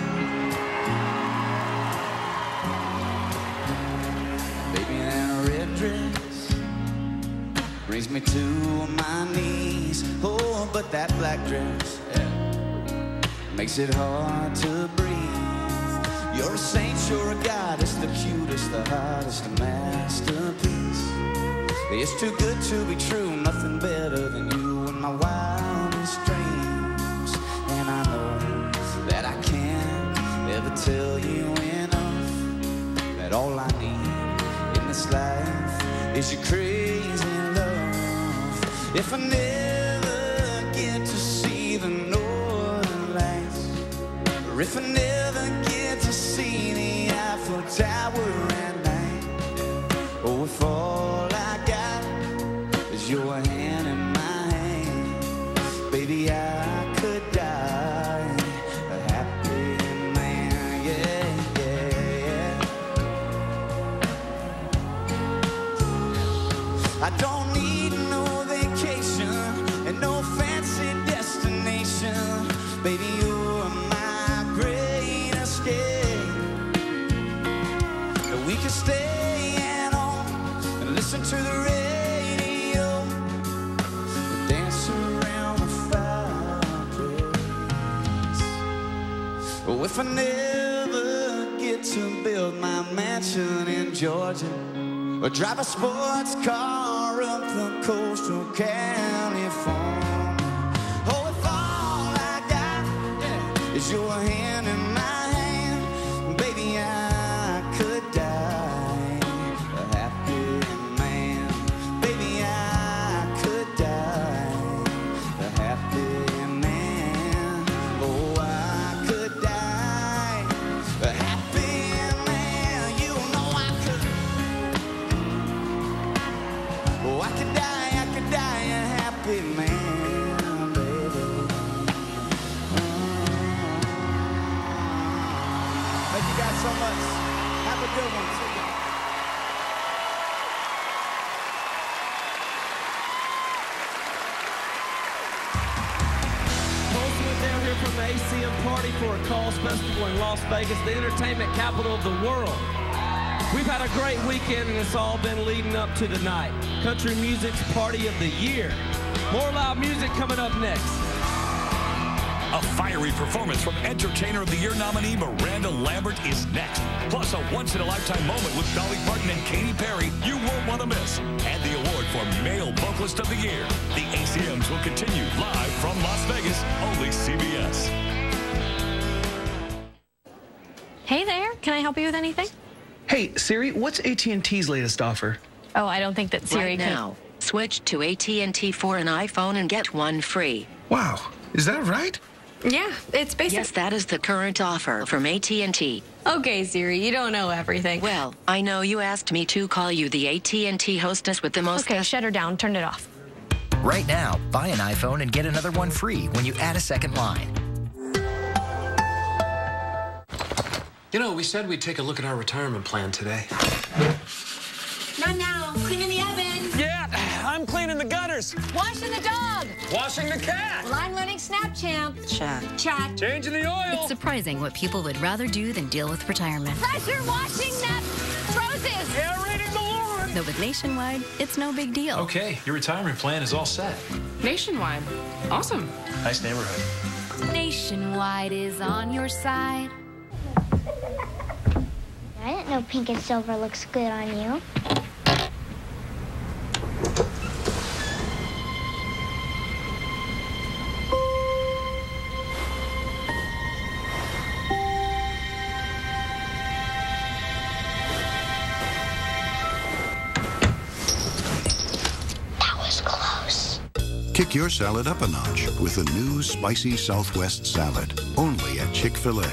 Baby, that red dress brings me to my knees. Oh, but that black dress, yeah, makes it hard to breathe. You're a saint, you're a goddess, the cutest, the hottest, a masterpiece. It's too good to be true, nothing better than you in my wildest dreams. And I know that I can't ever tell you enough that all I need in this life is your crazy love. If I never get to see the northern lights, or if I never get to see the Eiffel Tower at night, or if all I got is your hand in my hand, baby, I could die a happy man, yeah, yeah, yeah. I don't need no vacation and no fancy destination, baby, you're my great escape. We can stay at home and listen to the radio, dance around the fireplace. Oh, if I never get to build my mansion in Georgia, or drive a sports car up the coast of California, oh, if all I got, yeah, is your hand in my hand, baby, I could die a happy man. Baby, I could die a happy man. Oh, I could die a happy man. You know I could. Oh, I could die, I could die a happy man, baby. Thank you guys so much. Have a good one. Postman down here from the A C M Party for a Cause Festival in Las Vegas, the entertainment capital of the world. We've had a great weekend and it's all been leading up to tonight. Country music's party of the year. More loud music coming up next. A fiery performance from Entertainer of the Year nominee Miranda Lambert is next. Plus a once-in-a-lifetime moment with Dolly Parton and Katy Perry you won't want to miss. And the award for Male Vocalist of the Year. The A C Ms will continue live from Las Vegas only Can I help you with anything? Hey, Siri, what's A T and T's latest offer? Oh, I don't think that Siri right can... now, switch to A T and T for an iPhone and get one free. Wow, is that right? Yeah, it's basically... Yes, that is the current offer from A T and T. Okay, Siri, you don't know everything. Well, I know you asked me to call you the A T and T hostess with the most... Okay, shut her down. Turn it off. Right now, buy an iPhone and get another one free when you add a second line. You know, we said we'd take a look at our retirement plan today. Not now. Cleaning the oven. Yeah, I'm cleaning the gutters. Washing the dog. Washing the cat. Well, I'm learning Snapchat. Chat. Chat. Changing the oil. It's surprising what people would rather do than deal with retirement. Pressure washing the roses. Aerating the lawn. Though with Nationwide, it's no big deal. Okay, your retirement plan is all set. Nationwide. Awesome. Nice neighborhood. Nationwide is on your side. I didn't know pink and silver looks good on you. That was close. Kick your salad up a notch with the new spicy Southwest salad, only at Chick-fil-A.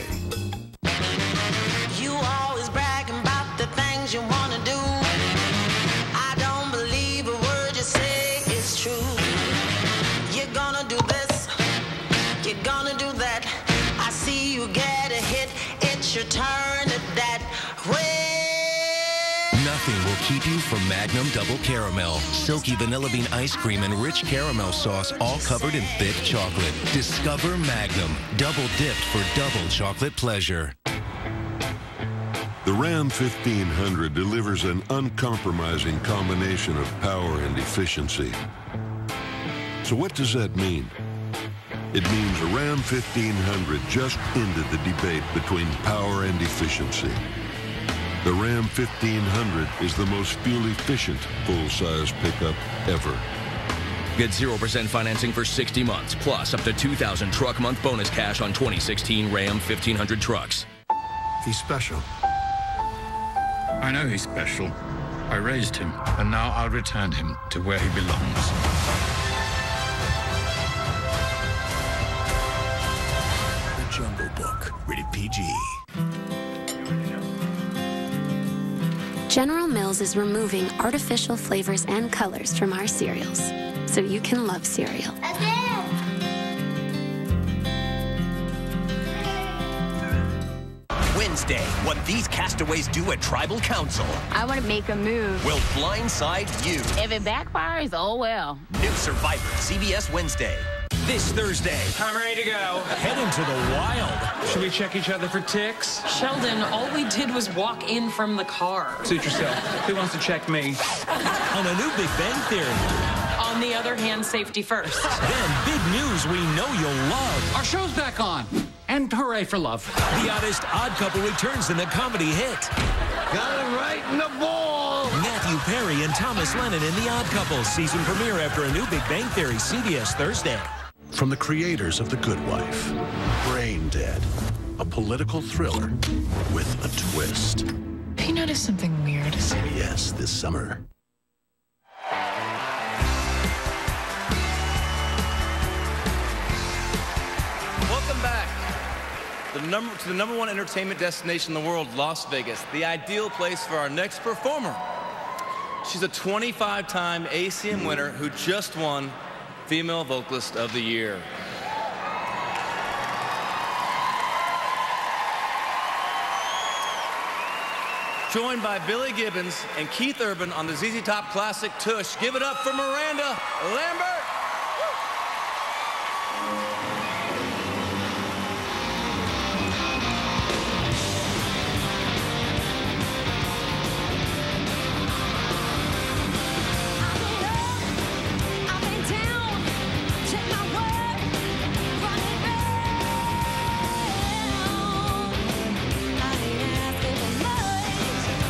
You always bragging about the things you want to do. I don't believe a word you say is true. You're gonna do this, you're gonna do that. I see you get a hit, it's your turn at that. Way. Nothing will keep you from Magnum Double Caramel. Silky vanilla bean ice cream and rich caramel sauce, all covered in thick chocolate. Discover Magnum, double dipped for double chocolate pleasure. The Ram fifteen hundred delivers an uncompromising combination of power and efficiency. So what does that mean? It means a Ram fifteen hundred just ended the debate between power and efficiency. The Ram fifteen hundred is the most fuel-efficient full-size pickup ever. Get zero percent financing for sixty months, plus up to two thousand truck month bonus cash on twenty sixteen Ram fifteen hundred trucks. He's special. I know he's special. I raised him, and now I'll return him to where he belongs. The Jungle Book, rated P G. General Mills is removing artificial flavors and colors from our cereals, so you can love cereal. Wednesday, what these castaways do at Tribal Council I want to make a move. will blindside you. If it backfires, oh well. New Survivor, C B S Wednesday. This Thursday. I'm ready to go. Head into the wild. Should we check each other for ticks? Sheldon, all we did was walk in from the car. Suit yourself. Who wants to check me? On a new Big Bang Theory. On the other hand, safety first. Then big news we know you'll love. Our show's back on. And hooray for love. The Oddest Odd Couple returns in the comedy hit. Got it right in the ball. Matthew Perry and Thomas Lennon in The Odd Couple. Season premiere after a new Big Bang Theory, C B S Thursday. From the creators of The Good Wife, Brain Dead, a political thriller with a twist. Have you noticed something weird? C B S this summer. Welcome back the number, to the number one entertainment destination in the world, Las Vegas, the ideal place for our next performer. She's a twenty-five time A C M winner who just won Female Vocalist of the Year. Joined by Billy Gibbons and Keith Urban on the Z Z Top classic Tush. Give it up for Miranda Lambert.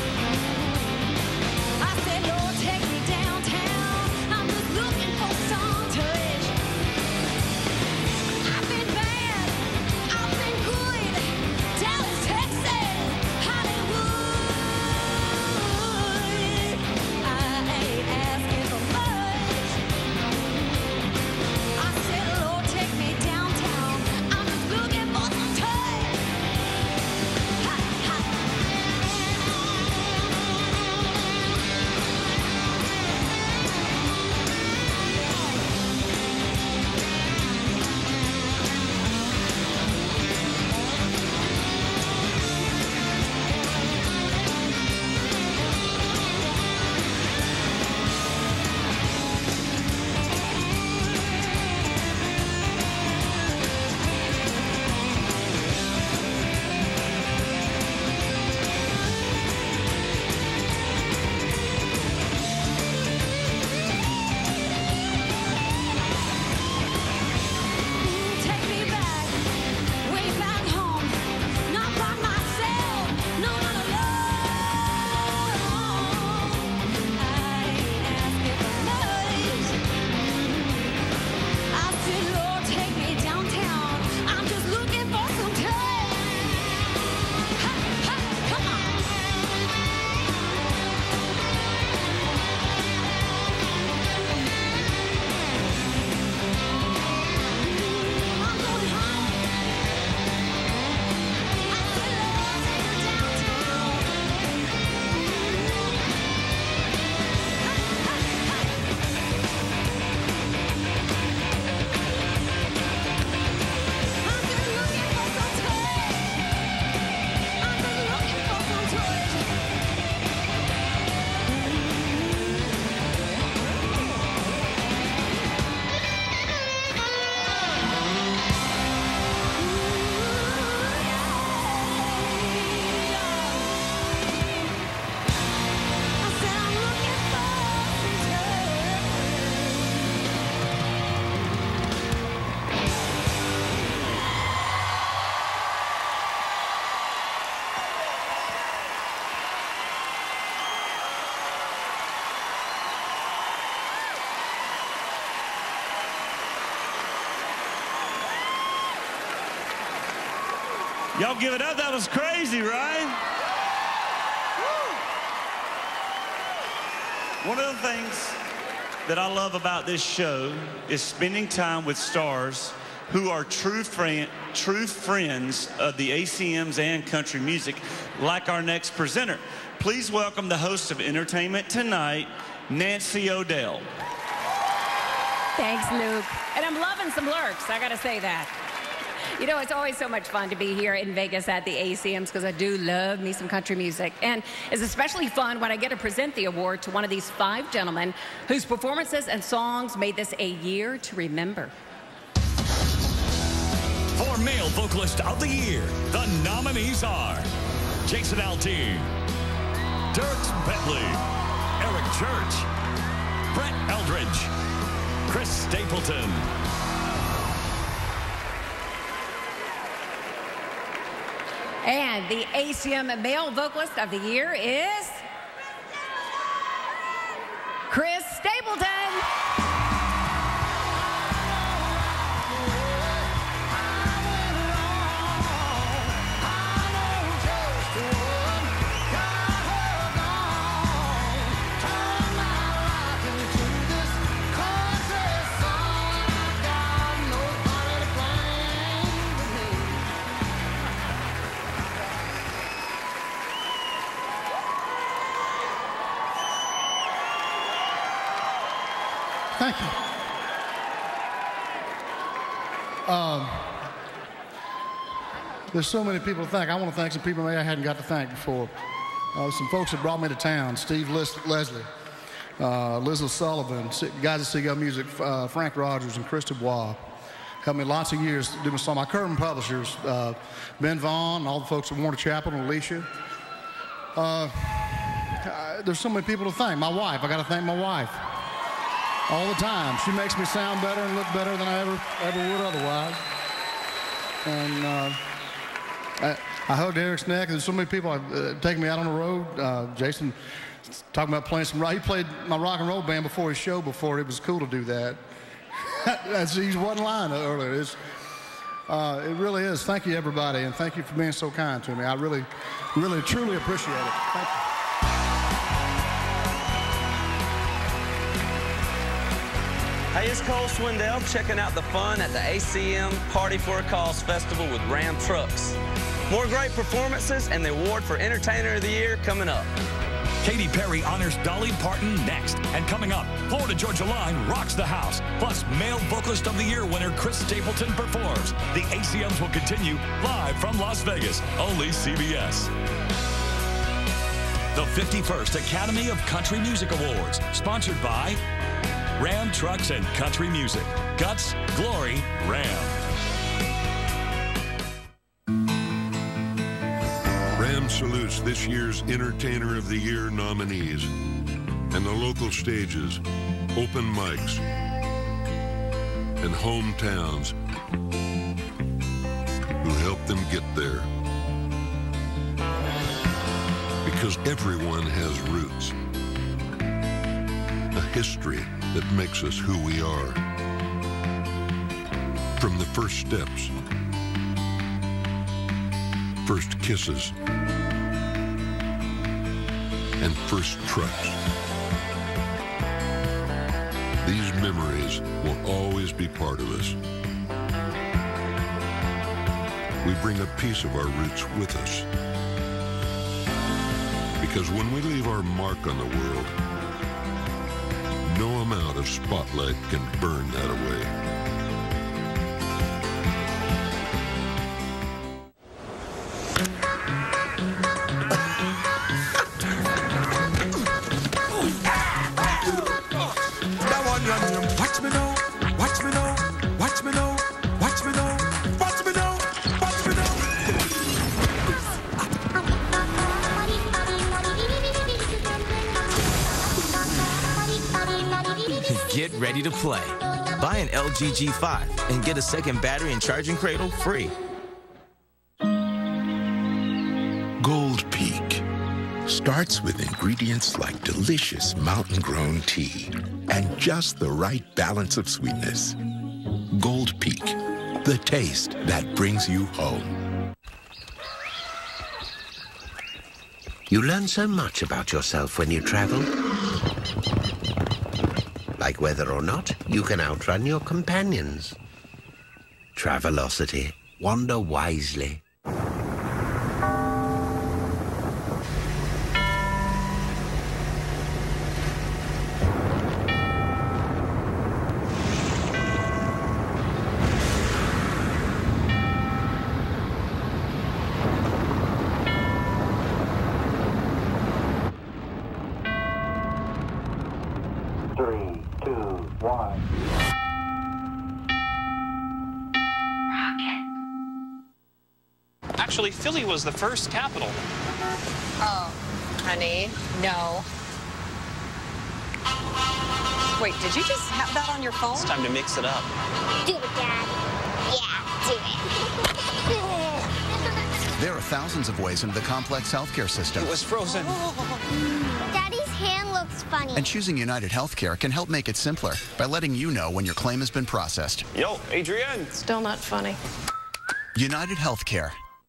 I said, Lord, take me downtown. I'm just looking for some Y'all give it up. That was crazy, right? One of the things that I love about this show is spending time with stars who are true friend, true friends of the A C Ms and country music, like our next presenter. Please welcome the host of Entertainment Tonight, Nancy O'Dell. Thanks, Luke. And I'm loving some lurks, I gotta say that. You know, it's always so much fun to be here in Vegas at the A C Ms because I do love me some country music. And it's especially fun when I get to present the award to one of these five gentlemen whose performances and songs made this a year to remember. For Male Vocalist of the Year, the nominees are Jason Aldean, Dirk Bentley, Eric Church, Brett Eldridge, Chris Stapleton. And the A C M Male Vocalist of the Year is Chris Stapleton. Thank you. Um, there's so many people to thank. I want to thank some people maybe I hadn't got to thank before. Uh, some folks that brought me to town. Steve Lis Leslie, uh, Liz O'Sullivan, guys at Seagull Music, uh, Frank Rogers and Chris Dubois. Helped me lots of years to do my song. My current publishers, uh, Ben Vaughn, and all the folks at Warner Chappell and Alicia. Uh, uh, there's so many people to thank. My wife, I got to thank my wife. All the time. She makes me sound better and look better than I ever ever would otherwise. And uh, I, I hugged Eric's neck. There's so many people uh, taking me out on the road. Uh, Jason talking about playing some rock. He played my rock and roll band before his show before. It was cool to do that. That's he's one line earlier. It's, uh, it really is. Thank you, everybody, and thank you for being so kind to me. I really, really, truly appreciate it. Thank you. Hey, it's Cole Swindell checking out the fun at the A C M Party for a Cause Festival with Ram Trucks. More great performances and the award for Entertainer of the Year coming up. Katy Perry honors Dolly Parton next. And coming up, Florida Georgia Line rocks the house. Plus, Male Vocalist of the Year winner Chris Stapleton performs. The A C Ms will continue live from Las Vegas, only C B S. The fifty-first Academy of Country Music Awards, sponsored by Ram Trucks and Country Music. Guts, Glory, Ram. Ram salutes this year's Entertainer of the Year nominees and the local stages, open mics, and hometowns who helped them get there. Because everyone has roots, a history that makes us who we are. From the first steps, first kisses, and first trucks. These memories will always be part of us. We bring a piece of our roots with us. Because when we leave our mark on the world, no amount of spotlight can burn that away. Watch me now, watch me now, watch me now, watch me now, watch me now, watch me now. Get ready to play. Buy an L G G five and get a second battery and charging cradle free. Gold Peak starts with ingredients like delicious mountain-grown tea and just the right balance of sweetness. Gold Peak, the taste that brings you home. You learn so much about yourself when you travel. Like whether or not you can outrun your companions. Travelocity. Wander wisely. Three, two, one. Actually, Philly was the first capital. Oh, honey, no. Wait, did you just have that on your phone? It's time to mix it up. Do it, Dad. Yeah, do it. There are thousands of ways into the complex healthcare system. It was frozen. Daddy's hand looks funny. And choosing United Healthcare can help make it simpler by letting you know when your claim has been processed. Yo, Adrienne. Still not funny. United Healthcare.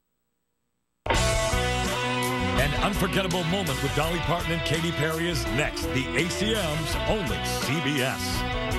An unforgettable moment with Dolly Parton and Katy Perry is next. The A C M's only C B S.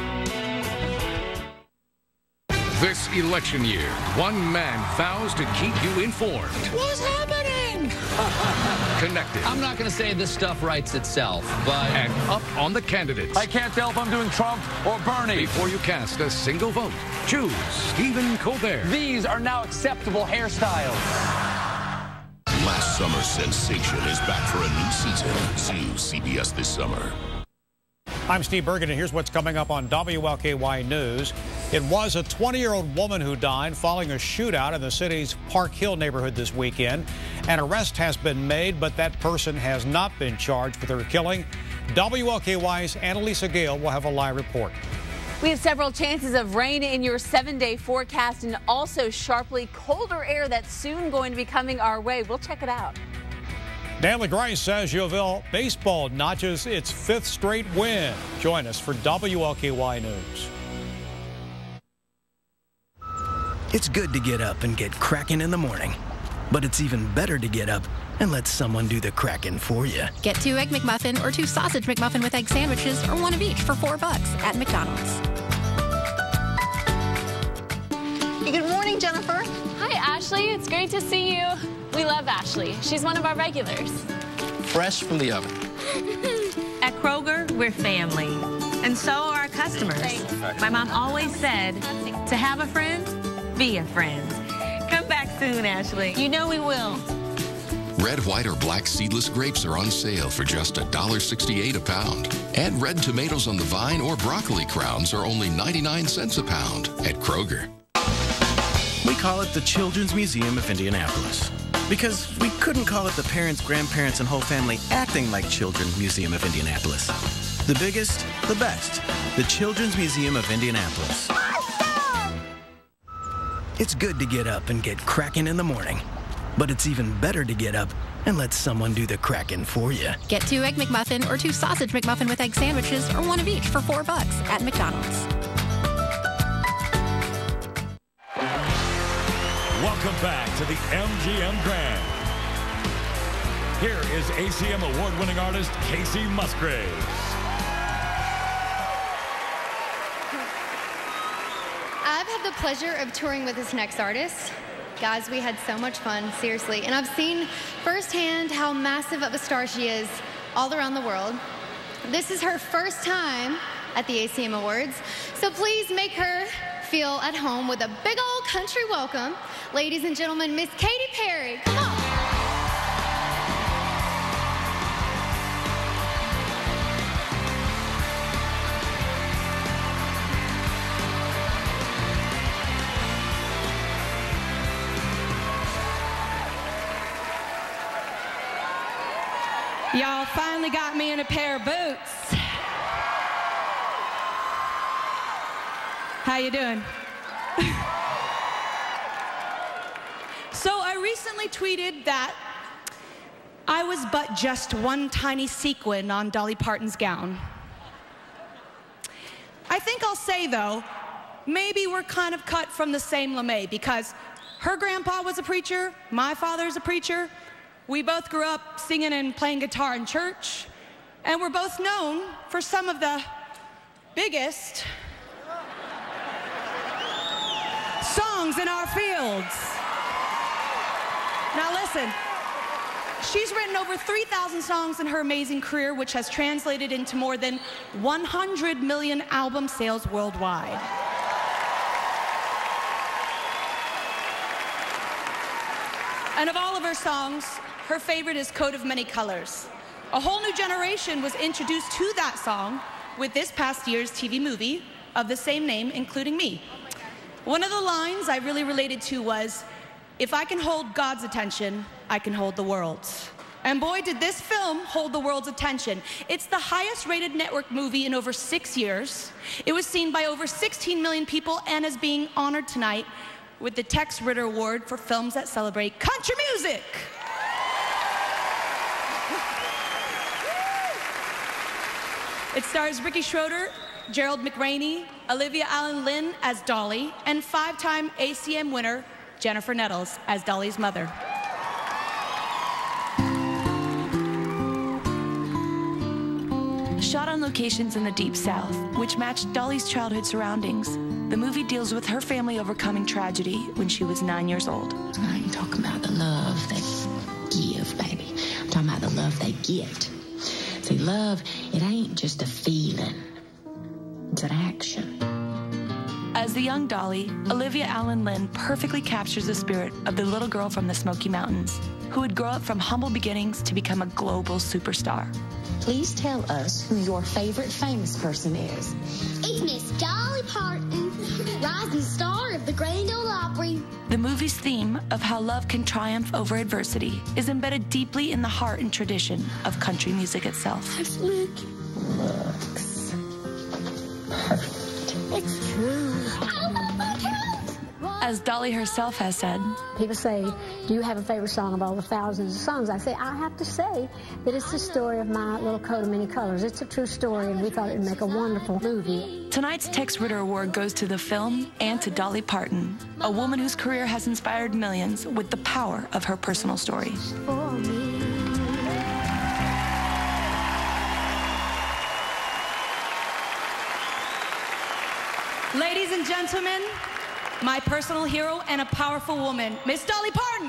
This election year, one man vows to keep you informed. What's happening? Connected. I'm not going to say this stuff writes itself, but... And up on the candidates. I can't tell if I'm doing Trump or Bernie. Before you cast a single vote, choose Stephen Colbert. These are now acceptable hairstyles. Last summer's sensation is back for a new season. See C B S this summer. I'm Steve Bergen, and here's what's coming up on W L K Y News. It was a twenty-year-old woman who died following a shootout in the city's Park Hill neighborhood this weekend. An arrest has been made, but that person has not been charged with her killing. W L K Y's Annalisa Gale will have a live report. We have several chances of rain in your seven-day forecast and also sharply colder air that's soon going to be coming our way. We'll check it out. Dan LeGrice says U of L baseball notches its fifth straight win. Join us for W L K Y News. It's good to get up and get cracking in the morning, but it's even better to get up and let someone do the cracking for you. Get two Egg McMuffin or two Sausage McMuffin with egg sandwiches or one of each for four bucks at McDonald's. Hey, good morning, Jennifer. Hi, Ashley. It's great to see you. We love Ashley. She's one of our regulars. Fresh from the oven. At Kroger, we're family, and so are our customers. My mom always said, to have a friend, be a friend. Come back soon, Ashley. You know we will. Red, white, or black seedless grapes are on sale for just one dollar sixty-eight a pound. And red tomatoes on the vine or broccoli crowns are only ninety-nine cents a pound at Kroger. We call it the Children's Museum of Indianapolis because we couldn't call it the Parents, Grandparents, and Whole Family Acting Like Children Museum of Indianapolis. The biggest, the best, the Children's Museum of Indianapolis. It's good to get up and get cracking in the morning, but it's even better to get up and let someone do the cracking for you. Get two Egg McMuffin or two Sausage McMuffin with egg sandwiches or one of each for four bucks at McDonald's. Welcome back to the M G M Grand. Here is A C M award-winning artist Casey Musgraves. I've had the pleasure of touring with this next artist. Guys, we had so much fun, seriously. And I've seen firsthand how massive of a star she is all around the world. This is her first time at the A C M Awards. So please make her feel at home with a big old country welcome. Ladies and gentlemen, Miss Katy Perry. Come on. Y'all finally got me in a pair of boots. How you doing? So I recently tweeted that I was but just one tiny sequin on Dolly Parton's gown. I think I'll say, though, maybe we're kind of cut from the same lame because her grandpa was a preacher, my father's a preacher, We both grew up singing and playing guitar in church, and we're both known for some of the biggest songs in our fields. Now listen, she's written over three thousand songs in her amazing career, which has translated into more than one hundred million album sales worldwide. And of all of her songs, her favorite is Coat of Many Colors. A whole new generation was introduced to that song with this past year's T V movie of the same name, including me. One of the lines I really related to was, "If I can hold God's attention, I can hold the world's." And boy, did this film hold the world's attention. It's the highest rated network movie in over six years. It was seen by over sixteen million people and is being honored tonight with the Tex Ritter Award for films that celebrate country music. It stars Ricky Schroeder, Gerald McRaney, Olivia Allen-Lynn as Dolly, and five-time A C M winner Jennifer Nettles as Dolly's mother. Shot on locations in the Deep South, which matched Dolly's childhood surroundings, the movie deals with her family overcoming tragedy when she was nine years old. I ain't talking about the love they give, baby. I'm talking about the love they get. See, love, it ain't just a feeling. It's an action. As the young Dolly, Olivia Allen-Lynn perfectly captures the spirit of the little girl from the Smoky Mountains, who would grow up from humble beginnings to become a global superstar. Please tell us who your favorite famous person is. It's Miss Dolly Parton, rising star of the Grand Ole Opry. The movie's theme of how love can triumph over adversity is embedded deeply in the heart and tradition of country music itself. This look looks perfect. It's true. I love my truth. As Dolly herself has said, people say, do you have a favorite song of all the thousands of songs? I say, I have to say that it's the story of my little coat of many colors. It's a true story, and we thought it would make a wonderful movie. Tonight's Tex Ritter Award goes to the film and to Dolly Parton, a woman whose career has inspired millions with the power of her personal story. For me. Ladies and gentlemen, my personal hero and a powerful woman, Miss Dolly Parton.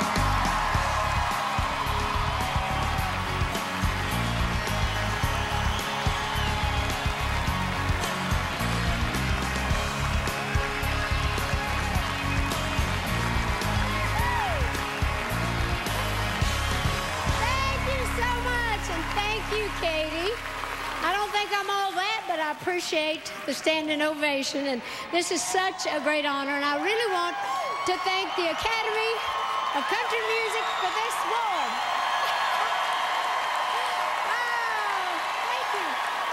Thank you so much, and thank you, Katie. I don't think I'm all that, but I appreciate the standing ovation, and this is such a great honor, and I really want to thank the Academy of Country Music for this award. Oh, thank you.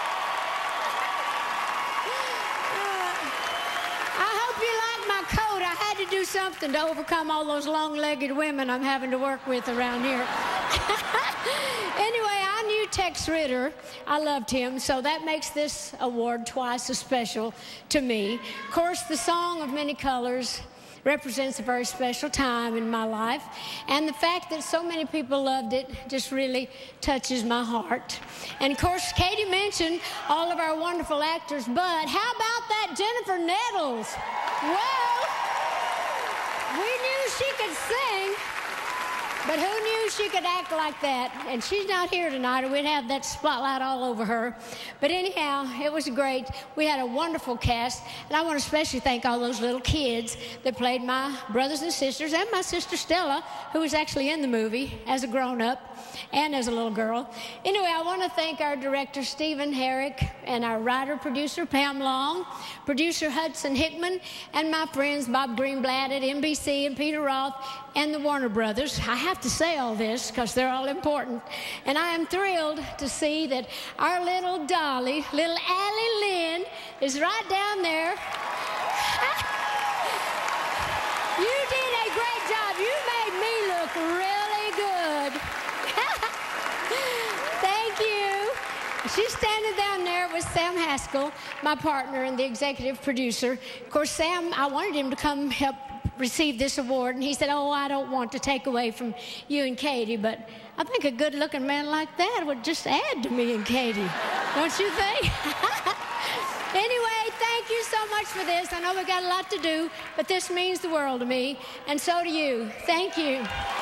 Uh, I hope you like my coat. I had to do something to overcome all those long-legged women I'm having to work with around here. Anyway, I knew Tex Ritter. I loved him, so that makes this award twice as special to me. Of course, the Song of Many Colors represents a very special time in my life, and the fact that so many people loved it just really touches my heart. And of course, Katie mentioned all of our wonderful actors, but how about that Jennifer Nettles? Well, we knew she could sing, but who knew she could act like that? And she's not here tonight, or we'd have that spotlight all over her. But anyhow, it was great. We had a wonderful cast, and I want to especially thank all those little kids that played my brothers and sisters, and my sister Stella, who was actually in the movie as a grown-up and as a little girl. Anyway, I want to thank our director, Stephen Herrick, and our writer-producer, Pam Long, producer Hudson Hickman, and my friends Bob Greenblatt at N B C and Peter Roth and the Warner Brothers. I have to say all this because they're all important. And I am thrilled to see that our little Dolly, little Allie Lynn, is right down there. You did a great job. You made me look really good. Thank you. She's standing down there with Sam Haskell, my partner and the executive producer. Of course, Sam, I wanted him to come help received this award, and he said, oh, I don't want to take away from you and Katie, but I think a good-looking man like that would just add to me and Katie. Don't you think? Anyway, thank you so much for this. I know we've got a lot to do, but this means the world to me, and so do you. Thank you.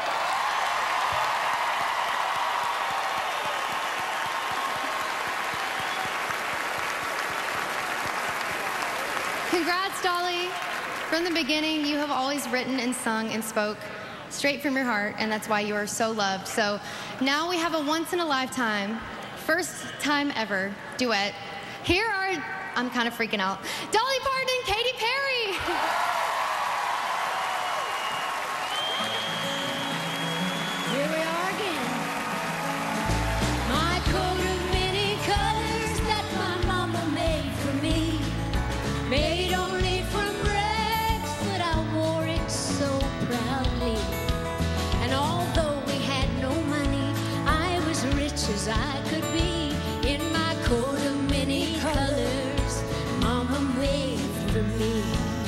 Congrats, Dolly. From the beginning, you have always written and sung and spoke straight from your heart, and that's why you are so loved. So now we have a once-in-a-lifetime, first time ever duet. Here are, I'm kind of freaking out, Dolly Parton and Katy Perry. Here we are again. My coat of many colors that my mama made for me, made only from rags, but I wore it so proudly. And although we had no money, I was rich as I could be in my coat of many colors mama made for me.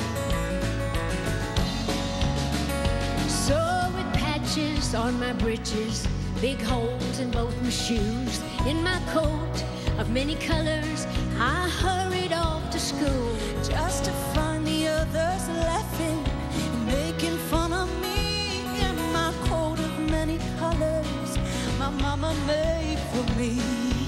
So with patches on my breeches, big holes in both my shoes, in my coat of many colors, I hurried off to school, just to find the others laughing and making fun of me in my coat of many colors my mama made for me.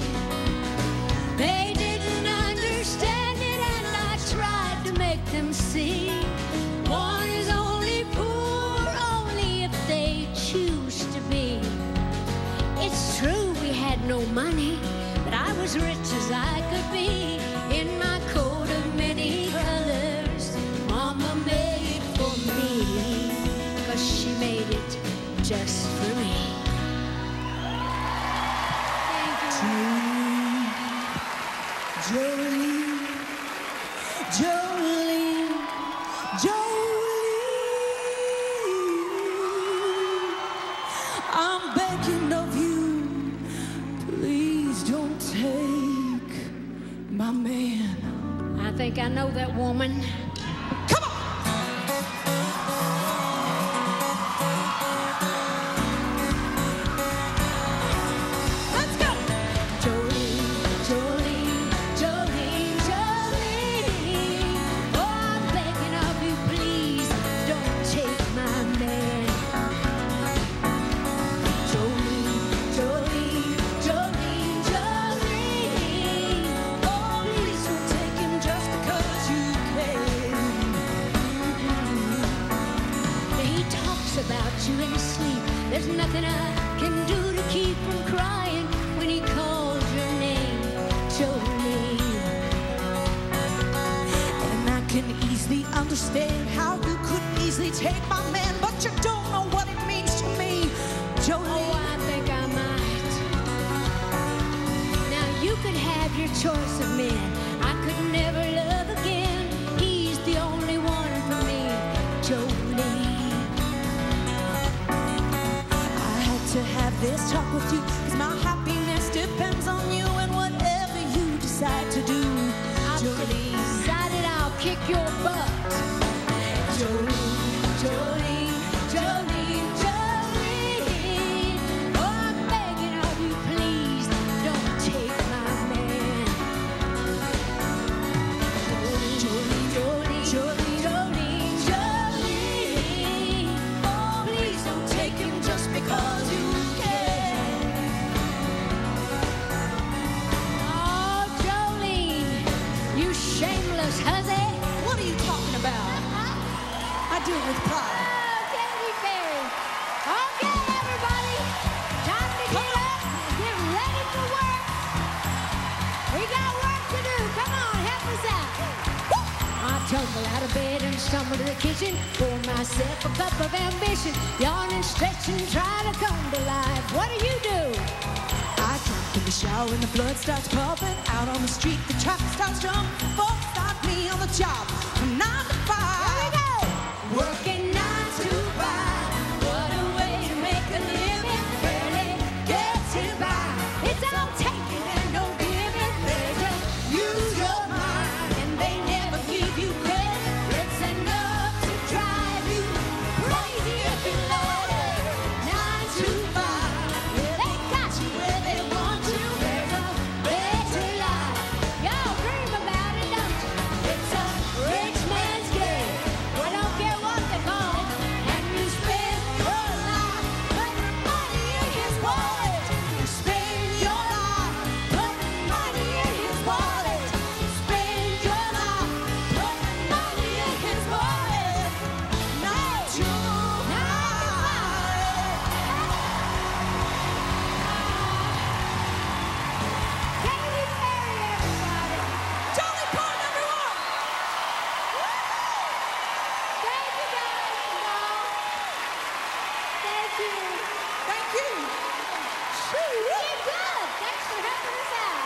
They didn't understand it, and I tried to make them see. One is only poor only if they choose to be. It's true we had no money, but I was rich as I could be in my coat of many colors mama made for me, 'cause she made it just for me. Jolene, Jolene, Jolene, I'm begging of you, please don't take my man. I think I know that woman. About you in his sleep, there's nothing I can do to keep from crying when he calls your name, Jolene. And I can easily understand how you could easily take my man, but you don't know what it means to me, Jolene. Oh, I think I might. Now you could have your choice of men, I could never love again. He's the only one for me, Jolene. To have this talk with you, 'cause my happiness depends on you and whatever you decide to do. I've Jolene, decided I'll kick your butt. Jolene, Jolene, Jolene, Jolene. Oh, I'm begging of you, please don't take my man. Jolene, Jolene, Jolene, Jolene, Jolene. Oh, please don't take him just because you shameless hussy. What are you talking about? I do it with pride. Oh, Katy Perry. Okay, everybody. Time to get up and get ready for work. We got work to do. Come on, help us out. Woo! I tumble out of bed and stumble to the kitchen. Pour myself a cup of ambition. Yawn and stretch and try to come to life. What do you do? I jump in the shower and the blood starts pumping. Out on the street, the traffic starts jumping. Folks start me on the job from nine to five. Here we go. Working nine to five. What a way to make a living. Barely getting by. It's all taking and no giving. They just use your mind and they never give you credit. It's enough to drive you Thank you. Thank you. You did good. Thanks for helping us out.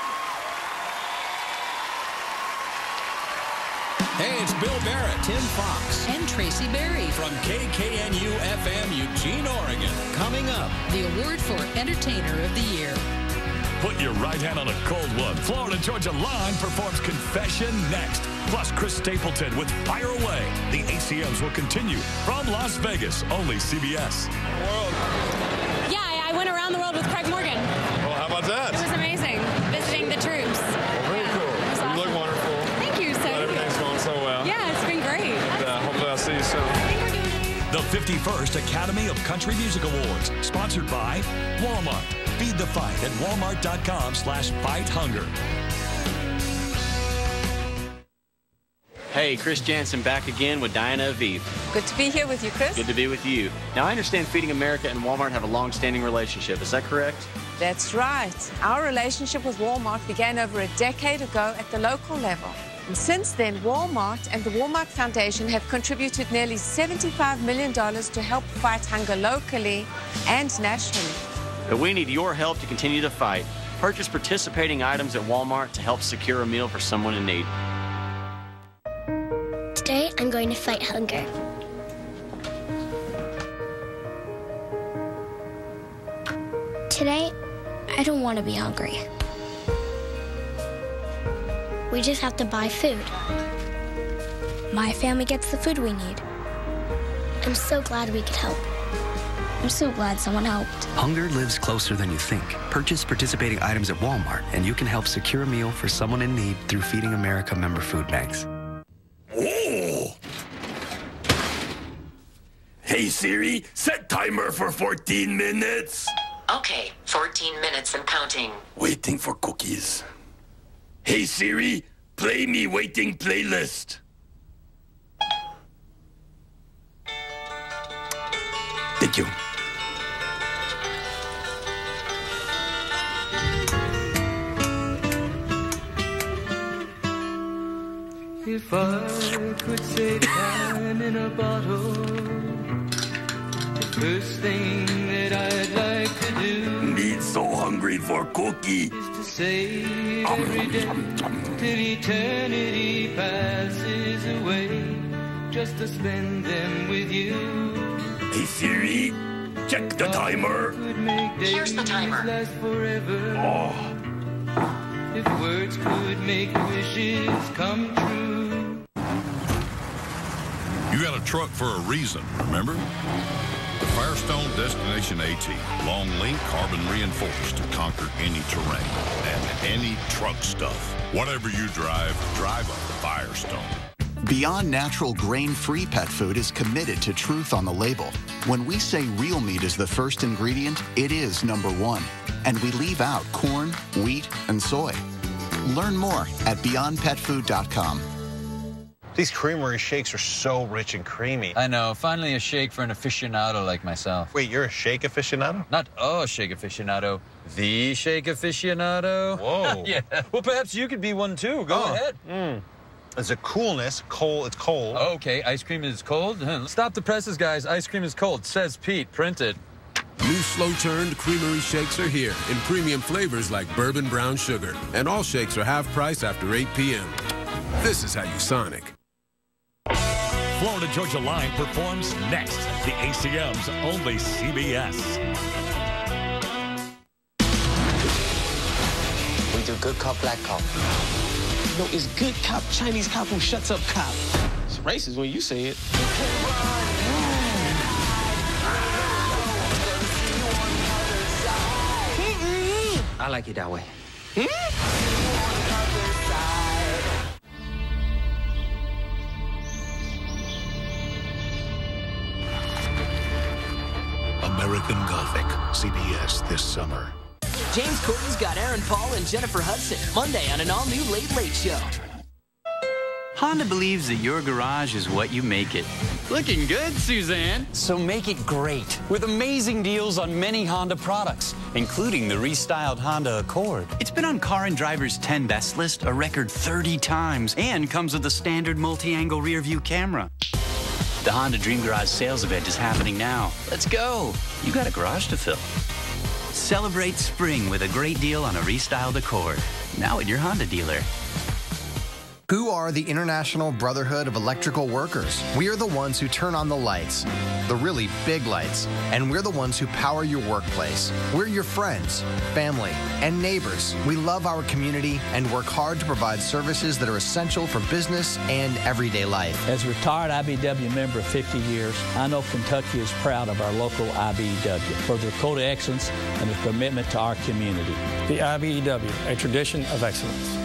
Hey, it's Bill Barrett, Tim Fox, and Tracy Berry from K K N U F M, Eugene, Oregon. Coming up, the award for Entertainer of the Year. Put your right hand on a cold one. Florida Georgia Line performs Confession next. Plus, Chris Stapleton with Fire Away. The A C Ms will continue from Las Vegas. Only C B S. World. Yeah, I, I went around the world with Craig Morgan. Well, how about that? It was amazing, visiting the troops. Well, very yeah, cool. It was awesome. You look wonderful. Thank you. So Glad everything's going so well. Yeah, it's been great. And uh, hopefully I'll see you soon. The fifty-first Academy of Country Music Awards, sponsored by Walmart. Feed the fight at walmart.com slash fight hunger. Hey, Chris Jansen back again with Diana Aviv. Good to be here with you, Chris. Good to be with you. Now, I understand Feeding America and Walmart have a long-standing relationship. Is that correct? That's right. Our relationship with Walmart began over a decade ago at the local level. And since then, Walmart and the Walmart Foundation have contributed nearly seventy-five million dollars to help fight hunger locally and nationally. But we need your help to continue the fight. Purchase participating items at Walmart to help secure a meal for someone in need. Today, I'm going to fight hunger. Today, I don't want to be hungry. We just have to buy food. My family gets the food we need. I'm so glad we could help. I'm so glad someone helped. Hunger lives closer than you think. Purchase participating items at Walmart, and you can help secure a meal for someone in need through Feeding America member food banks. Oh! Hey Siri, set timer for fourteen minutes. Okay, fourteen minutes and counting. Waiting for cookies. Hey Siri, play me waiting playlist. Thank you. If I could say time in a bottle, the first thing that I'd like to do Me so hungry for cookie. is to save every day till eternity passes away, just to spend them with you. Hey Siri, check the timer. Here's the timer. Last forever. Oh. If words could make wishes come true. You got a truck for a reason, remember? The Firestone Destination AT. Long link, carbon reinforced to conquer any terrain and any truck stuff. Whatever you drive, drive a Firestone. Beyond Natural grain-free pet food is committed to truth on the label. When we say real meat is the first ingredient, it is number one. And we leave out corn, wheat, and soy. Learn more at beyond pet food dot com. These creamery shakes are so rich and creamy. I know. Finally a shake for an aficionado like myself. Wait, you're a shake aficionado? Not a shake aficionado. The shake aficionado. Whoa. Yeah. Well, perhaps you could be one too. Go oh. ahead. Mm. It's a coolness. Cold. It's cold. Okay. Ice cream is cold. Stop the presses, guys. Ice cream is cold. Says Pete. Print it. New slow-turned creamery shakes are here in premium flavors like bourbon brown sugar. And all shakes are half price after eight p m This is how you Sonic. Florida Georgia Line performs next. The A C M's only C B S. We do good cop, black cop. No, it's good cop, Chinese cop who shuts up cop. It's racist when you say it. I like it that way. American Gothic, C B S this summer. James Corden's got Aaron Paul and Jennifer Hudson Monday on an all-new Late Late Show. Honda believes that your garage is what you make it. Looking good, Suzanne. So make it great with amazing deals on many Honda products, including the restyled Honda Accord. It's been on Car and Driver's ten Best list a record thirty times and comes with a standard multi-angle rear view camera. The Honda Dream Garage sales event is happening now. Let's go. You got a garage to fill. Celebrate spring with a great deal on a restyled Accord. Now at your Honda dealer. Who are the International Brotherhood of Electrical Workers? We are the ones who turn on the lights, the really big lights, and we're the ones who power your workplace. We're your friends, family, and neighbors. We love our community and work hard to provide services that are essential for business and everyday life. As a retired I B E W member of fifty years, I know Kentucky is proud of our local I B E W for their code of excellence and their commitment to our community. The I B E W, a tradition of excellence.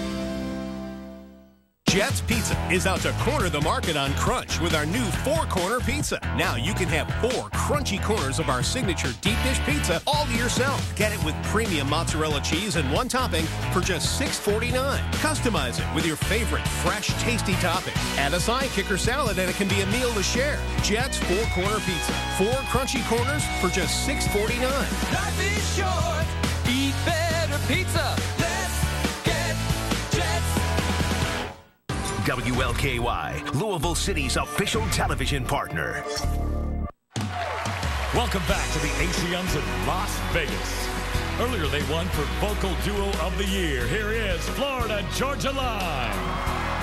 Jets Pizza is out to corner the market on crunch with our new four-corner pizza. Now you can have four crunchy corners of our signature deep dish pizza all to yourself. Get it with premium mozzarella cheese and one topping for just six forty-nine. Customize it with your favorite fresh, tasty topping. Add a side kicker salad and it can be a meal to share. Jets four-corner pizza. Four crunchy corners for just six forty-nine. Life is short. Eat better pizza. W L K Y, Louisville City's official television partner. Welcome back to the A C Ms in Las Vegas. Earlier they won for Vocal Duo of the Year. Here is Florida Georgia Line.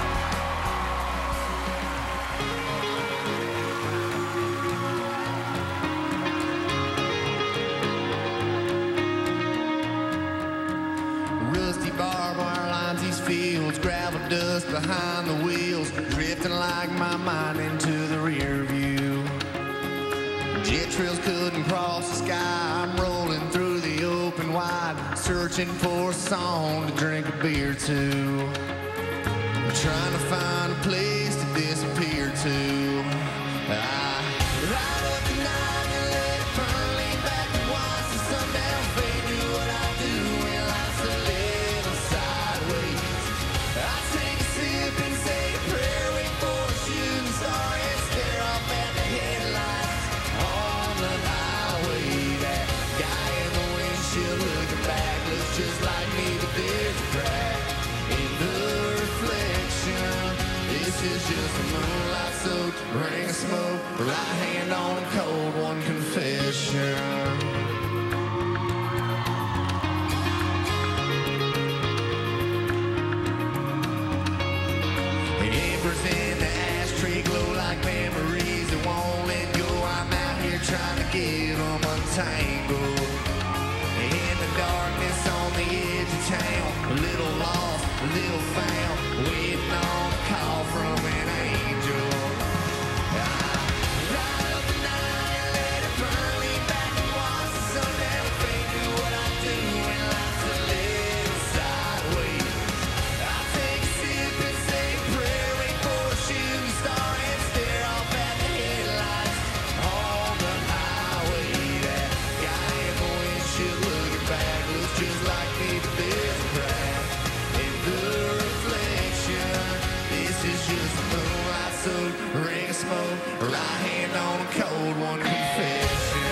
Rusty barbed wire lines these fields, gravel dust behind the wheels, drifting like my mind into the rear view. Jet trails couldn't cross the sky, I'm rolling through the open wide, searching for a song to drink a beer to. I'm trying to find a place to disappear to. I ride up the night and let it burn, lean back and watch the sundown fade. Do what I do when life's a little sideways. I take a sip and say a prayer, wait for a shooting star and stare off at the headlights on the highway. That guy in the windshield looking back looks just like me, but there's a crack in the reflection. This is just a moonlight soaked ring of smoke, right hand on a cold one confession. Embers in the ashtray glow like memories that won't let go. I'm out here trying to get them untangled. In the darkness on the edge of town, a little lost, a little found, waiting on a call from an angel. I ride up the night and let it burn, lean back and watch the sundown fade. Do what I do when life's a little sideways. I take a sip and say a prayer, wait for a shooting star and stare off at the headlights on the highway. That guy in the windshield looking back looks just like me, but there's a crack in the reflection. This is just a moonlight soaked ring of smoke, right hand on a cold one confession.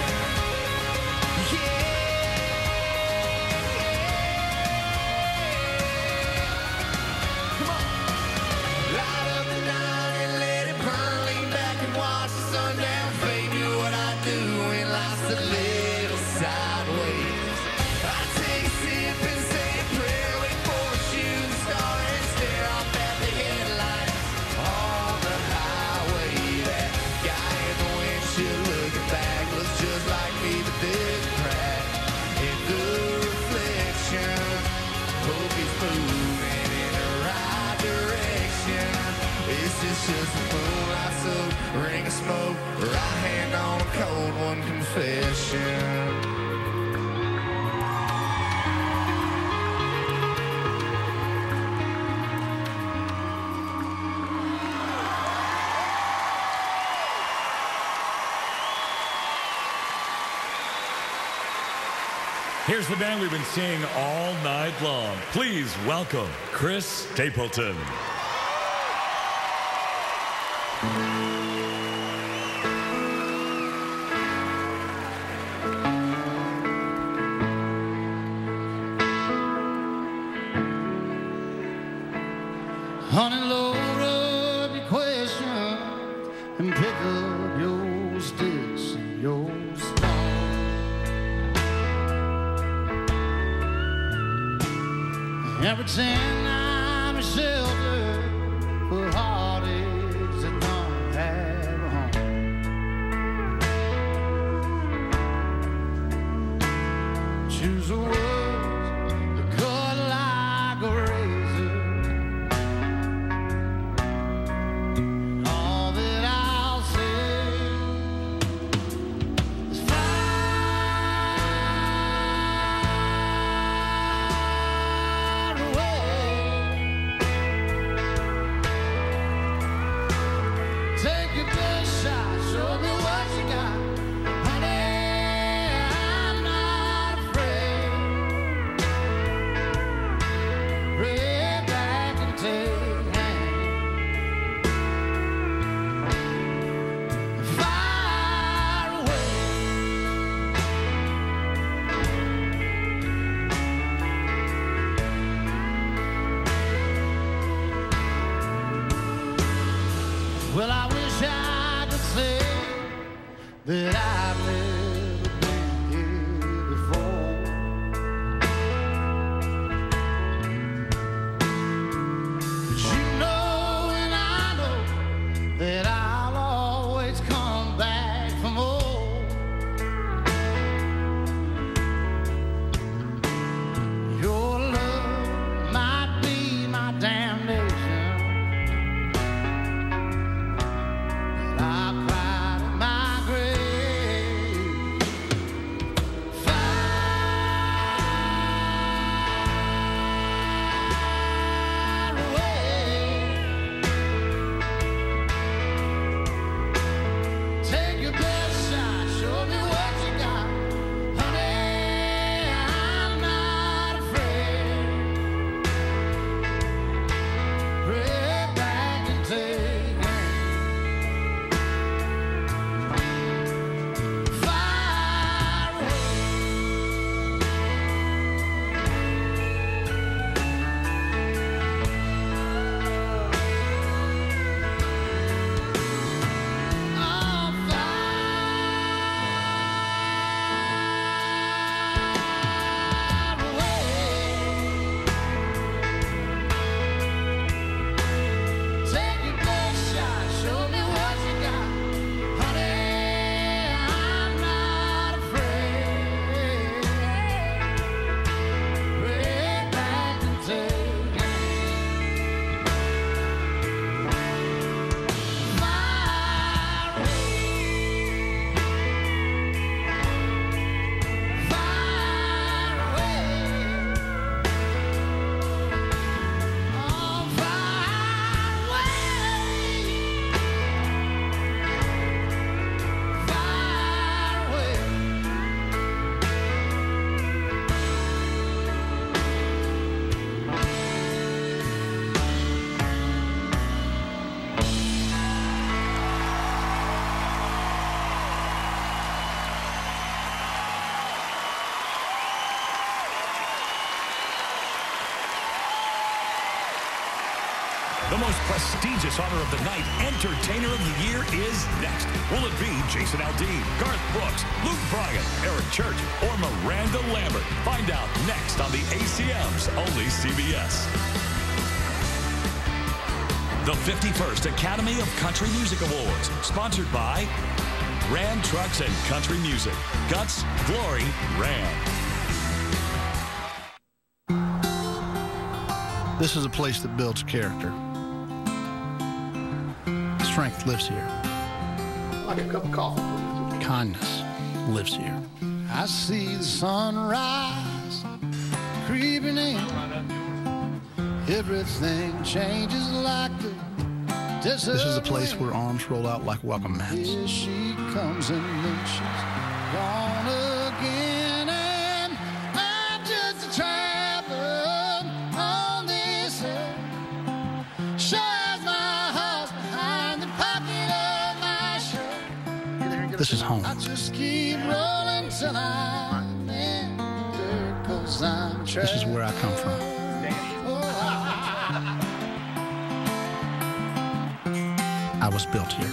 Light up the night and let it burn, lean back and watch the sundown fade. Do what I do when life's a little sideways. I take a sip and say a prayer, wait for a shooting star and stare off at the headlights on the highway. That guy in the windshield looking back looks just like me, but there's a crack in the reflection. Hope he's moving in the right direction. This is just a moonlight soaked ring of smoke, right hand on a cold one confession. Here's the man we've been seeing all night long. Please welcome Chris Stapleton. Honey, load up your questions and pick up and pretend I'm a shelter for heartaches that don't have a home. Choose a word cut like a razor. All that I'll say is far away. Take your best shot, show me what you got. Honey, I'm not afraid. Red back and take far away. Well, I wish I could say that I've never been here before. But you know and I know that I'll always come back for more. Your love might be my damnation. I'll cry to my grave. Far away. Take your best shot, show me what you got. Honey, I'm not afraid. Break back and take far away. Oh, far away. Take your best shot, show me what you got. Honey, I'm not afraid. Break back and take far away. Far away. Oh, far away. Far away. The most prestigious honor of the night, Entertainer of the Year, is next. Will it be Jason Aldean, Garth Brooks, Luke Bryan, Eric Church, or Miranda Lambert? Find out next on the A C M's only C B S. The fifty-first Academy of Country Music Awards, sponsored by Ram Trucks and Country Music. Guts, Glory, Ram. This is a place that builds character. Strength lives here. Like a cup of coffee, please. Kindness lives here. I see the sunrise creeping in. Everything changes like the desert. This is a place where arms roll out like welcome mats. Here she comes and then she's gone again. And I'm just a traveler on this earth. Sure as my heart's behind the pocket of my shirt. This is home. I just keep rolling till I'm in dirt, 'cause I'm This is where I come from. I was built here.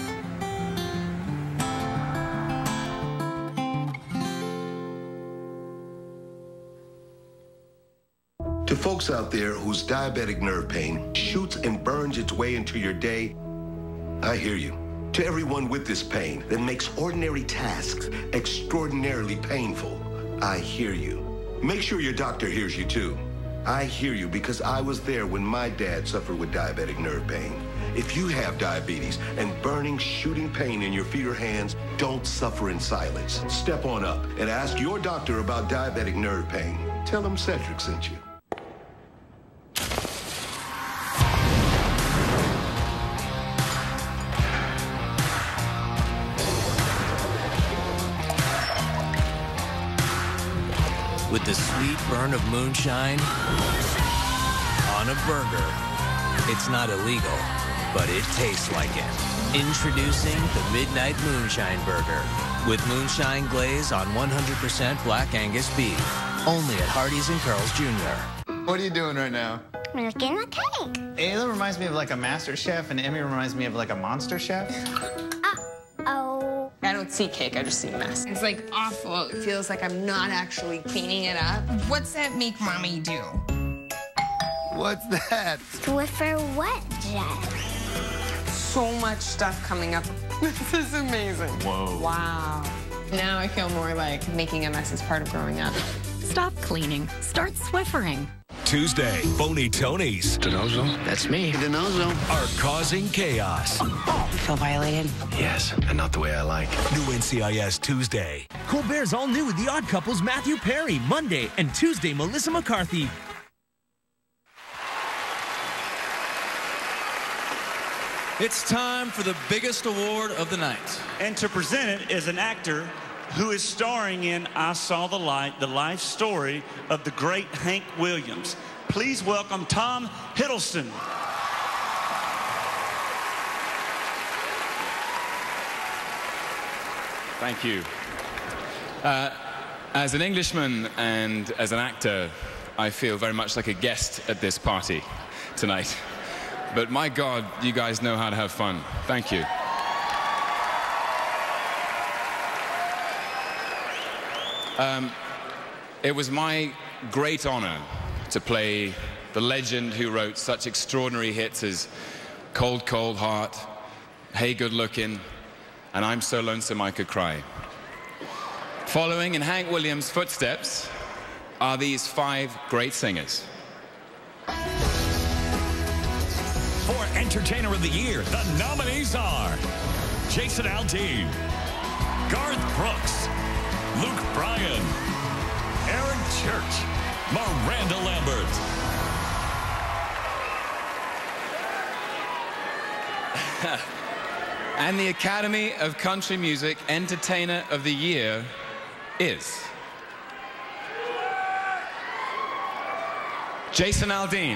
To folks out there whose diabetic nerve pain shoots and burns its way into your day, I hear you. To everyone with this pain that makes ordinary tasks extraordinarily painful, I hear you. Make sure your doctor hears you too. I hear you because I was there when my dad suffered with diabetic nerve pain. If you have diabetes and burning, shooting pain in your feet or hands, don't suffer in silence. Step on up and ask your doctor about diabetic nerve pain. Tell him Cedric sent you. With the sweet burn of moonshine on a burger. It's not illegal, but it tastes like it. Introducing the Midnight Moonshine Burger with moonshine glaze on one hundred percent Black Angus beef. Only at Hardee's and Carl's Junior What are you doing right now? I'm looking at cake. Ayla reminds me of like a master chef, and Emmy reminds me of like a monster chef. Uh-oh. I don't see cake, I just see mess. It's like awful. It feels like I'm not actually cleaning it up. What's that make mommy do? What's that? Swiffer what, Jen? So much stuff coming up. This is amazing. Whoa. Wow. Now I feel more like making a mess is part of growing up. Stop cleaning. Start Swiffering. Tuesday, Phony Tonys. Denozo? That's me. Denozo. Are causing chaos. Oh, you feel violated? Yes, and not the way I like. New N C I S Tuesday. Colbert's all new with The Odd Couple's Matthew Perry. Monday and Tuesday, Melissa McCarthy. It's time for the biggest award of the night. And to present it is an actor who is starring in I Saw the Light, the life story of the great Hank Williams. Please welcome Tom Hiddleston. Thank you. Uh, as an Englishman and as an actor, I feel very much like a guest at this party tonight. But my God, you guys know how to have fun. Thank you. Um, it was my great honor to play the legend who wrote such extraordinary hits as Cold, Cold Heart, Hey Good Looking, and I'm So Lonesome I Could Cry. Following in Hank Williams' footsteps are these five great singers. For Entertainer of the Year, the nominees are Jason Aldean, Garth Brooks, Luke Bryan, Aaron Church, Miranda Lambert. And the Academy of Country Music Entertainer of the Year is Jason Aldean.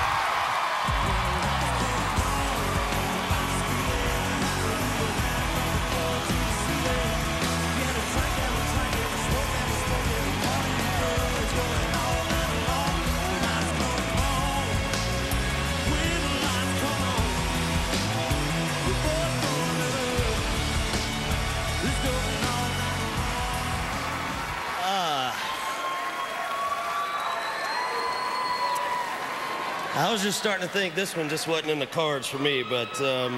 I was just starting to think this one just wasn't in the cards for me, but um,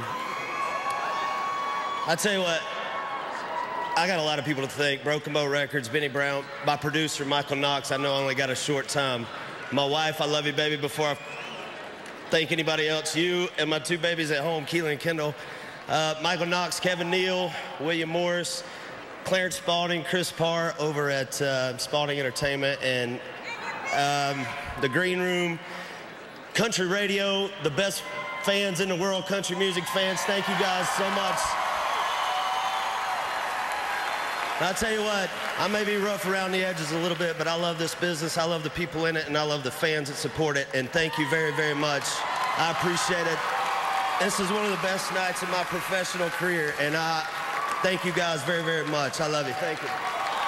I tell you what, I got a lot of people to thank. Broken Bow Records, Benny Brown, my producer, Michael Knox. I know I only got a short time. My wife, I love you, baby. Before I thank anybody else, you and my two babies at home, Keelan and Kendall. Uh, Michael Knox, Kevin Neal, William Morris, Clarence Spalding, Chris Parr over at uh, Spalding Entertainment, and um, the Green Room, Country Radio, the best fans in the world, country music fans. Thank you guys so much. And I'll tell you what, I may be rough around the edges a little bit, but I love this business. I love the people in it, and I love the fans that support it. And thank you very, very much. I appreciate it. This is one of the best nights of my professional career, and I thank you guys very, very much. I love you. Thank you.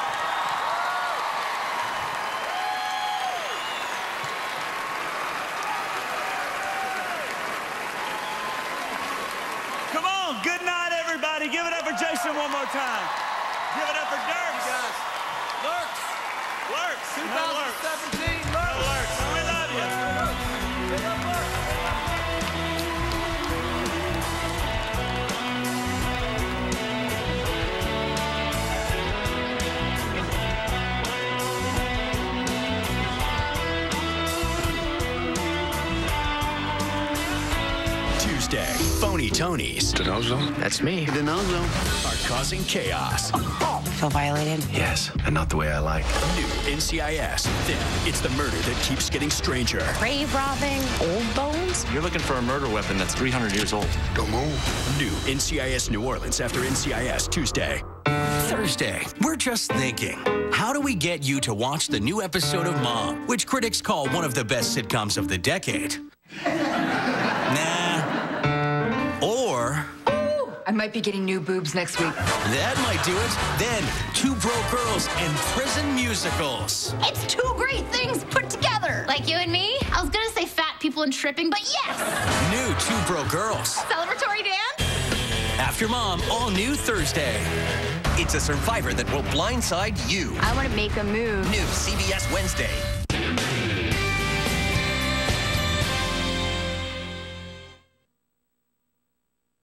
Come on, good night, everybody. Give it up for Jason one more time. Give it up for Dirks. Lurks. Lurks. twenty seventeen No Lurks. We love you. Tuesday, phony Tonys. DiNozzo? That's me. DiNozzo. Are causing chaos. Feel violated? Yes, and not the way I like. New N C I S. Then it's the murder that keeps getting stranger. Grave robbing, old bones? You're looking for a murder weapon that's three hundred years old. Don't move. New N C I S New Orleans after N C I S Tuesday. Thursday, we're just thinking, how do we get you to watch the new episode of Mom, which critics call one of the best sitcoms of the decade? Nah. Or... I might be getting new boobs next week. That might do it. Then, Two Broke Girls and Prison Musicals. It's two great things put together. Like you and me? I was gonna say fat people and tripping, but yes! New Two Broke Girls. Celebratory dance? After Mom, all new Thursday. It's a survivor that will blindside you. I want to make a move. New C B S Wednesday.